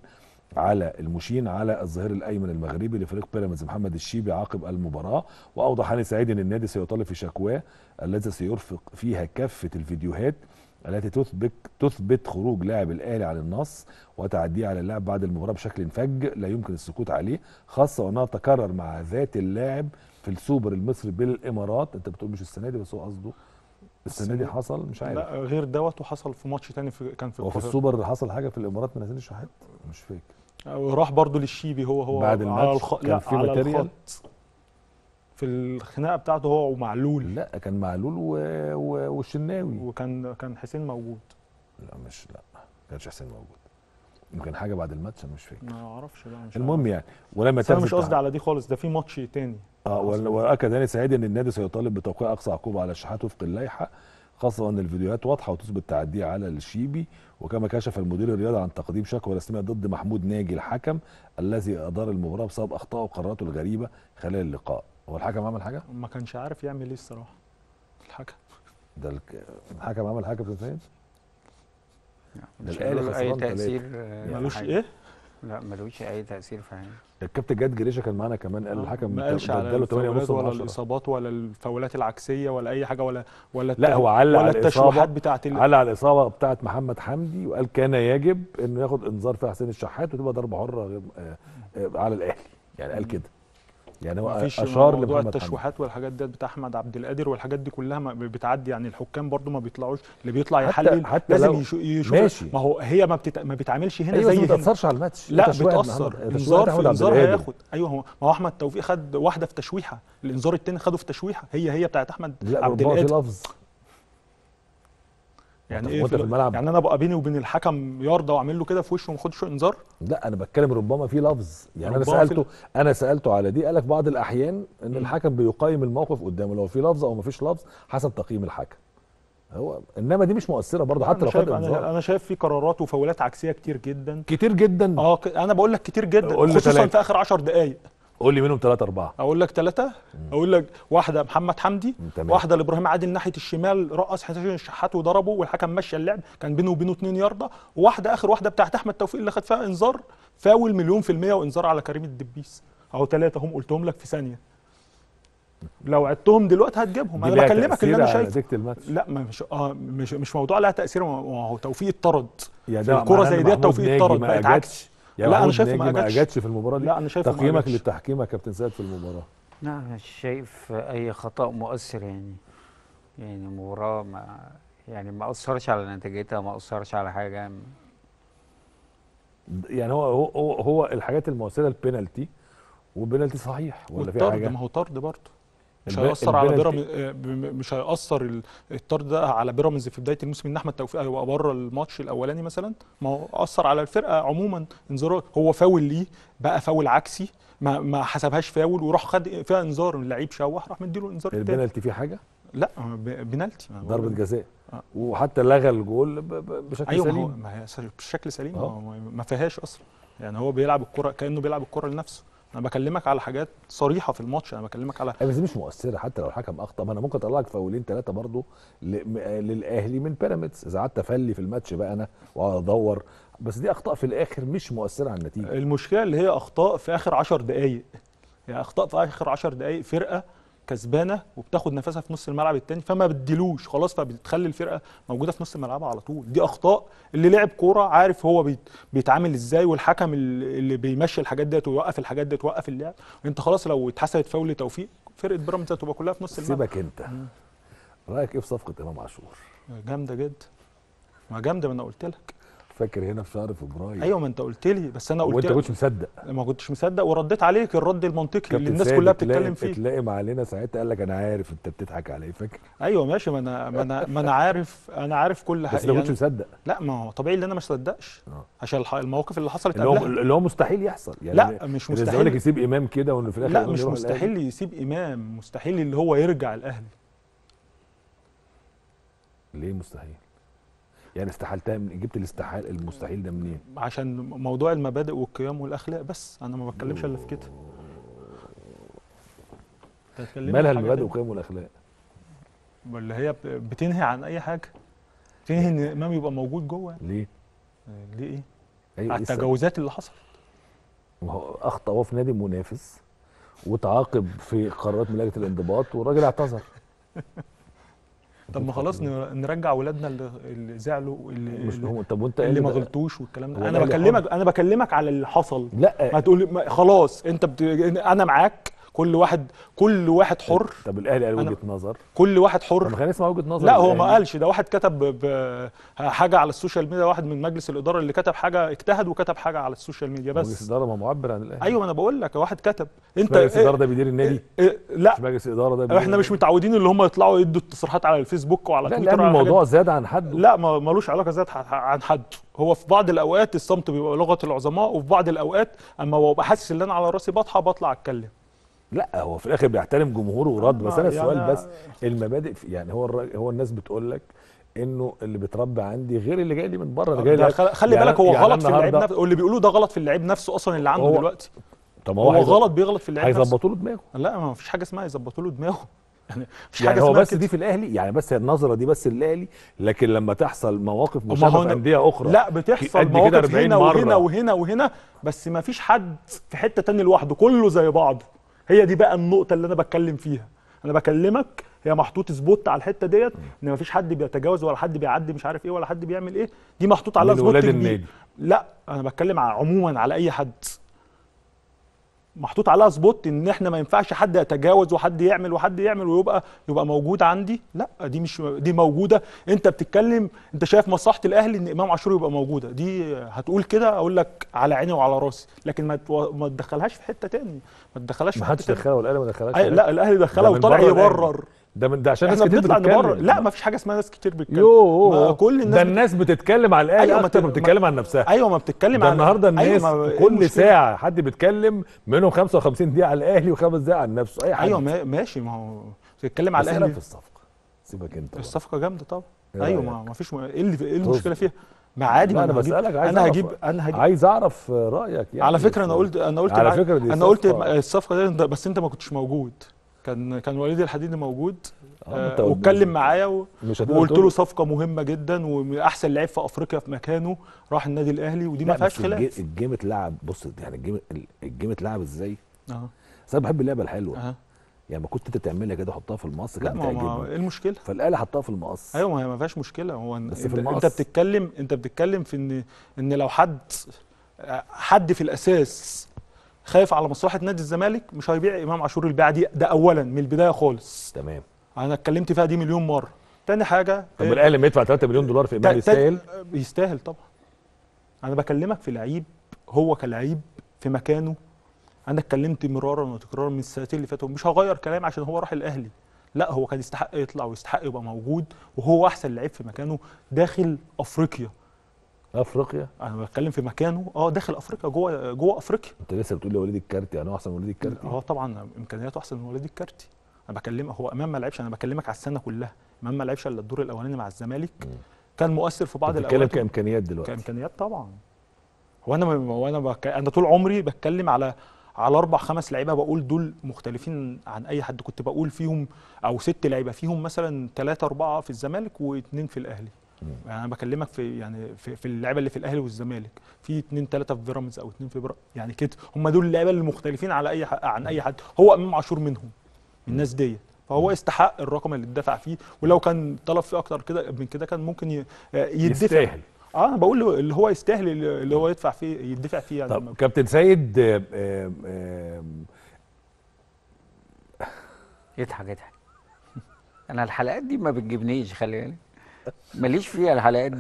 المشين على الظهير الايمن المغربي لفريق بيراميدز محمد الشيبي عقب المباراه. واوضح هاني سعيد ان النادي سيطالب في شكواه التي سيرفق فيها كافه الفيديوهات التي تثبت خروج لاعب الاهلي عن النص وتعديه على اللاعب بعد المباراه بشكل فج لا يمكن السكوت عليه، خاصه وانها تكرر مع ذات اللاعب في السوبر المصري بالامارات. انت بتقول مش السنه دي، بس هو قصده السنه دي حصل مش عارف. لا غير دوت، وحصل في ماتش تاني كان في وفي السوبر حصل حاجه في الامارات من حسين الشحات مش فاكر. راح برضو للشيبي هو بعد الماتش كان في على الخط في الخناقه بتاعته هو ومعلول. لا كان معلول والشناوي، وكان حسين موجود. لا ما كانش حسين موجود، يمكن حاجه بعد الماتش انا مش فاكر. ما اعرفش بقى مش المهم عارف. يعني ولما انا مش قصدي على دي خالص، ده في ماتش تاني. واكد هاني سعيد ان النادي سيطالب بتوقيع اقصى عقوبه على الشحات وفق اللائحه، خاصه وان الفيديوهات واضحه وتثبت تعديه على الشيبي. وكما كشف المدير الرياضي عن تقديم شكوى رسميه ضد محمود ناجي الحكم الذي ادار المباراه بسبب اخطائه وقراراته الغريبه خلال اللقاء. هو الحكم عمل حاجه؟ ما كانش عارف يعمل ايه الصراحه الحكم. ده الحكم عمل حاجه في الفايز؟ ده الاهلي اي تاثير ملوش ايه؟ لا ملوش اي تاثير فاهم. الكابتن جاد جريشه كان معانا كمان قال الحكم ما قالش على الفاولات ولا الاصابات ولا الفاولات العكسيه ولا اي حاجه ولا لا هو علق على التشويحات بتاعت علق على الاصابه بتاعت محمد حمدي وقال كان يجب انه ياخد انذار في حسين الشحات وتبقى ضربه حره على الاهلي، يعني قال كده. يعني هو اشار لموضوع التشويحات والحاجات ديت بتاع احمد عبد القادر والحاجات دي كلها بتعدي، يعني الحكام برضو ما بيطلعوش، اللي بيطلع يحلل حتى لازم يشوف ماشي. ما هو هي ما بتعملش هنا أيوة زي ما بتاثرش على الماتش. لا بتاثر. انذار هياخد. ايوه ما هو احمد توفيق خد واحده في تشويحه، الانذار الثاني خده في تشويحه هي بتاعت احمد عبد القادر. في لفظ يعني ايه في الملعب؟ يعني انا ابقى بيني وبين الحكم يرضى واعمل له كده في وشه وما اخدش انذار؟ لا انا بتكلم ربما في لفظ، يعني انا سالته على دي، قال لك بعض الاحيان ان الحكم بيقيم الموقف قدامه لو في لفظ او ما فيش لفظ حسب تقييم الحكم. هو انما دي مش مؤثره برضه حتى لو خد انذار. انا شايف في قرارات وفاولات عكسيه كتير جدا انا بقول لك كتير جدا خصوصا في اخر 10 دقائق. قول لي منهم 3 4. اقول لك 3. اقول لك واحده محمد حمدي، واحده لابراهيم عادل ناحيه الشمال رقص حسين الشحات وضربه والحكم مشى اللعب كان بينه وبينه 2 ياردة، وواحده اخر واحده بتاعت احمد توفيق اللي خد فيها انذار فاول 100% وانذار على كريم الدبيس. اهو 3 هم قلتهم لك في ثانيه، لو عدتهم دلوقتي هتجيبهم. انا بكلمك اللي انا شايفه. لا مش موضوع لها تاثير، هو توفيق اتطرد الكره زي دي، توفيق اتطرد بقت عكس. لا انا شايف ما اجتش في المباراه دي. لا انا شايف تقييمك للتحكيم يا كابتن سيد في المباراه؟ لا انا شايف اي خطا مؤثر، يعني المباراه ما اثرش على نتيجتها، ما اثرش على حاجه. يعني هو الحاجات المؤثره البينالتي، والبينالتي صحيح ولا في حاجه؟ ما هو طرد برضه مش هيأثر على بيراميدز، مش هيأثر الطرد ده على بيراميدز في بدايه الموسم ان احمد توفيق هيبقى بره الماتش الاولاني مثلا. ما هو اثر على الفرقه عموما. انذار هو فاول ليه بقى فاول عكسي، ما حسبهاش فاول وراح خد فيها انذار، اللعيب شوح راح مديله انذار الثاني. البينالتي فيه حاجه؟ لا بينالتي ضربه جزاء وحتى لغى الجول بشكل سليم. أيوة ما هي بشكل سليم ما فيهاش اصلا، يعني هو بيلعب الكره كانه بيلعب الكره لنفسه. انا بكلمك على حاجات صريحه في الماتش، انا بكلمك على بس دي مش مؤثره حتى لو الحكم اخطا. ما انا ممكن اطلع لك فاولين 3 برضه للاهلي من بيراميدز اذا قعدت افلي في الماتش بقى انا وادور، بس دي اخطاء في الاخر مش مؤثره على النتيجه. المشكله اللي هي اخطاء في اخر 10 دقائق، يعني اخطاء في اخر 10 دقائق فرقه كسبانه وبتاخد نفسها في نص الملعب الثاني فما بتديلوش خلاص، فبتخلي الفرقه موجوده في نص الملعب على طول. دي اخطاء اللي لعب كوره عارف هو بيتعامل ازاي، والحكم اللي بيمشي الحاجات ديت ويوقف الحاجات ديت ويوقف اللعب. انت خلاص لو اتحسبت فاول لتوفيق فرقه بيراميدز هتبقى كلها في نص الملعب. سيبك انت رايك ايه في صفقه امام عاشور؟ جامده جدا. ما جامده، ما انا قلت لك. فاكر هنا في شهر فبراير؟ ايوه ما انت قلت لي، بس انا قلت وانت كنتش مصدق. ما كنتش مصدق ورديت عليك الرد المنطقي اللي الناس كلها بتتكلم فيه. تلاقي معلنا ساعتها قال لك انا عارف انت بتضحك على ايه. فاكر؟ ايوه ماشي، ما انا عارف كل حاجه. بس ما كنتش مصدق. لا ما هو طبيعي ان انا ما اصدقش عشان المواقف اللي حصلت قبلها اللي هو مستحيل يحصل. يعني لا مش مستحيل الزمالك يسيب امام كده وانه في الاخر لا مش مستحيل يسيب امام، مستحيل اللي هو يرجع الاهلي. ليه مستحيل؟ يعني استحالتها جبت المستحيل ده منين؟ عشان موضوع المبادئ والقيم والاخلاق، بس انا ما بتكلمش الا في كده. مالها المبادئ والقيم والاخلاق؟ اللي هي بتنهي عن اي حاجه، تنهي ان الامام يبقى موجود جوه. ليه؟ ليه ايه؟ أيوة على التجاوزات اللي حصلت. ما هو اخطا هو في نادي منافس وتعاقب في قرارات من لجنه الانضباط والراجل اعتذر. طب ما خلاص نرجع ولادنا اللي زعلوا مش هم. طب وانت اللي ما غلطوش والكلام ده. انا انا بكلمك على اللي حصل. لا ما تقول خلاص انت انا معاك، كل واحد حر. طب الاهلي قال وجهه نظر، كل واحد حر. طب خلينا نسمع وجهه نظر. لا هو ما قالش، ده واحد كتب حاجه على السوشيال ميديا، واحد من مجلس الاداره اللي كتب حاجه، اجتهد وكتب حاجه على السوشيال ميديا بس. مجلس الاداره ما معبر عن الاهلي. ايوه انا بقول لك واحد كتب. انت مجلس الاداره ده بيدير النادي؟ لا مش مجلس الاداره ده بيدير احنا مش متعودين اللي هم يطلعوا يدوا تصريحات على الفيسبوك وعلى تويتر. لا الموضوع زاد عن حده. لا ملوش علاقه زاد عن حده. هو في بعض الاوقات الصمت بيبقى لغه العظماء، وفي بعض الاوقات اما ببقى حاسس ان انا على راسي بطحه بطلع اتكلم. لا هو في الاخر بيحترم جمهوره ورد. بس انا السؤال يعني بس المبادئ يعني هو الناس بتقول لك انه اللي بيتربى عندي غير اللي جاي لي من بره. اللي جاي خلي يعني بالك هو يعني غلط في اللعيب نفسه، واللي بيقولوه ده غلط في اللعيب نفسه اصلا اللي عنده دلوقتي. طب هو غلط، بيغلط في اللعيب نفسه. هيظبطوا له دماغه؟ لا ما فيش حاجه اسمها يظبطوا له دماغه. يعني مفيش يعني حاجه هو اسمها بس كده. دي في الاهلي يعني، بس النظره دي بس الاهلي، لكن لما تحصل مواقف مشابهه في انديه اخرى لا بتحصل مواقف هنا وهنا وهنا وهنا، بس ما فيش حد في حته تانية لوحده، كله زي بعضه. هي دي بقى النقطه اللي انا بتكلم فيها. انا بكلمك هي محطوط سبوت على الحته ديت، ان ما فيش حد بيتجاوز ولا حد بيعدي مش عارف ايه ولا حد بيعمل ايه. دي محطوط عليها سبوت كبير. لا انا بتكلم عموما على اي حد محطوط عليها سبوت، ان احنا ما ينفعش حد يتجاوز وحد يعمل ويبقى موجود عندي. لا دي موجوده. انت بتتكلم، انت شايف مصلحه الاهلي ان امام عاشور يبقى موجوده، دي هتقول كده اقول لك على عيني وعلى راسي، لكن ما تدخلهاش في حته تاني، ما تدخلهاش في حته ما حدش دخلها والاهلي ما دخلهاش. لا الاهلي دخلها وطلع يبرر. ده عشان ناس كتير بتتكلم. لا ما فيش حاجه اسمها ناس كتير بتتكلم. كل الناس ده الناس بتتكلم على الاهلي. أيوة اكتر ما بتتكلم عن نفسها. ايوه ما بتتكلم عن النهارده الناس. أيوة كل ساعه حد بيتكلم، منهم 55 دقيقه على الاهلي و5 دقائق عن نفسه. اي حد. ايوه ماشي. ما هو بتتكلم على الاهلي في الصفقه. سيبك انت. الصفقه جامده طبعا. ايوه ما فيش ايه المشكله فيها؟ ما عادي. ما انا بسالك، انا هجيب عايز اعرف رايك يعني. على فكره انا قلت الصفقه دي، بس انت ما كنتش موجود. كان وليد الحديدي موجود واتكلم معايا وقلت له صفقه مهمه جدا واحسن لعيب في افريقيا في مكانه راح النادي الاهلي، ودي ما فيهاش خلاف. الجيم اتلعب. بص يعني الجيم اتلعب ازاي؟ بس انا بحب اللعبه الحلوه. يعني ما كنت انت تعملها كده حطها في المقص كانت بتعجبني. لا ايه المشكله؟ فالاهلي حطها في المقص. ايوه ما هي ما فيهاش مشكله. هو بس في المقص انت بتتكلم في ان لو حد في الاساس خايف على مصلحه نادي الزمالك مش هيبيع امام عاشور البيعه دي. ده اولا من البدايه خالص. تمام. انا اتكلمت فيها دي مليون مره. تاني حاجه، طب الاهلي لما يدفع 3 مليون دولار في امام يستاهل؟ يستاهل طبعا. انا بكلمك في لعيب هو كلعيب في مكانه. انا اتكلمت مرارا وتكرارا من السنتين اللي فاتوا، مش هغير كلام عشان هو راح الاهلي. لا هو كان يستحق يطلع ويستحق يبقى موجود، وهو احسن لعيب في مكانه داخل افريقيا. انا بتكلم في مكانه داخل افريقيا، جوه افريقيا. انت لسه بتقول لي وليد الكارتي يعني هو احسن من وليد الكارتي؟ طبعا امكانياته احسن من وليد الكارتي. انا بكلمك هو امام ما لعبش، انا بكلمك على السنه كلها. امام ما لعبش الا الدور الاولاني مع الزمالك. كان مؤثر في بعض الاوقات. بتتكلم كامكانيات دلوقتي؟ كامكانيات طبعا. انا طول عمري بتكلم على 4-5 لعيبه، بقول دول مختلفين عن اي حد. كنت بقول فيهم او 6 لعيبه فيهم مثلا 3-4 في الزمالك و2 في الاهلي. يعني انا بكلمك في اللعيبه اللي في الاهلي والزمالك، في 2-3 في بيراميدز او 2 في يعني كده. هم دول اللعيبه المختلفين على عن اي حد. هو امام عاشور منهم الناس ديت، فهو يستحق الرقم اللي اتدفع فيه، ولو كان طلب فيه اكتر كده من كده كان ممكن يدفع. يستاهل. انا بقول له اللي هو يستاهل، اللي هو يدفع فيه يعني. طب كابتن سيد يضحك انا الحلقات دي ما بتجيبنيش، خلي بالك ماليش فيها الحلقات دي.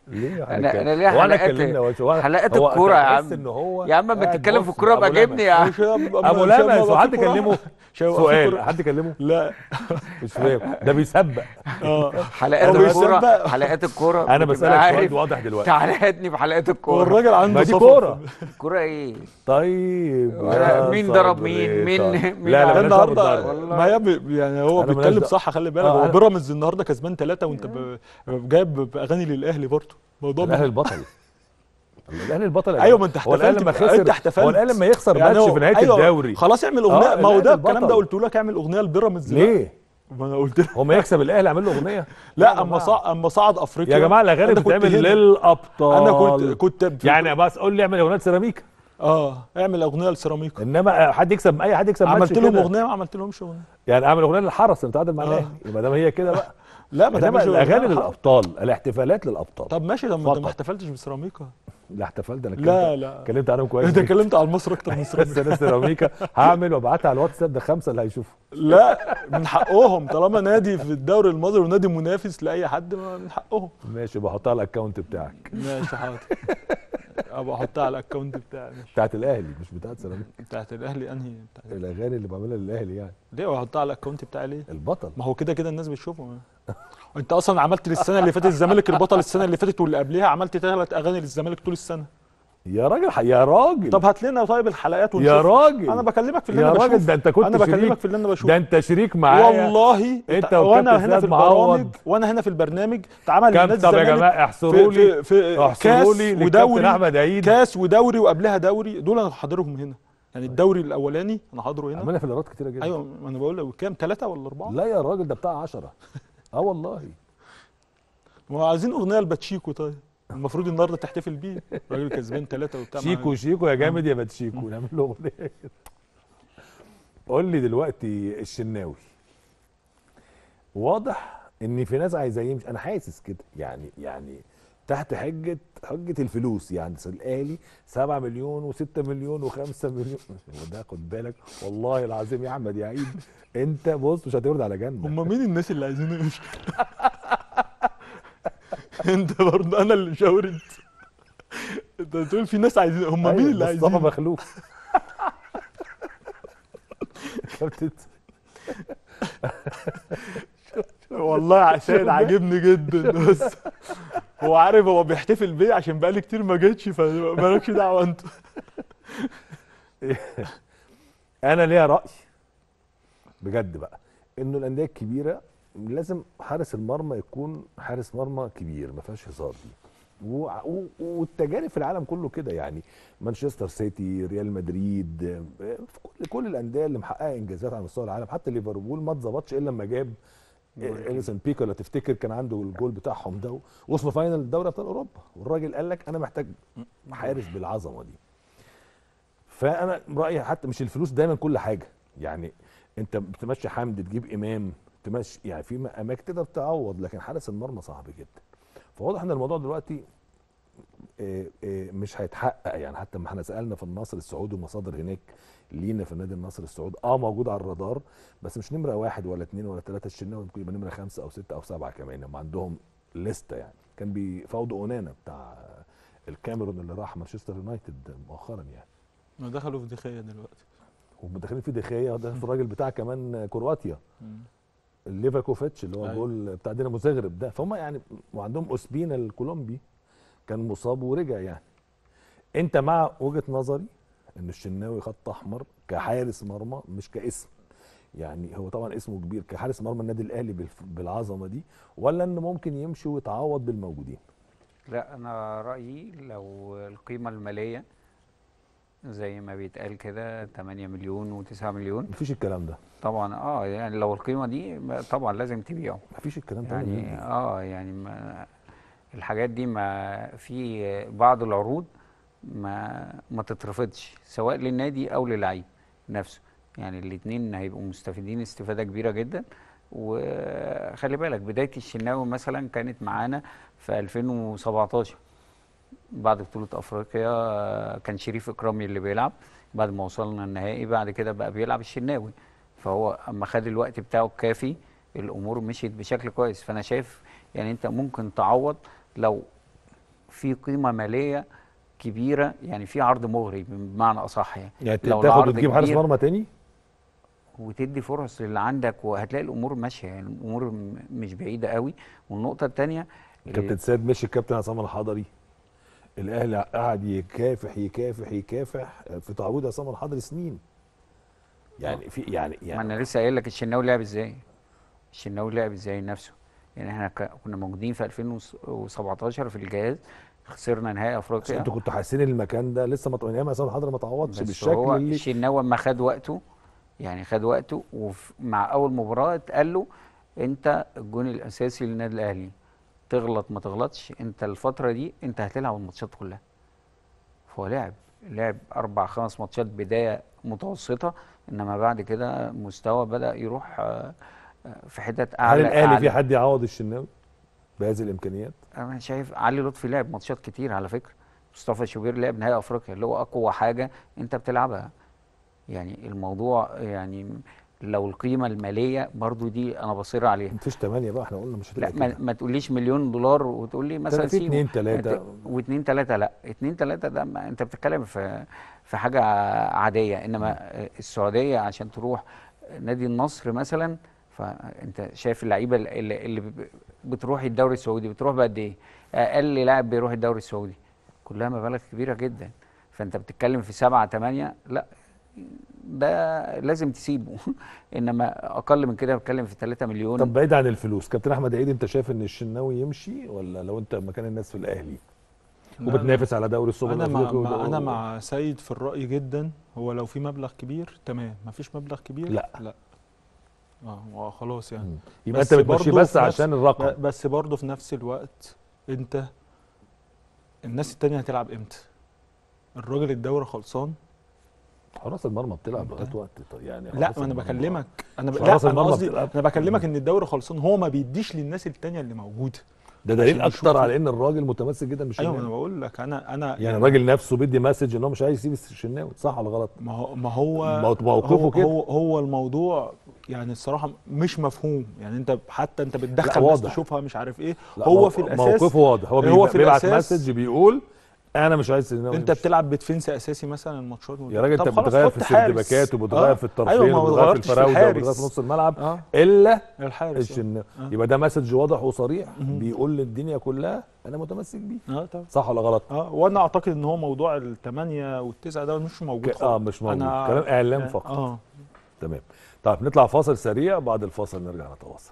ليه انا ليه حلقات هو الكوره يا عم. ان هو يا عم ما قاعد تتكلم في بص، الكوره أبو ابقى جبني يا عم. ابو لمس وحد كلمه سؤال، حد كلمه لا مش فاهم ده بيسبق. حلقات أنا الكوره، حلقات الكوره انا بسالك سؤال واضح دلوقتي. تعالى هاتني في حلقات هو الكوره. الراجل عنده ما دي سفر كوره. الكوره ايه؟ طيب يا مين ضرب صبري، مين؟ طيب. مين لا لا عمل؟ مالناش دعوة النهارده بالضرب. ما هي يعني هو أنا مالناش بيتكلم دعوة. صح، خلي بالك. هو أنا- بيراميدز النهارده كسبان 3 وانت جايب اغاني للاهلي برضه. موضوع الاهلي البطل. الاهلي البطل. ايوه ما انت هو الاهلي لما احتفلت، انت خسر، احتفلت. هو الاهلي لما يخسر يعني ماتش هو- في نهايه أيوة الدوري خلاص اعمل اغنيه. ما هو الأهلي ده الكلام البطل. ده قلت لك اعمل اغنيه لبيراميدز. ليه؟ ما انا قلت لك هو ما يكسب الاهلي اعمل له اغنيه؟ لا اما صعد افريقيا يا جماعه الاغاني أنا كنت بتتعمل هنا. للابطال. انا كنت يعني بس قول لي اعمل اغنيه سيراميكا، اعمل اغنيه لسيراميكا. انما حد يكسب، اي حد يكسب ماتش عملت لهم كده. اغنيه ما عملت لهمش اغنيه. يعني اعمل اغنيه للحرس اللي متعادل مع الاهلي، ما دام هي كده بقى. لا ما انما تعملش الاغاني أغنية. للابطال، الاحتفالات للابطال. طب ماشي، طب ما انت ما فقط. احتفلتش بسيراميكا. لا احتفلت انا. لا اتكلمت عنهم كويس. انت اتكلمت على مصر اكتر من بس سيراميكا. انا سيراميكا هعمل وابعتها على الواتساب، ده 5 اللي هيشوفوا. لا من حقهم، طالما نادي في الدوري المصري ونادي منافس لاي حد، من حقهم. ماشي بحطها على الاكونت بتاعك. ماشي حاضر. ابقى احطها على الاكونت بتاعي. ماشي. بتاعت الاهلي مش بتاعت سيراميكا. بتاعت الاهلي انهي بتاعت الاغاني اللي بعملها للاهلي يعني. ليه احطها على الاكونت بتاعي ليه؟ البطل. ما هو كده كده الناس بتشوفه. انت اصلا عملت للسنه اللي فاتت الزمالك البطل، السنه اللي فاتت واللي قبلها عملت 3 اغاني للزمالك طول السنه. يا راجل يا راجل. طب هات لنا طيب الحلقات ونشوف. يا راجل انا بكلمك في اللي يا انا بشوفه. راجل، ده انت كنت انا شريك. بكلمك في اللي انا بشوفه. ده انت شريك معايا والله. انت وانا وكابتن هنا في زياد معوض. البرامج، وانا هنا في البرنامج اتعمل كام؟ لنادي طب يا الزمالك جماعه احصروا لي، في احصروا لي كاس للكابتن ودوري، احمد عيد. كاس ودوري وقبلها دوري، دول انا حاضرهم هنا. يعني الدوري الاولاني انا حاضره هنا. عملنا فلرات كتيره جدا. ايوه ما انا بقول لك كام، 3 ولا 4؟ لا يا راجل ده بتاع 10. والله. ما هو عايزين اغنيه لباتشيكو. طيب المفروض النهارده تحتفل بيه، الراجل كسبان 3 وبتاع. شيكو شيكو يا جامد يا باتشيكو، نعمل له اغنيه. قول لي دلوقتي الشناوي، واضح ان في ناس عايزاه يمشي، انا حاسس كده يعني تحت حجه الفلوس. يعني الاهلي 7 مليون و6 مليون و5 مليون، وده خد بالك والله العظيم يا احمد يا عيد، انت بص مش هتورد على جنب. هم مين الناس اللي عايزينه يمشي؟ انت برضه انا اللي شاورت. انت بتقول في ناس عايزين، هم مين اللي عايزين؟ مصطفى مخلوف. كابتن والله عشان عاجبني جدا، بس هو عارف هو بيحتفل بيه عشان بقالي كتير ما جيتش، فمالكش دعوه انت. انا ليا راي بجد بقى، انه الانديه الكبيره لازم حارس المرمى يكون حارس مرمى كبير، ما فيهاش هزار دي. والتجارب في العالم كله كده، يعني مانشستر سيتي، ريال مدريد، في كل الانديه اللي محققه انجازات على مستوى العالم. حتى ليفربول ما اتظبطش الا لما جاب اليسون بيكو، لو تفتكر كان عنده الجول بتاعهم ده، وصلوا فاينل دوري ابطال اوروبا، والراجل قال لك انا محتاج حارس بالعظمه دي. فانا رايي حتى مش الفلوس دايما كل حاجه، يعني انت بتمشي حمدي، تجيب امام، تمشي يعني في اماكن تقدر تعوض، لكن حارس المرمى صعب جدا. فواضح ان الموضوع دلوقتي مش هيتحقق. يعني حتى ما احنا سالنا في النصر السعودي ومصادر هناك لينا في النادي النصر السعودي موجود على الرادار، بس مش نمره 1 ولا 2 ولا 3. الشناوي ممكن يبقى نمره 5 أو 6 أو 7 كمان، هم عندهم لسته. يعني كان بيفاوضوا اونانا بتاع الكاميرون اللي راح مانشستر يونايتد مؤخرا، يعني دخلوا في دخيه دلوقتي، وداخلين في دخيه، ده في الراجل بتاع كمان كرواتيا ليفاكوفيتش اللي هو الجول بتاع دينامو زغرب ده. فهم يعني، وعندهم اوسبينا الكولومبي كان مصاب ورجع. يعني انت مع وجهه نظري ان الشناوي خط احمر كحارس مرمى مش كاسم، يعني هو طبعا اسمه كبير كحارس مرمى النادي الاهلي بالعظمه دي، ولا انه ممكن يمشي ويتعوض بالموجودين؟ لا انا رايي لو القيمه الماليه زي ما بيتقال كده 8 مليون و9 مليون، مفيش الكلام ده طبعا. يعني لو القيمه دي طبعا لازم تبيعه. مفيش الكلام ده يعني يعني الحاجات دي ما في بعض العروض ما تترفضش سواء للنادي او للعيب نفسه. يعني الاثنين هيبقوا مستفيدين استفاده كبيره جدا. وخلي بالك بدايه الشناوي مثلا كانت معانا في 2017 بعد بطوله افريقيا، كان شريف اكرامي اللي بيلعب. بعد ما وصلنا النهائي بعد كده بقى بيلعب الشناوي، فهو اما خد الوقت بتاعه الكافي الامور مشيت بشكل كويس. فانا شايف يعني انت ممكن تعوض لو في قيمه ماليه كبيره، يعني في عرض مغري بمعنى اصح يعني يعني تاخد وتجيب حارس مرمى تاني وتدي فرص اللي عندك، وهتلاقي الامور ماشيه، يعني الامور مش بعيده قوي. والنقطه الثانيه، كابتن سيد مشي الكابتن عصام الحضري، الاهلي قعد يكافح يكافح يكافح في تعويض عصام الحضري سنين. يعني في يعني ما انا لسه قايل لك الشناوي لعب ازاي، الشناوي لعب ازاي نفسه. يعني احنا كنا موجودين في 2017 في الجهاز، خسرنا نهائي افريقيا. انتوا كنتوا حاسين المكان ده لسه من ايام عصام الحضري ما تعوضش بالشكل هو اللي الشناوي اما خد وقته، يعني خد وقته، ومع اول مباراه اتقال له انت الجون الاساسي للنادي الاهلي، تغلط ما تغلطش انت الفتره دي انت هتلعب الماتشات كلها. فهو لعب 4-5 ماتشات بدايه متوسطه، انما بعد كده مستوى بدا يروح في حتت اعلى. هل الاهلي في حد يعوض الشناوي بهذه الامكانيات؟ انا شايف علي لطفي لعب ماتشات كتير على فكره، مصطفى شوبير لعب نهائي افريقيا اللي هو اقوى حاجه انت بتلعبها. يعني الموضوع يعني لو القيمه الماليه برضو دي انا بصير عليها. مفيش 8 بقى، احنا قلنا مش لا هتبقى كده. ما تقوليش مليون دولار وتقول لي مثلا في 2 3 و2 3 لا 2 3 ده انت بتتكلم في حاجه عاديه. انما السعوديه عشان تروح نادي النصر مثلا، فانت شايف اللعيبه اللي بتروح الدوري السعودي بتروح بقد ايه؟ اقل لاعب بيروح الدوري السعودي كلها مبالغ كبيره جدا. فانت بتتكلم في 7 8 لا ده لازم تسيبه. انما اقل من كده بتكلم في 3 مليون. طب بعيد عن الفلوس، كابتن احمد عيد، انت شايف ان الشناوي يمشي ولا لو انت مكان الناس في الاهلي وبتنافس على دوري السوبر الافريقي؟ انا مع سيد في الراي جدا. هو لو في مبلغ كبير تمام، ما فيش مبلغ كبير لا خلاص يعني. يبقى انت بتمشي بس عشان الرقم. بس برضه في نفس الوقت انت الناس التانية هتلعب امتى؟ الراجل الدوري خلصان، حراس المرمى بتلعب لغايه وقت يعني. لا ما انا بكلمك انا بكلمك ان الدوري خلصان، هو ما بيديش للناس التانية اللي موجوده. ده دليل اكتر على ان الراجل متمسك جدا بالشناوي. ايوه انا بقول لك انا يعني الراجل نفسه بيدي مسج ان هو مش عايز يسيب الشناوي، صح ولا غلط؟ ما هو موقفه كده. هو الموضوع يعني الصراحه مش مفهوم. يعني انت حتى انت بتدخل ناس تشوفها مش عارف ايه. هو في الاساس موقفه واضح، هو بيبعت مسج بيقول انا مش عايز الشناوي. انت بتلعب بتفنس اساسي مثلا الماتشات يا راجل، انت بتغير في السردباكات وبتغير في الطرفين وبتغير في الفراوده وبتغير في نص الملعب الا الحارس الشناوي. يبقى ده مسج واضح وصريح بيقول للدنيا كلها انا متمسك بيه. طبعا. صح ولا غلط؟ وانا اعتقد ان هو موضوع ال8 وال9 ده مش موجود خالص. مش موجود، كلام اعلام فقط. تمام. طيب نطلع فاصل سريع، بعد الفاصل نرجع نتواصل.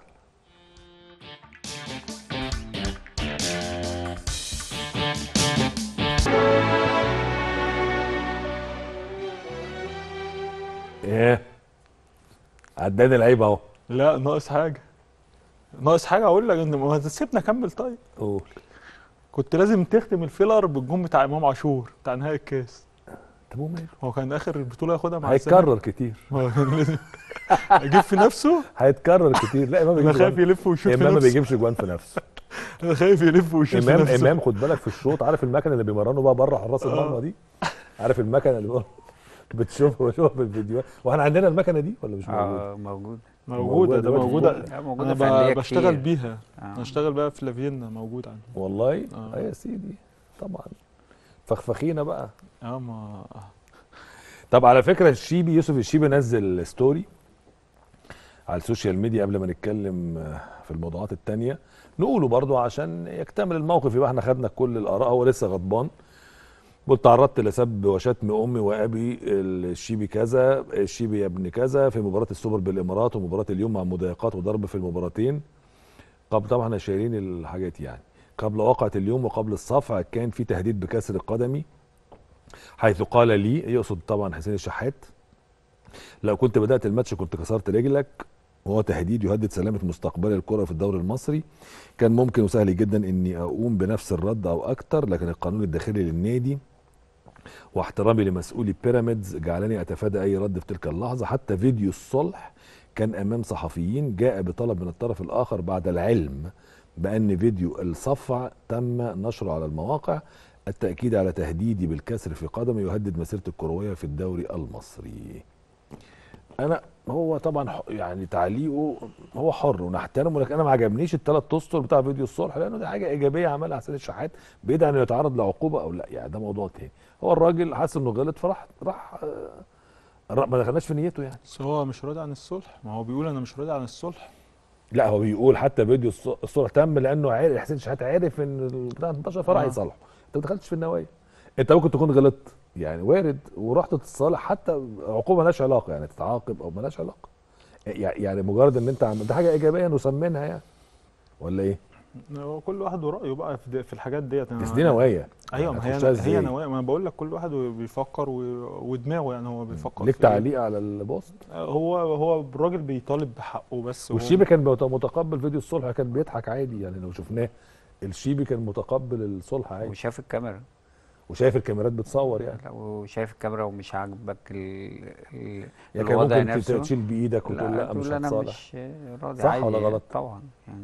ايه عداني العيب اهو. لا ناقص حاجه اقول لك ان ما سيبنا اكمل. طيب قول. كنت لازم تختم الفيلر بالجون بتاع امام عاشور بتاع نهائي الكاس. طب وماله؟ هو كان اخر البطوله ياخدها مع هيتكرر كتير. اجيب في نفسه هيتكرر كتير. لا امام انا خايف يلف ويشوف في نفسه. امام ما بيجيبش جوان في نفسه. انا خايف يلف ويشوف في نفسه. امام خد بالك في الشوط، عارف المكنه اللي بيمرنوا بقى بره حراس المرمى دي؟ عارف المكنه اللي بشوفها في الفيديوهات؟ واحنا عندنا المكنه دي ولا مش موجوده؟ موجوده. انا بشتغل كتير. بيها. انا بشتغل بقى في لافينا، موجود عندي والله. يا سيدي طبعا فخفخينا بقى. ما طب على فكره يوسف الشيبي نزل ستوري على السوشيال ميديا قبل ما نتكلم في الموضوعات التانية، نقوله برضو عشان يكتمل الموقف. يبقى احنا خدنا كل الاراء. هو لسه غضبان، قلت تعرضت لسب وشتم امي وابي الشيبي كذا، الشيبي يا ابن كذا، في مباراه السوبر بالامارات ومباراه اليوم مع مضايقات وضرب في المباراتين. طبعا احنا شايلين الحاجات يعني. قبل وقعه اليوم وقبل الصفع كان في تهديد بكسر قدمي، حيث قال لي، يقصد طبعا حسين الشحات، لو كنت بدات الماتش كنت كسرت رجلك. وهو تهديد يهدد سلامه مستقبل الكره في الدوري المصري. كان ممكن وسهل جدا اني اقوم بنفس الرد او اكتر، لكن القانون الداخلي للنادي واحترامي لمسؤولي بيراميدز جعلني اتفادى اي رد في تلك اللحظه. حتى فيديو الصلح كان امام صحفيين جاء بطلب من الطرف الاخر بعد العلم بان فيديو الصفع تم نشره على المواقع. التاكيد على تهديدي بالكسر في قدمي يهدد مسيرتي الكرويه في الدوري المصري. انا هو طبعا يعني تعليقه هو حر ونحترمه، لكن انا ما عجبنيش الثلاث اسطر بتاع فيديو الصلح، لانه دي حاجه ايجابيه عملها حسين الشحات، بعيد عن انه يتعرض لعقوبه او لا، يعني ده موضوع تاني. هو الراجل حاسس انه غلط فراح ما دخلناش في نيته يعني. بس هو مش راضي عن الصلح، ما هو بيقول انا مش راضي عن الصلح. لا هو بيقول حتى فيديو الصلح تم لانه عارف حسين الشحات عارف ان البتاع 18 فراح يصالحه. انت ما دخلتش في النوايا، انت ممكن تكون غلطت يعني وارد ورحت تتصالح، حتى عقوبه مالهاش علاقه يعني تتعاقب او مالهاش علاقه، يعني مجرد ان انت ده حاجه ايجابيه نسمنها يعني، ولا ايه؟ هو كل واحد ورايه بقى في الحاجات ديت. بس دي نوايا. ايوه، ما هي نوايا، ما انا بقول لك كل واحد بيفكر ودماغه يعني هو بيفكر. ليك تعليق على البوست؟ هو الراجل بيطالب بحقه بس. والشيبي كان متقبل فيديو الصلح، كان بيضحك عادي يعني لو شفناه. الشيبي كان متقبل الصلح عادي وشاف الكاميرا وشايف الكاميرات بتصور يعني. وشايف الكاميرا ومش عاجبك يعني الوضع كان نفسه، ممكن تشيل بايدك وتقول لا مش انا هتصالح. مش راضي. صح عادي ولا غلط؟ طبعا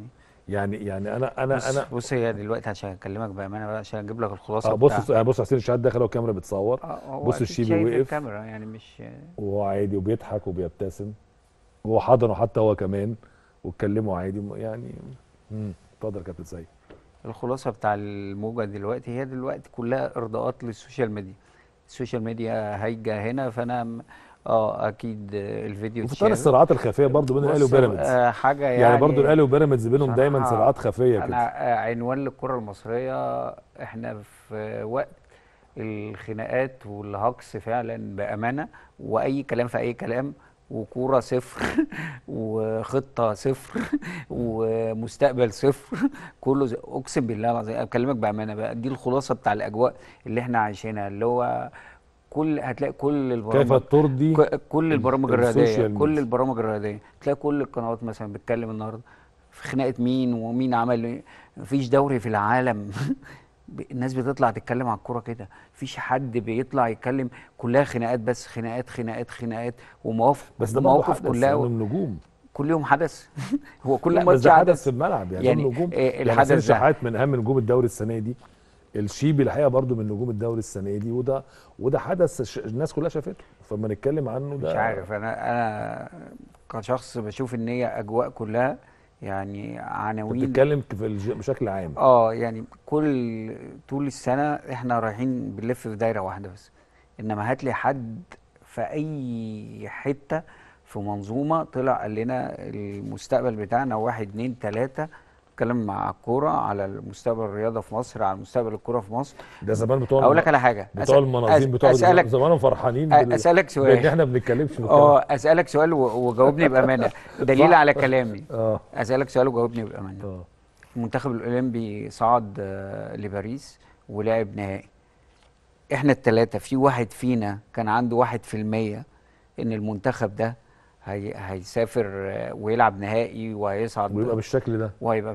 يعني انا بص هي دلوقتي عشان اكلمك بامانه بقى، عشان اجيب لك الخلاصه بص حسين الشحات دخل والكاميرا بتصور. بص الشيبي شايف وقف الكاميرا يعني مش وهو عادي وبيضحك وبيبتسم، وهو حضنه حتى هو كمان واتكلموا عادي يعني. اتفضل يا كابتن سيد. الخلاصه بتاع الموجه دلوقتي هي دلوقتي كلها ارضاءات للسوشيال ميديا. السوشيال ميديا هايجه هنا، فانا اكيد الفيديو وفي طار الصراعات الخفيه برضو بين الاهلي وبيراميدز. حاجه يعني برضو الاهلي وبيراميدز بينهم دايما صراعات خفيه كده. انا عنوان للكره المصريه، احنا في وقت الخناقات والهجص فعلا بامانه، واي كلام في اي كلام، وكوره صفر وخطه صفر ومستقبل صفر، كله اقسم بالله العظيم اكلمك بامانه بقى. دي الخلاصه بتاع الاجواء اللي احنا عايشينها، اللي هو هتلاقي كل البرامج، كيف ترضي كل البرامج الرياضيه، كل البرامج الرياضيه تلاقي كل القنوات مثلا بتتكلم النهارده في خناقه مين ومين عمل ايه. مفيش دوري في العالم الناس بتطلع تتكلم على الكوره كده، مفيش حد بيطلع يتكلم، كلها خناقات بس، خناقات خناقات خناقات ومواقف. بس ده مواقف كلها النجوم كل يوم حدث. هو كل ماتش حدث في الملعب يعني النجوم. الحدث يعني شحات من اهم نجوم الدوري السنه دي، الشيبي الحقيقه برضو من نجوم الدوري السنه دي، وده حدث الناس كلها شافته، فما نتكلم عنه ده مش عارف. انا كشخص بشوف ان هي اجواء كلها يعني عناوين. بتتكلم بشكل عام. يعني طول السنه احنا رايحين بنلف في دايره واحده بس، انما هات لي حد في اي حته في منظومه طلع قال لنا المستقبل بتاعنا 1 2 3، اتكلم مع الكوره على المستقبل الرياضه في مصر، على مستقبل الكوره في مصر. ده زمان بتوع اقول لك على حاجه، بتوع المناظيم بتوع زمان فرحانين اسالك سؤال بان احنا ما بنتكلمش اسالك سؤال وجاوبني بامانه دليل على كلامي. اسالك سؤال وجاوبني بامانه. المنتخب الاولمبي صعد لباريس ولعب نهائي، احنا الثلاثه في واحد فينا كان عنده 1% ان المنتخب ده هيسافر ويلعب نهائي وهيصعد ويبقى بالشكل ده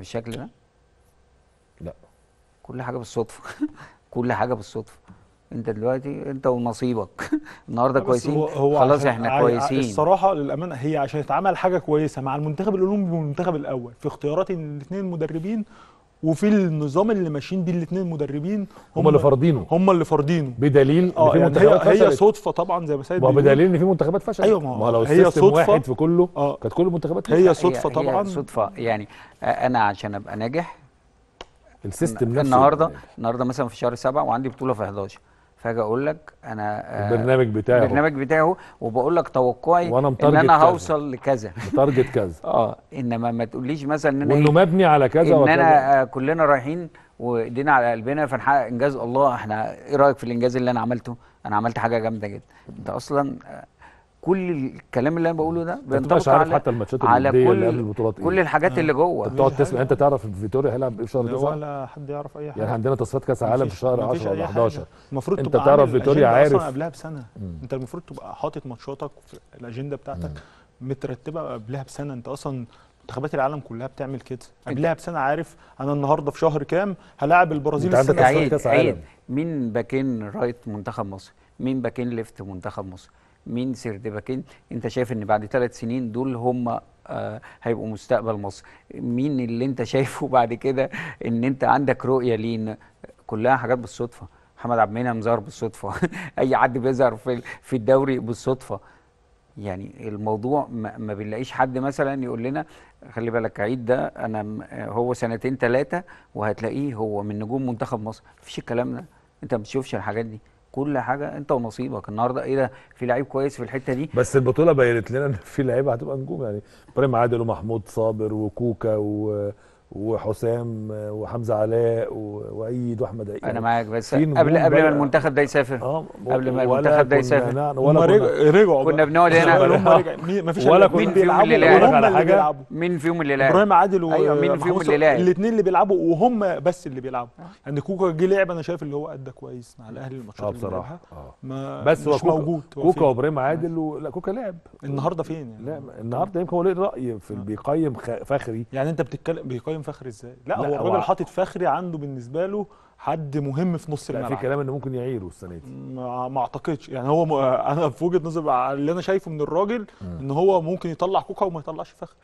لا، كل حاجه بالصدفه. كل حاجه بالصدفه. انت دلوقتي انت ونصيبك النهارده كويسين، خلاص احنا كويسين. الصراحه للامانه هي عشان يتعمل حاجه كويسه مع المنتخب الاولمبي والمنتخب الاول في اختيارات الاثنين المدربين، وفي النظام اللي ماشيين بيه الاثنين المدربين هم اللي فارضينه بدليل ان في منتخبات فشلت. هي صدفه طبعا زي ما سيد بيقول، بدليل ان في منتخبات فشلت. ايوه، ما لو هي صدفه واحد في كله كانت كل المنتخبات هي صدفه طبعا. هي صدفه يعني. انا عشان ابقى ناجح السيستم نفسه النهارده مثلا في شهر 7 وعندي بطوله في 11، فاجي اقول لك انا البرنامج بتاعي وبقول لك توقعي ان انا هوصل لكذا متارجت كذا. انما ما تقوليش مثلا ان انا وانه مبني على كذا ان انا كلنا رايحين وايدينا على قلبنا فنحقق انجاز. الله، احنا ايه رايك في الانجاز اللي انا عملته؟ انا عملت حاجه جامده جدا. انت اصلا كل الكلام اللي انا بقوله ده بينطبق على حتى الماتشات على اللي قبل البطولات كل الحاجات اللي جوه. انت بتقعد تسمع، انت تعرف فيتوريا هيلعب ايه في شهر 9؟ ولا حد يعرف اي حاجه. يعني عندنا تصفيات كاس عالم في شهر 10 ولا 11. المفروض انت تبقى تعرف فيتوريا عارف قبلها بسنه. انت المفروض تبقى حاطط ماتشاتك في الاجنده بتاعتك مترتبه قبلها بسنه. انت اصلا منتخبات العالم كلها بتعمل كده قبلها بسنه، عارف انا النهارده في شهر كام هلاعب البرازيل السنه عيد. مين باكين رايت منتخب مصر؟ مين باكين ليفت منتخب مصر؟ مين سيرد باكين؟ انت شايف ان بعد 3 سنين دول هم هيبقوا مستقبل مصر؟ مين اللي انت شايفه بعد كده ان انت عندك رؤيه ليه؟ كلها حاجات بالصدفه. محمد عبد المنعم ظهر بالصدفه. اي حد بيظهر في الدوري بالصدفه. يعني الموضوع ما بنلاقيش حد مثلا يقول لنا خلي بالك عيد ده هو سنتين 3 وهتلاقيه هو من نجوم منتخب مصر. مفيش الكلام ده، انت ما بتشوفش الحاجات دي، كل حاجه انت ونصيبك. النهارده ايه ده، في لعيب كويس في الحته دي. بس البطوله بينت لنا ان في لعيبه هتبقى نجوم، يعني ابراهيم عادل ومحمود صابر وكوكا وحسام وحمزه علاء وعيد واحمد عيد. انا معاك، بس في نجوم قبل ما بقى. المنتخب ده يسافر، قبل ما ولا المنتخب ده كنا يسافر هم رجعوا كنا بنقعد هنا. هم رجعوا، مفيش ولا الاثنين كنا- بيلعبوا مين فيهم اللي وهم لعب؟ اللي بيلعبوا. مين فيهم اللي لعب؟ ابراهيم عادل ايوه، مين فيهم اللي لعب؟ الاثنين اللي بيلعبوا وهم بس اللي بيلعبوا. يعني كوكا جه لعب، انا شايف اللي هو ادى كويس مع الاهلي الماتشات اللي بصراحه لعبها. بس هو مش موجود. هو كوكا فين؟ وابراهيم عادل لا كوكا لعب النهارده فين يعني؟ لا النهارده يمكن هو ليه راي في بيقيم فخري. يعني انت بتتكلم بيقيم فخري ازاي؟ لا لا، هو هو الراجل حاطط فخري عنده بالنسبه له حد مهم في نص لا الملعب. في كلام انه ممكن يعيره السنه دي. ما اعتقدش يعني. هو انا في وجهه نظري اللي انا شايفه من الراجل ان هو ممكن يطلع كوكا وما يطلعش فخري.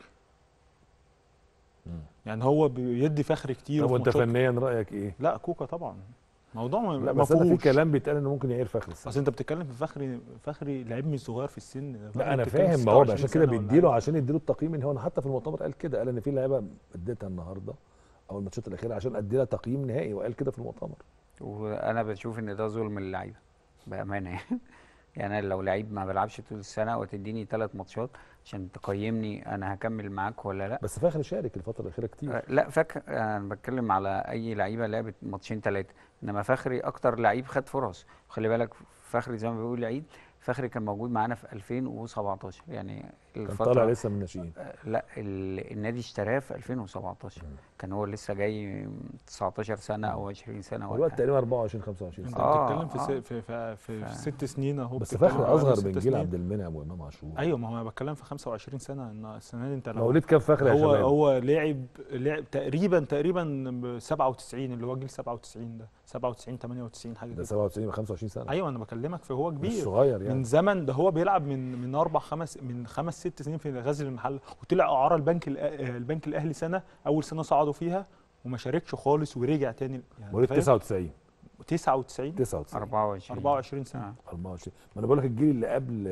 يعني هو بيدي فخري كتير. طب وانت فنيا رايك ايه؟ لا كوكا طبعا. موضوع لا ما بس انا في فيهوش. كلام بيتقال انه ممكن يعير فخري السنه. بس انت بتتكلم في فخري لعيب مش صغير في السن. لا انا فاهم، ما هو عشان كده بيديله عشان يديله التقييم. ان هو حتى في المؤتمر قال كده، قال ان في لعيبه اديتها النهارده او الماتشات الاخيره عشان ادي لها تقييم نهائي، وقال كده في المؤتمر. وانا بشوف ان ده ظلم للعيبه بامانه يعني. يعني انا لو لعيب ما بلعبش طول السنه وتديني 3 ماتشات عشان تقيمني انا هكمل معاك ولا لا. بس فخري شارك الفتره الاخيره كتير. لا انا بتكلم على اي لعيبه لعبت ماتشين 3، انما فخري اكتر لعيب خد فرص. خلي بالك فخري زي ما بيقول عيد، فخري كان موجود معانا في 2017 يعني كان الفتره طالع لسه من الناشئين. لا النادي اشتراه في 2017. كان هو لسه جاي 19 سنه او 20 سنه. هو الوقت تقريبا 24 25 انت سنه. بتتكلم في 6 سنين اهو. بس فخري اصغر من جيل عبد المنعم وامام عاشور. ايوه، ما هو انا بتكلم في 25 سنه. ان السنه دي انت لو مواليد كام فخري يا شباب؟ هو لعب تقريبا 97 اللي هو جيل 97 ده 97 98 حاجه ده كده. 97 25 سنه. ايوه انا بكلمك في هو كبير مش صغير يعني. من زمن ده. هو بيلعب من 5 6 سنين في غزل المحله، وطلع اعاره البنك الاهلي سنه، اول سنه صعدوا فيها وما شاركش خالص ورجع تاني. يعني مواليد 99 24 سنه 24. ما انا بقول لك الجيل اللي قبل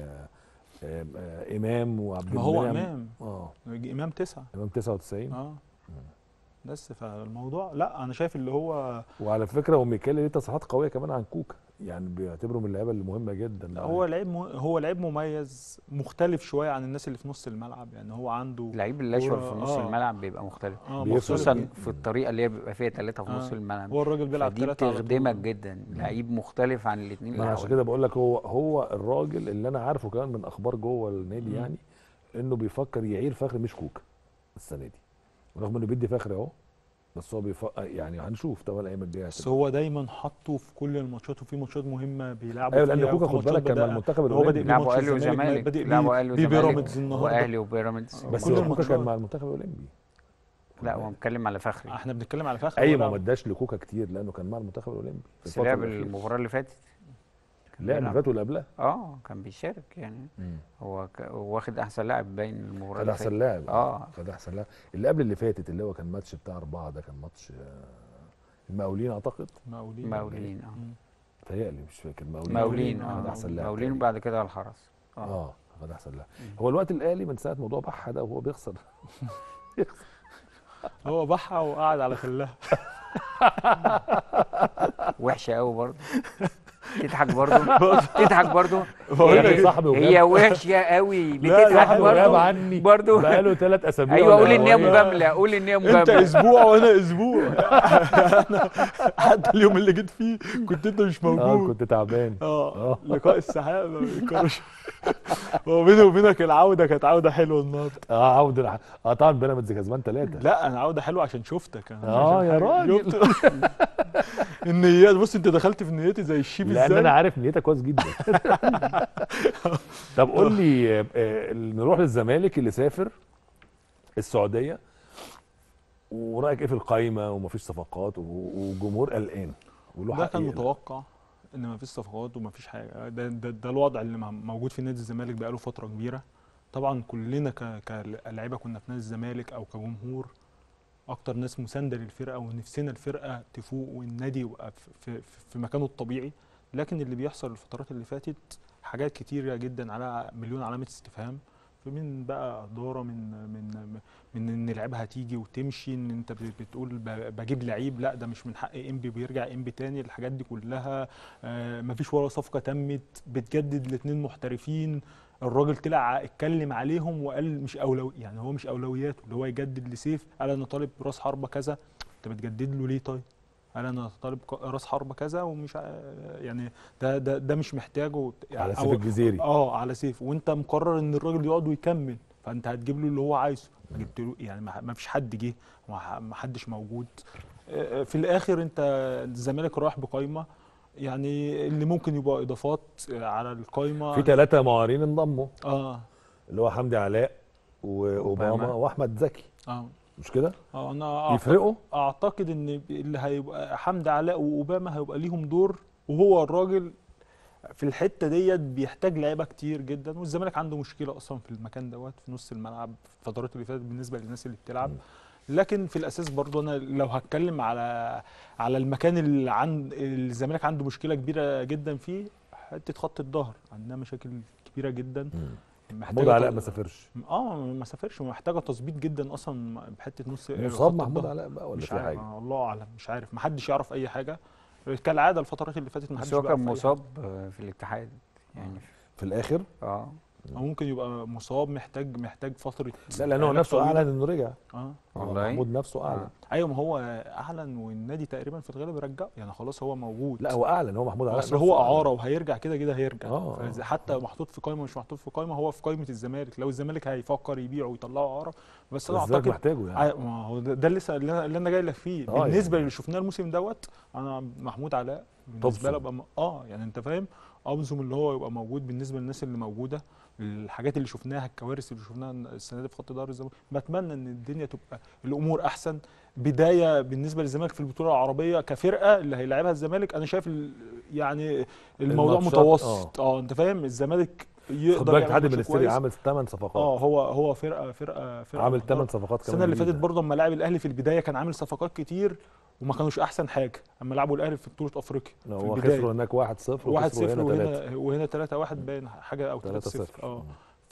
امام وعبد المنعم. ما هو امام 9 امام 99. بس فالموضوع لا انا شايف اللي هو. وعلى فكره وميكالي ليه تصريحات قويه كمان عن كوكا، يعني بيعتبره من اللعيبه اللي مهمه جدا. لا هو لعيب مميز مختلف شويه عن الناس اللي في نص الملعب. يعني هو عنده لعيب الاشول في نص الملعب بيبقى مختلف، خصوصا في الطريقه اللي هي بيبقى فيها 3 في نص الملعب. هو الراجل بيلعب 3 دي بتخدمك جدا. لعيب مختلف عن الاثنين اللي عشان كده بقول لك هو الراجل اللي انا عارفه كمان من اخبار جوه النادي يعني انه بيفكر يعير فخري مش كوكا السنه دي، رغم انه بيدي فخري اهو. بس هو يعني هنشوف طبعا الايام الجايه. بس هو دايما حاطه في كل الماتشات، وفي ماتشات مهمه بيلعبوا ايوه لان كوكا خد بالك كان مع المنتخب الاولمبي. لعبوا اهلي وزمالك، لعبوا اهلي وبيراميدز النهارده واهلي وبيراميدز. بس كوكا كان مع المنتخب الاولمبي. لا هو بنتكلم على فخري. احنا بنتكلم على فخري. ايوه ما اداش لكوكا كتير لانه كان مع المنتخب الاولمبي. بس لعب المباراه اللي فاتت. لعب اللي فاتت واللي قبلها. كان بيشارك يعني. هو واخد احسن لاعب باين المباراه اللي فاتت. خد احسن لاعب. خد احسن لاعب. اللي قبل اللي فاتت اللي هو كان ماتش بتاع 4 ده كان ماتش المقاولين اعتقد. مقاولين متهيألي مش فاكر. مقاولين خد احسن لاعب. مقاولين وبعد كده الحرس. خد احسن لاعب. هو الوقت الاهلي من ساعه موضوع بحه ده وهو بيخسر. هو بحه وقعد على خلاها. وحشه قوي برضه. تضحك برضه هي وحشه قوي. بتضحك برضه بقاله 3 اسابيع. ايوه قول ان هي مجامله. انت اسبوع وانا اسبوع. حتى اليوم اللي جيت فيه كنت انت مش موجود. كنت تعبان. لقاء السحاب ما بيتكررش. هو بيني وبينك العوده كانت عوده حلوه النهارده. عوده طبعا بيراميدز كسبان 3. لا انا عوده حلوه عشان شفتك. يا راجل. النيات بص انت دخلت في نيتي زي الشيب ازاي. لان انا عارف نيتك كويس جدا. طب قول لي نروح للزمالك اللي سافر السعوديه، ورايك ايه في القايمه ومفيش صفقات وجمهور قلقان؟ ده كان متوقع ان مفيش صفقات ومفيش حاجه. ده الوضع اللي موجود في نادي الزمالك بقاله فتره كبيره. طبعا كلنا كلاعيبه كنا في نادي الزمالك او كجمهور اكتر ناس مسانده للفرقه ونفسنا الفرقه تفوق والنادي يبقى في مكانه الطبيعي. لكن اللي بيحصل الفترات اللي فاتت حاجات كتيره جدا على مليون علامه استفهام. فمن بقى اداره من ان لعيبه هتيجي وتمشي، ان انت بتقول بجيب لعيب، لا ده مش من حق انبي بيرجع انبي تاني، الحاجات دي كلها مفيش ولا صفقه تمت، بتجدد الاثنين محترفين، الراجل طلع اتكلم عليهم وقال مش يعني هو مش اولوياته اللي هو يجدد لسيف، قال انا طالب راس حربه كذا، انت بتجدد له ليه طيب؟ قال انا طالب راس حربه كذا ومش يعني ده مش محتاجه على سيف الجزيري، على سيف، وانت مقرر ان الراجل يقعد ويكمل، فانت هتجيب له اللي هو عايزه، ما جبت له يعني ما فيش حد جه، ما حدش موجود. في الاخر انت الزمالك رايح بقايمه يعني اللي ممكن يبقى اضافات على القايمه في 3 معارين انضموا، اللي هو حمدي علاء واوباما واحمد زكي، مش كده؟ انا يفرقوا؟ اعتقد ان اللي هيبقى حمدي علاء واوباما هيبقى ليهم دور، وهو الراجل في الحته ديت بيحتاج لعيبه كتير جدا، والزمالك عنده مشكله اصلا في المكان دوت في نص الملعب في الفترات اللي فاتت بالنسبه للناس اللي بتلعب. لكن في الاساس برضو انا لو هتكلم على المكان اللي عند الزمالك عنده مشكله كبيره جدا فيه، حته خط الظهر عندنا مشاكل كبيره جدا. محمود علاء ما سافرش، ما سافرش، محتاجه تظبيط جدا اصلا بحته نص مصاب محمود علاء بقى ولا في حاجه؟ الله اعلم، مش عارف، ما حدش يعرف اي حاجه كالعاده الفترات اللي فاتت، ما حدش بس هو كان مصاب في الاتحاد يعني في الاخر او ممكن يبقى مصاب محتاج فتره، لا لان هو نفسه اعلن انه رجع. والله محمود نفسه اعلن. ايوه ما هو اعلن والنادي تقريبا في الغالب رجعه يعني خلاص هو موجود. لا هو اعلن، هو محمود علاء اصل هو اعاره وهيرجع كده هيرجع. حتى محطوط في قائمه مش محطوط في قائمه، هو في قائمه الزمالك، لو الزمالك هيفكر يبيعه ويطلعه اعاره، بس انا اعتقد محتاجه يعني. ما هو ده اللي انا جاي لك فيه بالنسبه يعني. اللي شفناه الموسم دوت، انا محمود علاء بالنسبه لي يعني انت فاهم، ابزم اللي هو يبقى موجود بالنسبه للناس اللي موجوده، الحاجات اللي شفناها، الكوارث اللي شفناها السنه دي في خط ظهر الزمالك، بتمنى ان الدنيا تبقى الامور احسن. بدايه بالنسبه للزمالك في البطوله العربيه كفرقه اللي هيلاعبها الزمالك، انا شايف يعني الموضوع متوسط. انت فاهم، الزمالك يقدر يعمل الاتحاد المنستيري عامل 8 صفقات. هو فرقه عامل 8 صفقات كمان. السنه اللي فاتت برضه اما لعب الاهلي في البدايه كان عامل صفقات كتير وما كانوش احسن حاجه، اما لعبوا الاهلي في بطوله افريقيا هو خسروا هناك 1-0 وهنا 3-1 باين حاجه او 3-0.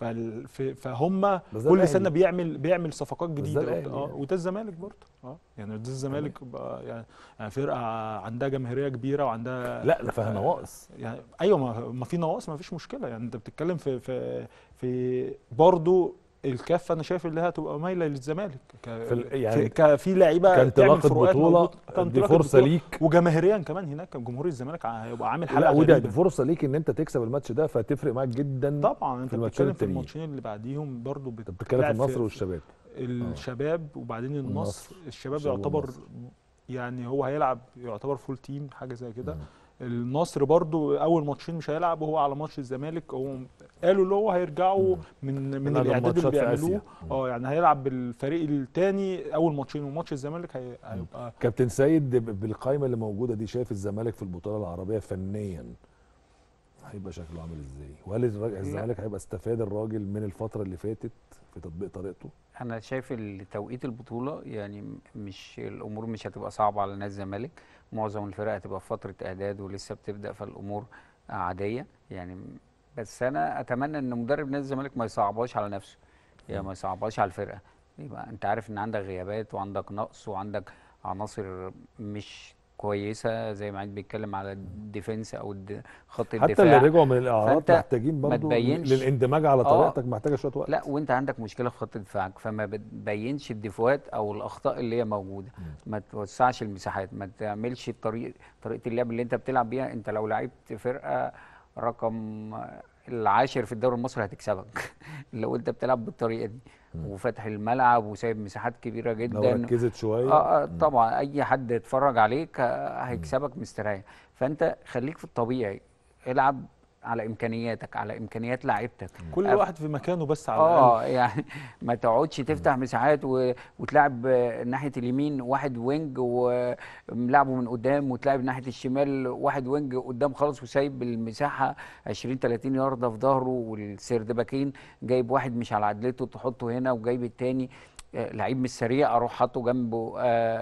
فهم كل سنه بيعمل صفقات جديده وده الزمالك برضه يعني ده الزمالك يعني فرقه عندها جماهيريه كبيره وعندها لا فيها نواقص يعني. ايوه ما في نواقص، ما فيش مشكله يعني. انت بتتكلم في برضه الكافه، انا شايف اللي هي هتبقى مايله للزمالك يعني في لعيبه كانطلاقه بطوله، دي فرصه ليك، وجماهيريا كمان هناك جمهور الزمالك هيبقى عامل حلقه غريبه. دي فرصه ليك ان انت تكسب الماتش ده، فتفرق معاك جدا. طبعا انت بتتكلم في الماتشين اللي بعديهم برضو بتتكلم في النصر والشباب، الشباب وبعدين النصر. الشباب يعتبر يعني هو هيلعب يعتبر فول تيم حاجه زي كده. النصر برضو اول ماتشين مش هيلعب، وهو على ماتش الزمالك هو قالوا اللي هو هيرجعوا من الاعداد اللي بيعملوه يعني هيلعب بالفريق الثاني اول ماتشين، وماتش الزمالك هيبقى. كابتن سيد بالقائمه اللي موجوده دي، شايف الزمالك في البطوله العربيه فنيا هيبقى شكله عامل ازاي؟ وهل الزمالك هيبقى استفاد الراجل من الفتره اللي فاتت في تطبيق طريقته؟ انا شايف توقيت البطوله يعني مش الامور مش هتبقى صعبه على نادي الزمالك، معظم الفرق هتبقى في فتره اعداد ولسه بتبدا، فالامور عاديه يعني. بس انا اتمنى ان مدرب نادي الزمالك ما يصعبهاش على نفسه، يعني ما يصعبهاش على الفرقه. يبقى انت عارف ان عندك غيابات وعندك نقص وعندك عناصر مش كويسه، زي ما عيد بيتكلم على الديفنس او خط الدفاع. حتى اللي رجعوا من الاعارات محتاجين برضه للاندماج على طريقتك، محتاجه شويه وقت. لا وانت عندك مشكله في خط دفاعك، فما بتبينش الديفوات او الاخطاء اللي هي موجوده. ما توسعش المساحات، ما تعملش طريقه اللعب اللي انت بتلعب بيها. انت لو لعبت فرقه رقم العاشر في الدوري المصري هتكسبك لو انت بتلعب بالطريقه دي وفتح الملعب وسايب مساحات كبيره جدا. لو ركزت شويه طبعا اي حد يتفرج عليك هيكسبك مستريح. فانت خليك في الطبيعي، العب على امكانياتك، على امكانيات لاعيبتك، كل واحد في مكانه بس على الاقل. يعني ما تقعدش تفتح مساحات وتلعب ناحيه اليمين واحد وينج وملعبه من قدام، وتلعب ناحيه الشمال واحد وينج قدام خالص وسايب المساحه 20 30 يارده في ظهره، والسردباكين جايب واحد مش على عدلته تحطه هنا وجايب الثاني لعيب مش سريع اروح حاطه جنبه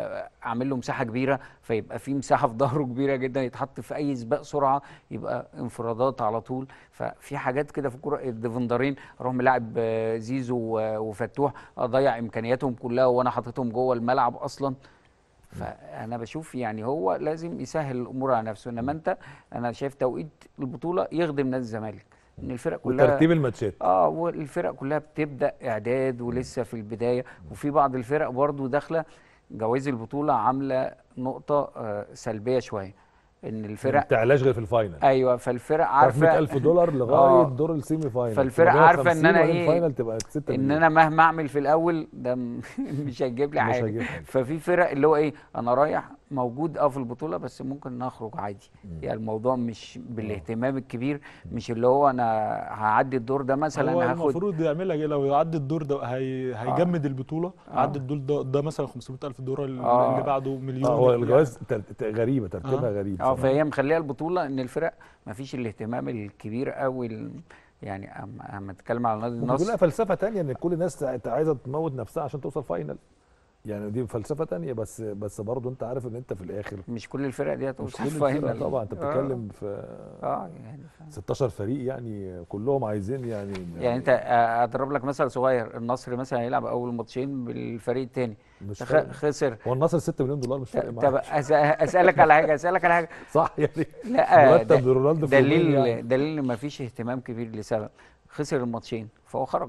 اعمل له مساحه كبيره، فيبقى في مساحه في ظهره كبيره جدا، يتحط في اي سباق سرعه يبقى انفرادات على طول. ففي حاجات كده في الكوره. الديفندرين اروح ملاعب زيزو وفتوح، اضيع امكانياتهم كلها وانا حاططهم جوه الملعب اصلا. فانا بشوف يعني هو لازم يسهل الامور على نفسه. انما انا شايف توقيت البطوله يخدم نادي الزمالك، ان الفرق كلها وترتيب الماتشات والفرق كلها بتبدا اعداد ولسه في البدايه. وفي بعض الفرق برضو داخله جوائز البطوله عامله نقطه سلبيه شويه، ان الفرق ما بتعلاش غير في الفاينل. ايوه، فالفرق عارفه $100,000 لغايه دور السيمي فاينل. فالفرق عارفه ان انا الفاينل تبقى 6 ان مليون. انا مهما اعمل في الاول ده مش هيجيب لي حاجه. ففي فرق اللي هو انا رايح موجود في البطوله بس ممكن نخرج عادي. يعني الموضوع مش بالاهتمام الكبير، مش اللي هو انا هعدي الدور ده مثلا هو هاخد. المفروض يعملها لو يعدي الدور ده هيجمد البطوله. يعدي الدور ده مثلا $500,000، الدور اللي بعده مليون. هو الجواز غريبه، ترتيبها غريب. فهي مخليها البطوله ان الفرق ما فيش الاهتمام الكبير قوي. يعني اما اتكلم على نادي النصر كلها فلسفه تانية، ان كل الناس عايزه تموت نفسها عشان توصل فاينل. يعني دي فلسفه تانية، بس برضه انت عارف ان انت في الاخر مش كل الفرق دي هتوصل فاينل. طبعا انت بتتكلم في يعني 16 فريق، يعني كلهم عايزين يعني انت اضرب لك مثل صغير. النصر مثلا هيلعب اول ماتشين بالفريق الثاني، خسر. هو النصر $6 مليون مش فارق معاه. طب اسالك على حاجه صح يعني. لا مرتب رونالدو دليل يعني. دليل ان ما فيش اهتمام كبير لسبب. خسر الماتشين فهو خرج.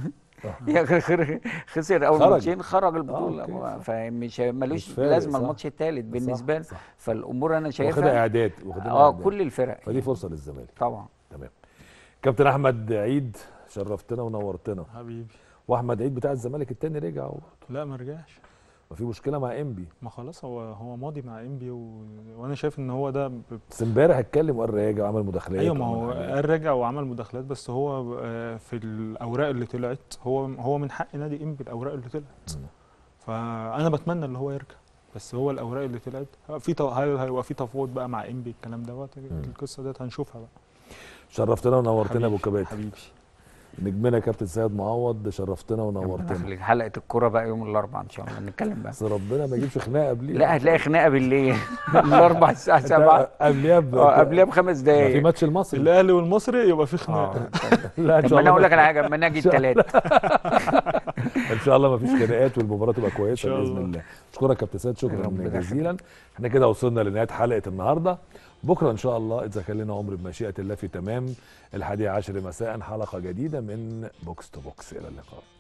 خسر اول ماتشين، خرج البطوله. فمش ملوش لازمه الماتش الثالث بالنسبه له. فالامور انا شايفها واخدها اعداد كل الفرق. فدي فرصه للزمالك طبعا. تمام. كابتن احمد عيد شرفتنا ونورتنا حبيبي. واحمد عيد بتاع الزمالك التاني رجع لا ما رجعش. ما في مشكله مع انبي. ما خلاص هو ماضي مع انبي وانا شايف ان هو ده بس امبارح اتكلم وقال راجع وعمل مداخلات. ايوه، ما هو قال راجع وعمل مداخلات، بس هو في الاوراق اللي طلعت هو من حق نادي انبي الاوراق اللي طلعت. فانا بتمنى ان هو يرجع، بس هو الاوراق اللي طلعت هيبقى في تفاوض بقى مع انبي الكلام دوت. القصه ديت هنشوفها بقى. شرفتنا ونورتنا ابو كباتن. حبيبي نجمنا كابتن سيد معوض، شرفتنا ونورتنا. حلقه الكوره بقى يوم الاربعاء ان شاء الله نتكلم بقى. بس ربنا ما يجيبش خناقه قبليه. لا هتلاقي خناقه بالليل. الاربعاء الساعه 7 قبليها قبلها ب5 دقايق. في ماتش المصري الاهلي والمصري يبقى في خناقه. لا طب انا اقول لك على حاجه، اما نجي الثلاث ان شاء الله ما فيش خناقات والمباراه تبقى كويسه باذن الله. اشكرك كابتن سيد، شكرا جزيلا. احنا كده وصلنا لنهايه حلقه النهارده. بكره ان شاء الله اذا كان لنا عمر بمشيئه الله في تمام 11 مساء حلقه جديده من بوكس تو بوكس. الى اللقاء.